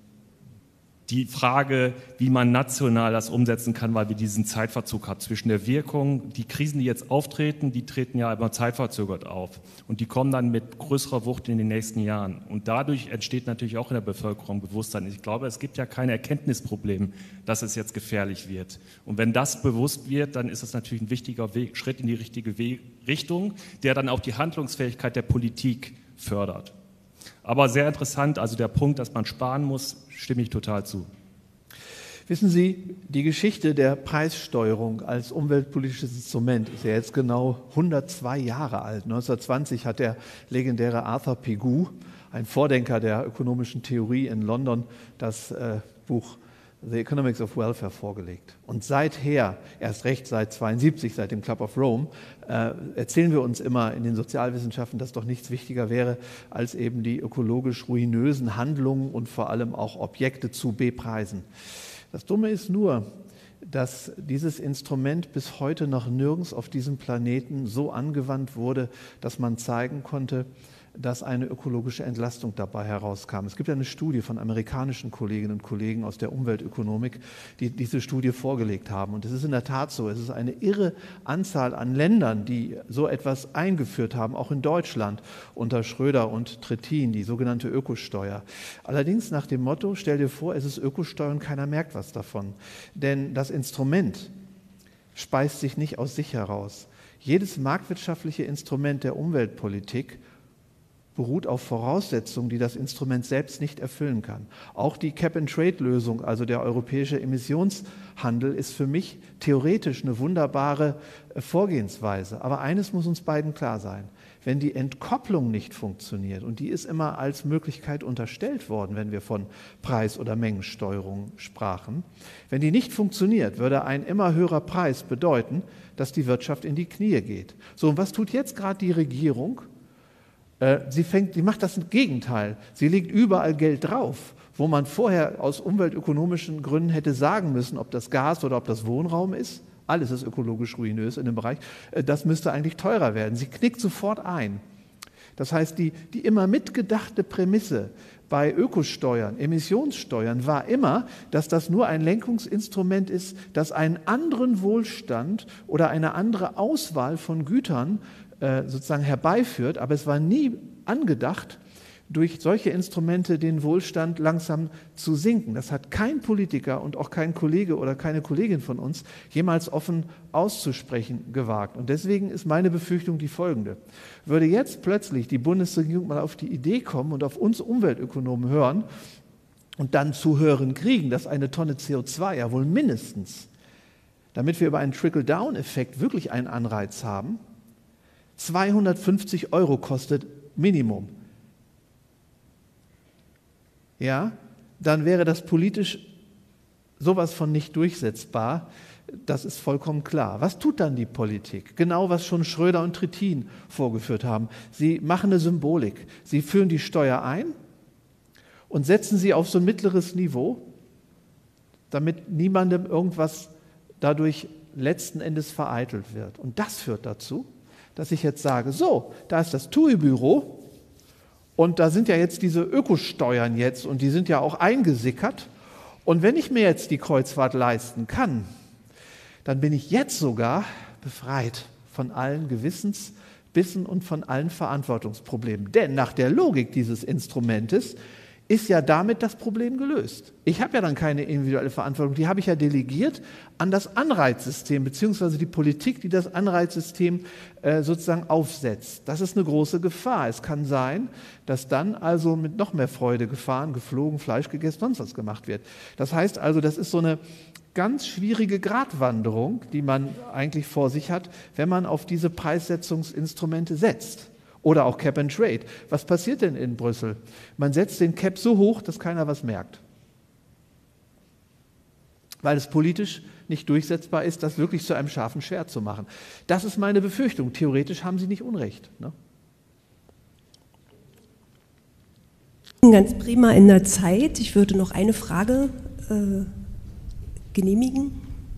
die Frage, wie man national das umsetzen kann, weil wir diesen Zeitverzug haben zwischen der Wirkung. Die Krisen, die jetzt auftreten, die treten ja immer zeitverzögert auf. Und die kommen dann mit größerer Wucht in den nächsten Jahren. Und dadurch entsteht natürlich auch in der Bevölkerung Bewusstsein. Ich glaube, es gibt ja kein Erkenntnisproblem, dass es jetzt gefährlich wird. Und wenn das bewusst wird, dann ist das natürlich ein wichtiger Weg, Schritt in die richtige Weg, Richtung, der dann auch die Handlungsfähigkeit der Politik fördert. Aber sehr interessant, also der Punkt, dass man sparen muss, stimme ich total zu. Wissen Sie, die Geschichte der Preissteuerung als umweltpolitisches Instrument ist ja jetzt genau hundertzwei Jahre alt. neunzehnhundertzwanzig hat der legendäre Arthur Pigou, ein Vordenker der ökonomischen Theorie in London, das äh, Buch The Economics of Welfare vorgelegt. Und seither, erst recht seit zweiundsiebzig, seit dem Club of Rome, äh, erzählen wir uns immer in den Sozialwissenschaften, dass doch nichts wichtiger wäre, als eben die ökologisch ruinösen Handlungen und vor allem auch Objekte zu bepreisen. Das Dumme ist nur, dass dieses Instrument bis heute noch nirgends auf diesem Planeten so angewandt wurde, dass man zeigen konnte, dass eine ökologische Entlastung dabei herauskam. Es gibt eine Studie von amerikanischen Kolleginnen und Kollegen aus der Umweltökonomik, die diese Studie vorgelegt haben. Und es ist in der Tat so, es ist eine irre Anzahl an Ländern, die so etwas eingeführt haben, auch in Deutschland unter Schröder und Trittin, die sogenannte Ökosteuer. Allerdings nach dem Motto, stell dir vor, es ist Ökosteuer und keiner merkt was davon. Denn das Instrument speist sich nicht aus sich heraus. Jedes marktwirtschaftliche Instrument der Umweltpolitik beruht auf Voraussetzungen, die das Instrument selbst nicht erfüllen kann. Auch die Cap-and-Trade-Lösung, also der europäische Emissionshandel, ist für mich theoretisch eine wunderbare Vorgehensweise. Aber eines muss uns beiden klar sein. wenn die Entkopplung nicht funktioniert, und die ist immer als Möglichkeit unterstellt worden, wenn wir von Preis- oder Mengensteuerung sprachen, wenn die nicht funktioniert, würde ein immer höherer Preis bedeuten, dass die Wirtschaft in die Knie geht. So, und was tut jetzt gerade die Regierung? Äh, sie fängt, sie macht das Gegenteil. Sie legt überall Geld drauf, wo man vorher aus umweltökonomischen Gründen hätte sagen müssen, ob das Gas oder ob das Wohnraum ist. Alles ist ökologisch ruinös in dem Bereich. Das müsste eigentlich teurer werden. Sie knickt sofort ein. Das heißt, die, die immer mitgedachte Prämisse bei Ökosteuern, Emissionssteuern war immer, dass das nur ein Lenkungsinstrument ist, das einen anderen Wohlstand oder eine andere Auswahl von Gütern äh, sozusagen herbeiführt. Aber es war nie angedacht, durch solche Instrumente den Wohlstand langsam zu sinken. Das hat kein Politiker und auch kein Kollege oder keine Kollegin von uns jemals offen auszusprechen gewagt. Und deswegen ist meine Befürchtung die folgende. Würde jetzt plötzlich die Bundesregierung mal auf die Idee kommen und auf uns Umweltökonomen hören und dann zu hören kriegen, dass eine Tonne C O zwei ja wohl mindestens, damit wir über einen Trickle-Down-Effekt wirklich einen Anreiz haben, zweihundertfünfzig Euro kostet Minimum. Ja, dann wäre das politisch sowas von nicht durchsetzbar. Das ist vollkommen klar. Was tut dann die Politik? Genau, was schon Schröder und Trittin vorgeführt haben. Sie machen eine Symbolik. Sie führen die Steuer ein und setzen sie auf so ein mittleres Niveau, damit niemandem irgendwas dadurch letzten Endes vereitelt wird. Und das führt dazu, dass ich jetzt sage, so, da ist das T U I-Büro, und da sind ja jetzt diese Ökosteuern jetzt und die sind ja auch eingesickert. Und wenn ich mir jetzt die Kreuzfahrt leisten kann, dann bin ich jetzt sogar befreit von allen Gewissensbissen und von allen Verantwortungsproblemen. Denn nach der Logik dieses Instrumentes ist ja damit das Problem gelöst. Ich habe ja dann keine individuelle Verantwortung, die habe ich ja delegiert an das Anreizsystem, beziehungsweise die Politik, die das Anreizsystem äh, sozusagen aufsetzt. Das ist eine große Gefahr. Es kann sein, dass dann also mit noch mehr Freude gefahren, geflogen, Fleisch gegessen, sonst was gemacht wird. Das heißt also, das ist so eine ganz schwierige Gratwanderung, die man eigentlich vor sich hat, wenn man auf diese Preissetzungsinstrumente setzt. Oder auch Cap and Trade. Was passiert denn in Brüssel? Man setzt den Cap so hoch, dass keiner was merkt. Weil es politisch nicht durchsetzbar ist, das wirklich zu einem scharfen Schwert zu machen. Das ist meine Befürchtung. Theoretisch haben Sie nicht Unrecht. Ne? Ganz prima in der Zeit. Ich würde noch eine Frage äh, genehmigen.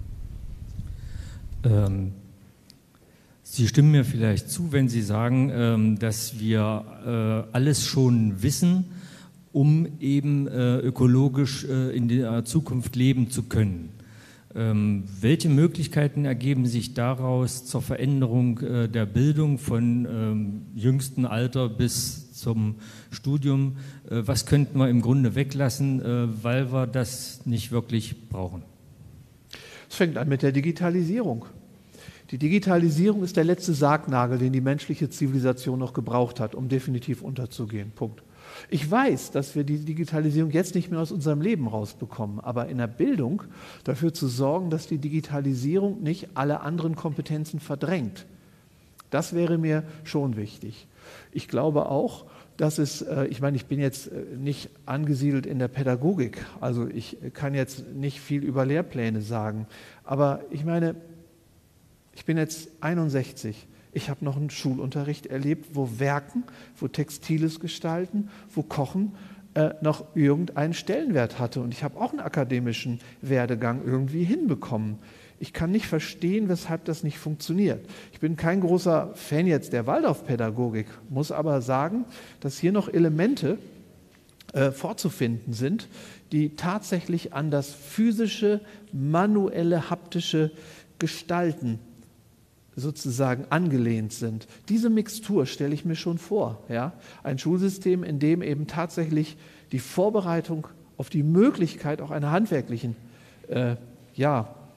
Ähm. Sie stimmen mir vielleicht zu, wenn Sie sagen, dass wir alles schon wissen, um eben ökologisch in der Zukunft leben zu können. Welche Möglichkeiten ergeben sich daraus zur Veränderung der Bildung von jüngstem Alter bis zum Studium? Was könnten wir im Grunde weglassen, weil wir das nicht wirklich brauchen? Es fängt an mit der Digitalisierung. Die Digitalisierung ist der letzte Sargnagel, den die menschliche Zivilisation noch gebraucht hat, um definitiv unterzugehen. Punkt. Ich weiß, dass wir die Digitalisierung jetzt nicht mehr aus unserem Leben rausbekommen, aber in der Bildung dafür zu sorgen, dass die Digitalisierung nicht alle anderen Kompetenzen verdrängt. Das wäre mir schon wichtig. Ich glaube auch, dass es, ich meine, ich bin jetzt nicht angesiedelt in der Pädagogik, also ich kann jetzt nicht viel über Lehrpläne sagen, aber ich meine, ich bin jetzt einundsechzig. Ich habe noch einen Schulunterricht erlebt, wo Werken, wo Textiles gestalten, wo Kochen äh, noch irgendeinen Stellenwert hatte. Und ich habe auch einen akademischen Werdegang irgendwie hinbekommen. Ich kann nicht verstehen, weshalb das nicht funktioniert. Ich bin kein großer Fan jetzt der Waldorfpädagogik, muss aber sagen, dass hier noch Elemente äh, vorzufinden sind, die tatsächlich an das physische, manuelle, haptische Gestalten sozusagen angelehnt sind. Diese Mixtur stelle ich mir schon vor. Ja? Ein Schulsystem, in dem eben tatsächlich die Vorbereitung auf die Möglichkeit auch einer handwerklichen äh, ja,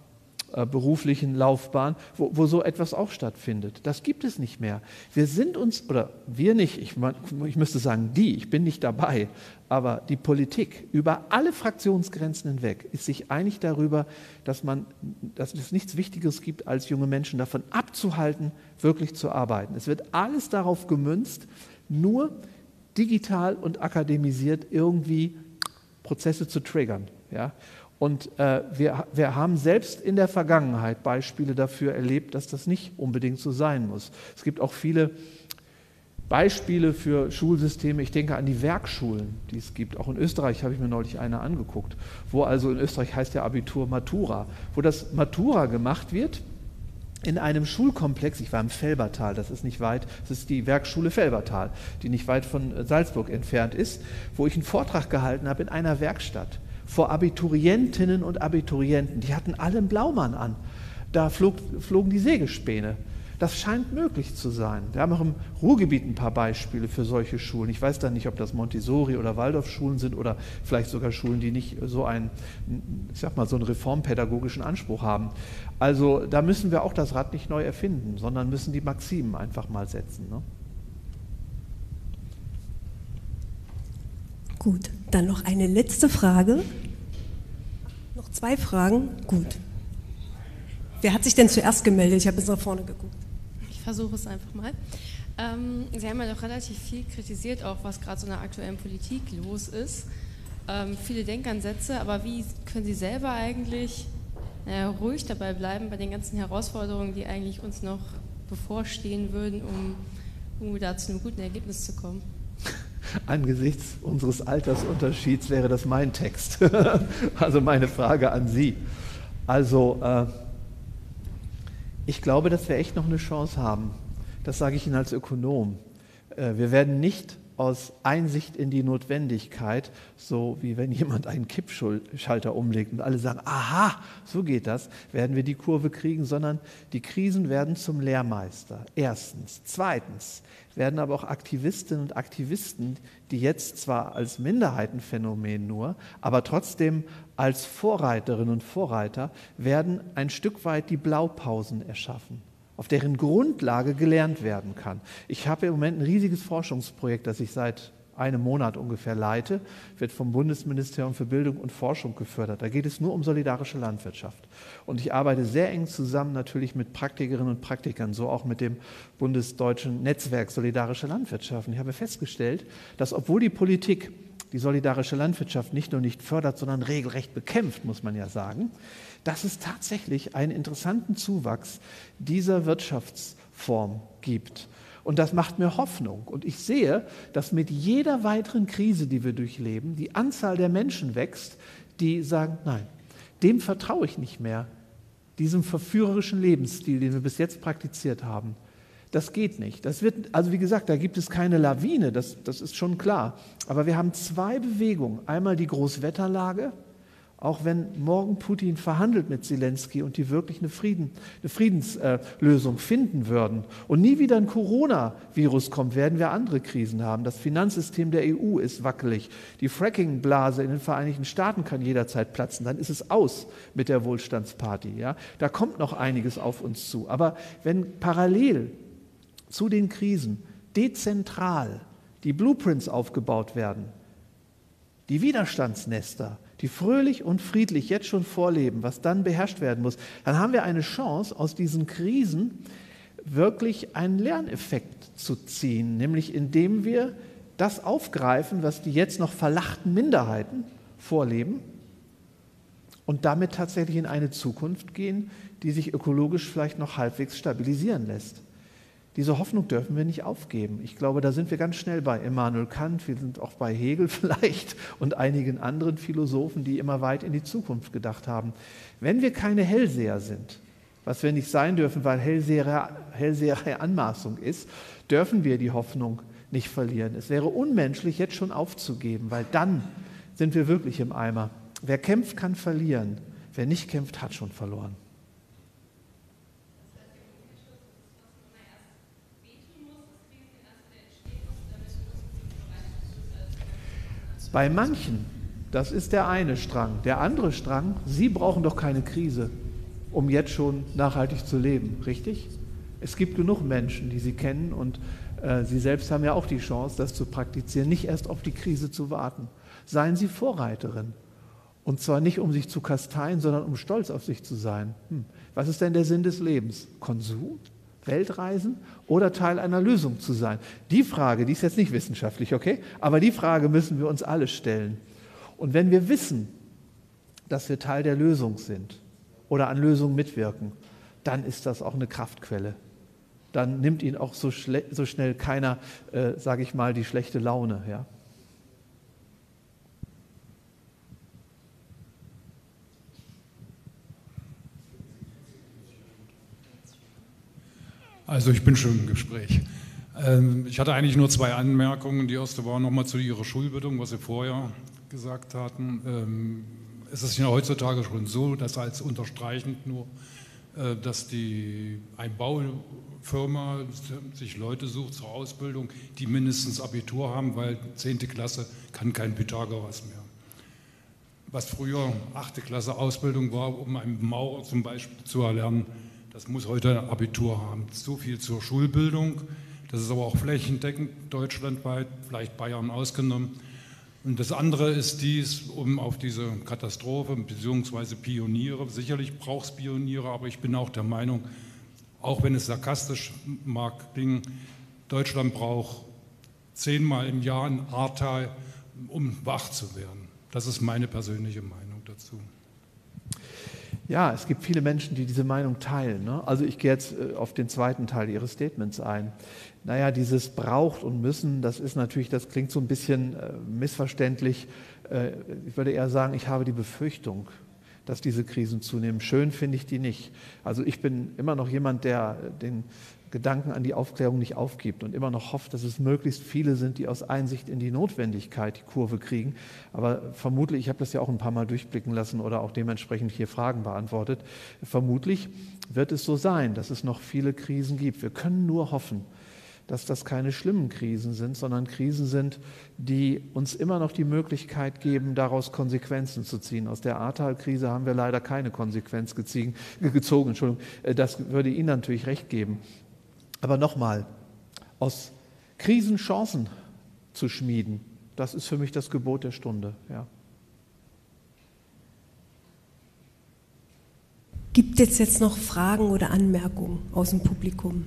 äh, beruflichen Laufbahn, wo, wo so etwas auch stattfindet. Das gibt es nicht mehr. Wir sind uns, oder wir nicht, ich, ich müsste sagen die, ich bin nicht dabei, aber die Politik über alle Fraktionsgrenzen hinweg ist sich einig darüber, dass, man, dass es nichts Wichtigeres gibt, als junge Menschen davon abzuhalten, wirklich zu arbeiten. Es wird alles darauf gemünzt, nur digital und akademisiert irgendwie Prozesse zu triggern. Ja? Und äh, wir, wir haben selbst in der Vergangenheit Beispiele dafür erlebt, dass das nicht unbedingt so sein muss. Es gibt auch viele Beispiele für Schulsysteme, ich denke an die Werkschulen, die es gibt. Auch in Österreich habe ich mir neulich eine angeguckt, wo also in Österreich heißt ja Abitur Matura, wo das Matura gemacht wird in einem Schulkomplex. Ich war im Felbertal, das ist nicht weit, das ist die Werkschule Felbertal, die nicht weit von Salzburg entfernt ist, wo ich einen Vortrag gehalten habe in einer Werkstatt vor Abiturientinnen und Abiturienten. Die hatten alle einen Blaumann an. Da flog, flogen die Sägespäne. Das scheint möglich zu sein. Wir haben auch im Ruhrgebiet ein paar Beispiele für solche Schulen. Ich weiß dann nicht, ob das Montessori- oder Waldorfschulen sind oder vielleicht sogar Schulen, die nicht so einen, ich sag mal, so einen reformpädagogischen Anspruch haben. Also da müssen wir auch das Rad nicht neu erfinden, sondern müssen die Maximen einfach mal setzen. Ne? Gut, dann noch eine letzte Frage. Noch zwei Fragen. Gut. Wer hat sich denn zuerst gemeldet? Ich habe jetzt nach vorne geguckt. Ich versuche es einfach mal. Ähm, Sie haben ja doch relativ viel kritisiert, auch was gerade so in der aktuellen Politik los ist. Ähm, viele Denkansätze, aber wie können Sie selber eigentlich naja, ruhig dabei bleiben bei den ganzen Herausforderungen, die eigentlich uns noch bevorstehen würden, um irgendwie da zu einem guten Ergebnis zu kommen? Angesichts unseres Altersunterschieds wäre das mein Text. Also meine Frage an Sie. Also äh, ich glaube, dass wir echt noch eine Chance haben. Das sage ich Ihnen als Ökonom. Äh, wir werden nicht aus Einsicht in die Notwendigkeit, so wie wenn jemand einen Kippschalter umlegt und alle sagen, aha, so geht das, werden wir die Kurve kriegen, sondern die Krisen werden zum Lehrmeister. Erstens. Zweitens werden aber auch Aktivistinnen und Aktivisten, die jetzt zwar als Minderheitenphänomen nur, aber trotzdem als Vorreiterinnen und Vorreiter, werden ein Stück weit die Blaupausen erschaffen, auf deren Grundlage gelernt werden kann. Ich habe im Moment ein riesiges Forschungsprojekt, das ich seit einem Monat ungefähr leite, wird vom Bundesministerium für Bildung und Forschung gefördert. Da geht es nur um solidarische Landwirtschaft. Und ich arbeite sehr eng zusammen natürlich mit Praktikerinnen und Praktikern, so auch mit dem bundesdeutschen Netzwerk Solidarische Landwirtschaft. Und ich habe festgestellt, dass obwohl die Politik die solidarische Landwirtschaft nicht nur nicht fördert, sondern regelrecht bekämpft, muss man ja sagen, dass es tatsächlich einen interessanten Zuwachs dieser Wirtschaftsform gibt. Und das macht mir Hoffnung. Und ich sehe, dass mit jeder weiteren Krise, die wir durchleben, die Anzahl der Menschen wächst, die sagen, nein, dem vertraue ich nicht mehr, diesem verführerischen Lebensstil, den wir bis jetzt praktiziert haben. Das geht nicht. Das wird, also wie gesagt, da gibt es keine Lawine, das, das ist schon klar. Aber wir haben zwei Bewegungen. Einmal die Großwetterlage, auch wenn morgen Putin verhandelt mit Zelensky und die wirklich eine, Frieden, eine Friedenslösung äh, finden würden und nie wieder ein Coronavirus kommt, werden wir andere Krisen haben. Das Finanzsystem der E U ist wackelig. Die Fracking-Blase in den Vereinigten Staaten kann jederzeit platzen. Dann ist es aus mit der Wohlstandsparty. Ja? Da kommt noch einiges auf uns zu. Aber wenn parallel zu den Krisen dezentral die Blueprints aufgebaut werden, die Widerstandsnester, die fröhlich und friedlich jetzt schon vorleben, was dann beherrscht werden muss, dann haben wir eine Chance, aus diesen Krisen wirklich einen Lerneffekt zu ziehen, nämlich indem wir das aufgreifen, was die jetzt noch verlachten Minderheiten vorleben und damit tatsächlich in eine Zukunft gehen, die sich ökologisch vielleicht noch halbwegs stabilisieren lässt. Diese Hoffnung dürfen wir nicht aufgeben. Ich glaube, da sind wir ganz schnell bei Immanuel Kant, wir sind auch bei Hegel vielleicht und einigen anderen Philosophen, die immer weit in die Zukunft gedacht haben. Wenn wir keine Hellseher sind, was wir nicht sein dürfen, weil Hellseherei, Hellseherei Anmaßung ist, dürfen wir die Hoffnung nicht verlieren. Es wäre unmenschlich, jetzt schon aufzugeben, weil dann sind wir wirklich im Eimer. Wer kämpft, kann verlieren. Wer nicht kämpft, hat schon verloren. Bei manchen, das ist der eine Strang. Der andere Strang, Sie brauchen doch keine Krise, um jetzt schon nachhaltig zu leben, richtig? Es gibt genug Menschen, die Sie kennen und äh, Sie selbst haben ja auch die Chance, das zu praktizieren, nicht erst auf die Krise zu warten. Seien Sie Vorreiterin. Und zwar nicht, um sich zu kasteien, sondern um stolz auf sich zu sein. Hm. Was ist denn der Sinn des Lebens? Konsum? Weltreisen? Oder Teil einer Lösung zu sein? Die Frage, die ist jetzt nicht wissenschaftlich, okay? Aber die Frage müssen wir uns alle stellen. Und wenn wir wissen, dass wir Teil der Lösung sind oder an Lösungen mitwirken, dann ist das auch eine Kraftquelle. Dann nimmt Ihnen auch so, so schnell keiner, äh, sage ich mal, die schlechte Laune. Ja? Also ich bin schon im Gespräch. Ähm, ich hatte eigentlich nur zwei Anmerkungen. Die erste war nochmal zu Ihrer Schulbildung, was Sie vorher gesagt hatten. Ähm, es ist ja heutzutage schon so, dass als unterstreichend nur, äh, dass die Einbaufirma sich Leute sucht zur Ausbildung, die mindestens Abitur haben, weil zehnte Klasse kann kein Pythagoras mehr. Was früher achte Klasse Ausbildung war, um einen Maurer zum Beispiel zu erlernen, das muss heute ein Abitur haben. So viel zur Schulbildung. Das ist aber auch flächendeckend deutschlandweit, vielleicht Bayern ausgenommen. Und das andere ist dies, um auf diese Katastrophe bzw. Pioniere, sicherlich braucht es Pioniere, aber ich bin auch der Meinung, auch wenn es sarkastisch mag klingen, Deutschland braucht zehnmal im Jahr ein Ahrtal, um wach zu werden. Das ist meine persönliche Meinung dazu. Ja, es gibt viele Menschen, die diese Meinung teilen. Ne? Also ich gehe jetzt auf den zweiten Teil Ihres Statements ein. Naja, dieses braucht und müssen, das ist natürlich, das klingt so ein bisschen äh, missverständlich. Äh, ich würde eher sagen, ich habe die Befürchtung, dass diese Krisen zunehmen. Schön finde ich die nicht. Also ich bin immer noch jemand, der den Gedanken an die Aufklärung nicht aufgibt und immer noch hofft, dass es möglichst viele sind, die aus Einsicht in die Notwendigkeit die Kurve kriegen. Aber vermutlich, ich habe das ja auch ein paar Mal durchblicken lassen oder auch dementsprechend hier Fragen beantwortet, vermutlich wird es so sein, dass es noch viele Krisen gibt. Wir können nur hoffen, dass das keine schlimmen Krisen sind, sondern Krisen sind, die uns immer noch die Möglichkeit geben, daraus Konsequenzen zu ziehen. Aus der Ahrtal-Krise haben wir leider keine Konsequenz gezogen. gezogen Entschuldigung. Das würde Ihnen natürlich recht geben. Aber nochmal, aus Krisen Chancen zu schmieden, das ist für mich das Gebot der Stunde. Ja. Gibt es jetzt noch Fragen oder Anmerkungen aus dem Publikum?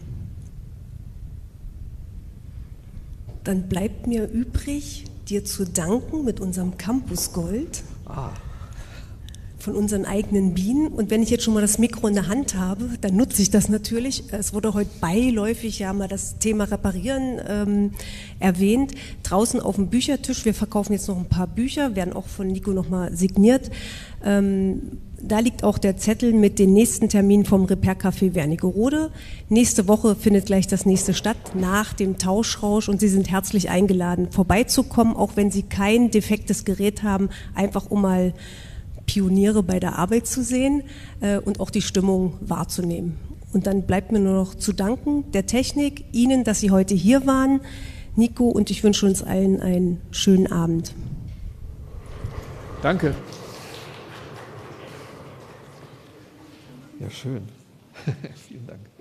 Dann bleibt mir übrig, dir zu danken mit unserem Campus Gold. Ah. Von unseren eigenen Bienen. Und wenn ich jetzt schon mal das Mikro in der Hand habe, dann nutze ich das natürlich. Es wurde heute beiläufig ja mal das Thema Reparieren ähm, erwähnt. Draußen auf dem Büchertisch, wir verkaufen jetzt noch ein paar Bücher, werden auch von Nico nochmal signiert. Ähm, da liegt auch der Zettel mit den nächsten Terminen vom Repair-Café Wernigerode. Nächste Woche findet gleich das nächste statt, nach dem Tauschrausch. Und Sie sind herzlich eingeladen, vorbeizukommen, auch wenn Sie kein defektes Gerät haben, einfach um mal Pioniere bei der Arbeit zu sehen äh, und auch die Stimmung wahrzunehmen. Und dann bleibt mir nur noch zu danken der Technik, Ihnen, dass Sie heute hier waren, Nico, und ich wünsche uns allen einen schönen Abend. Danke. Ja, schön. Vielen Dank.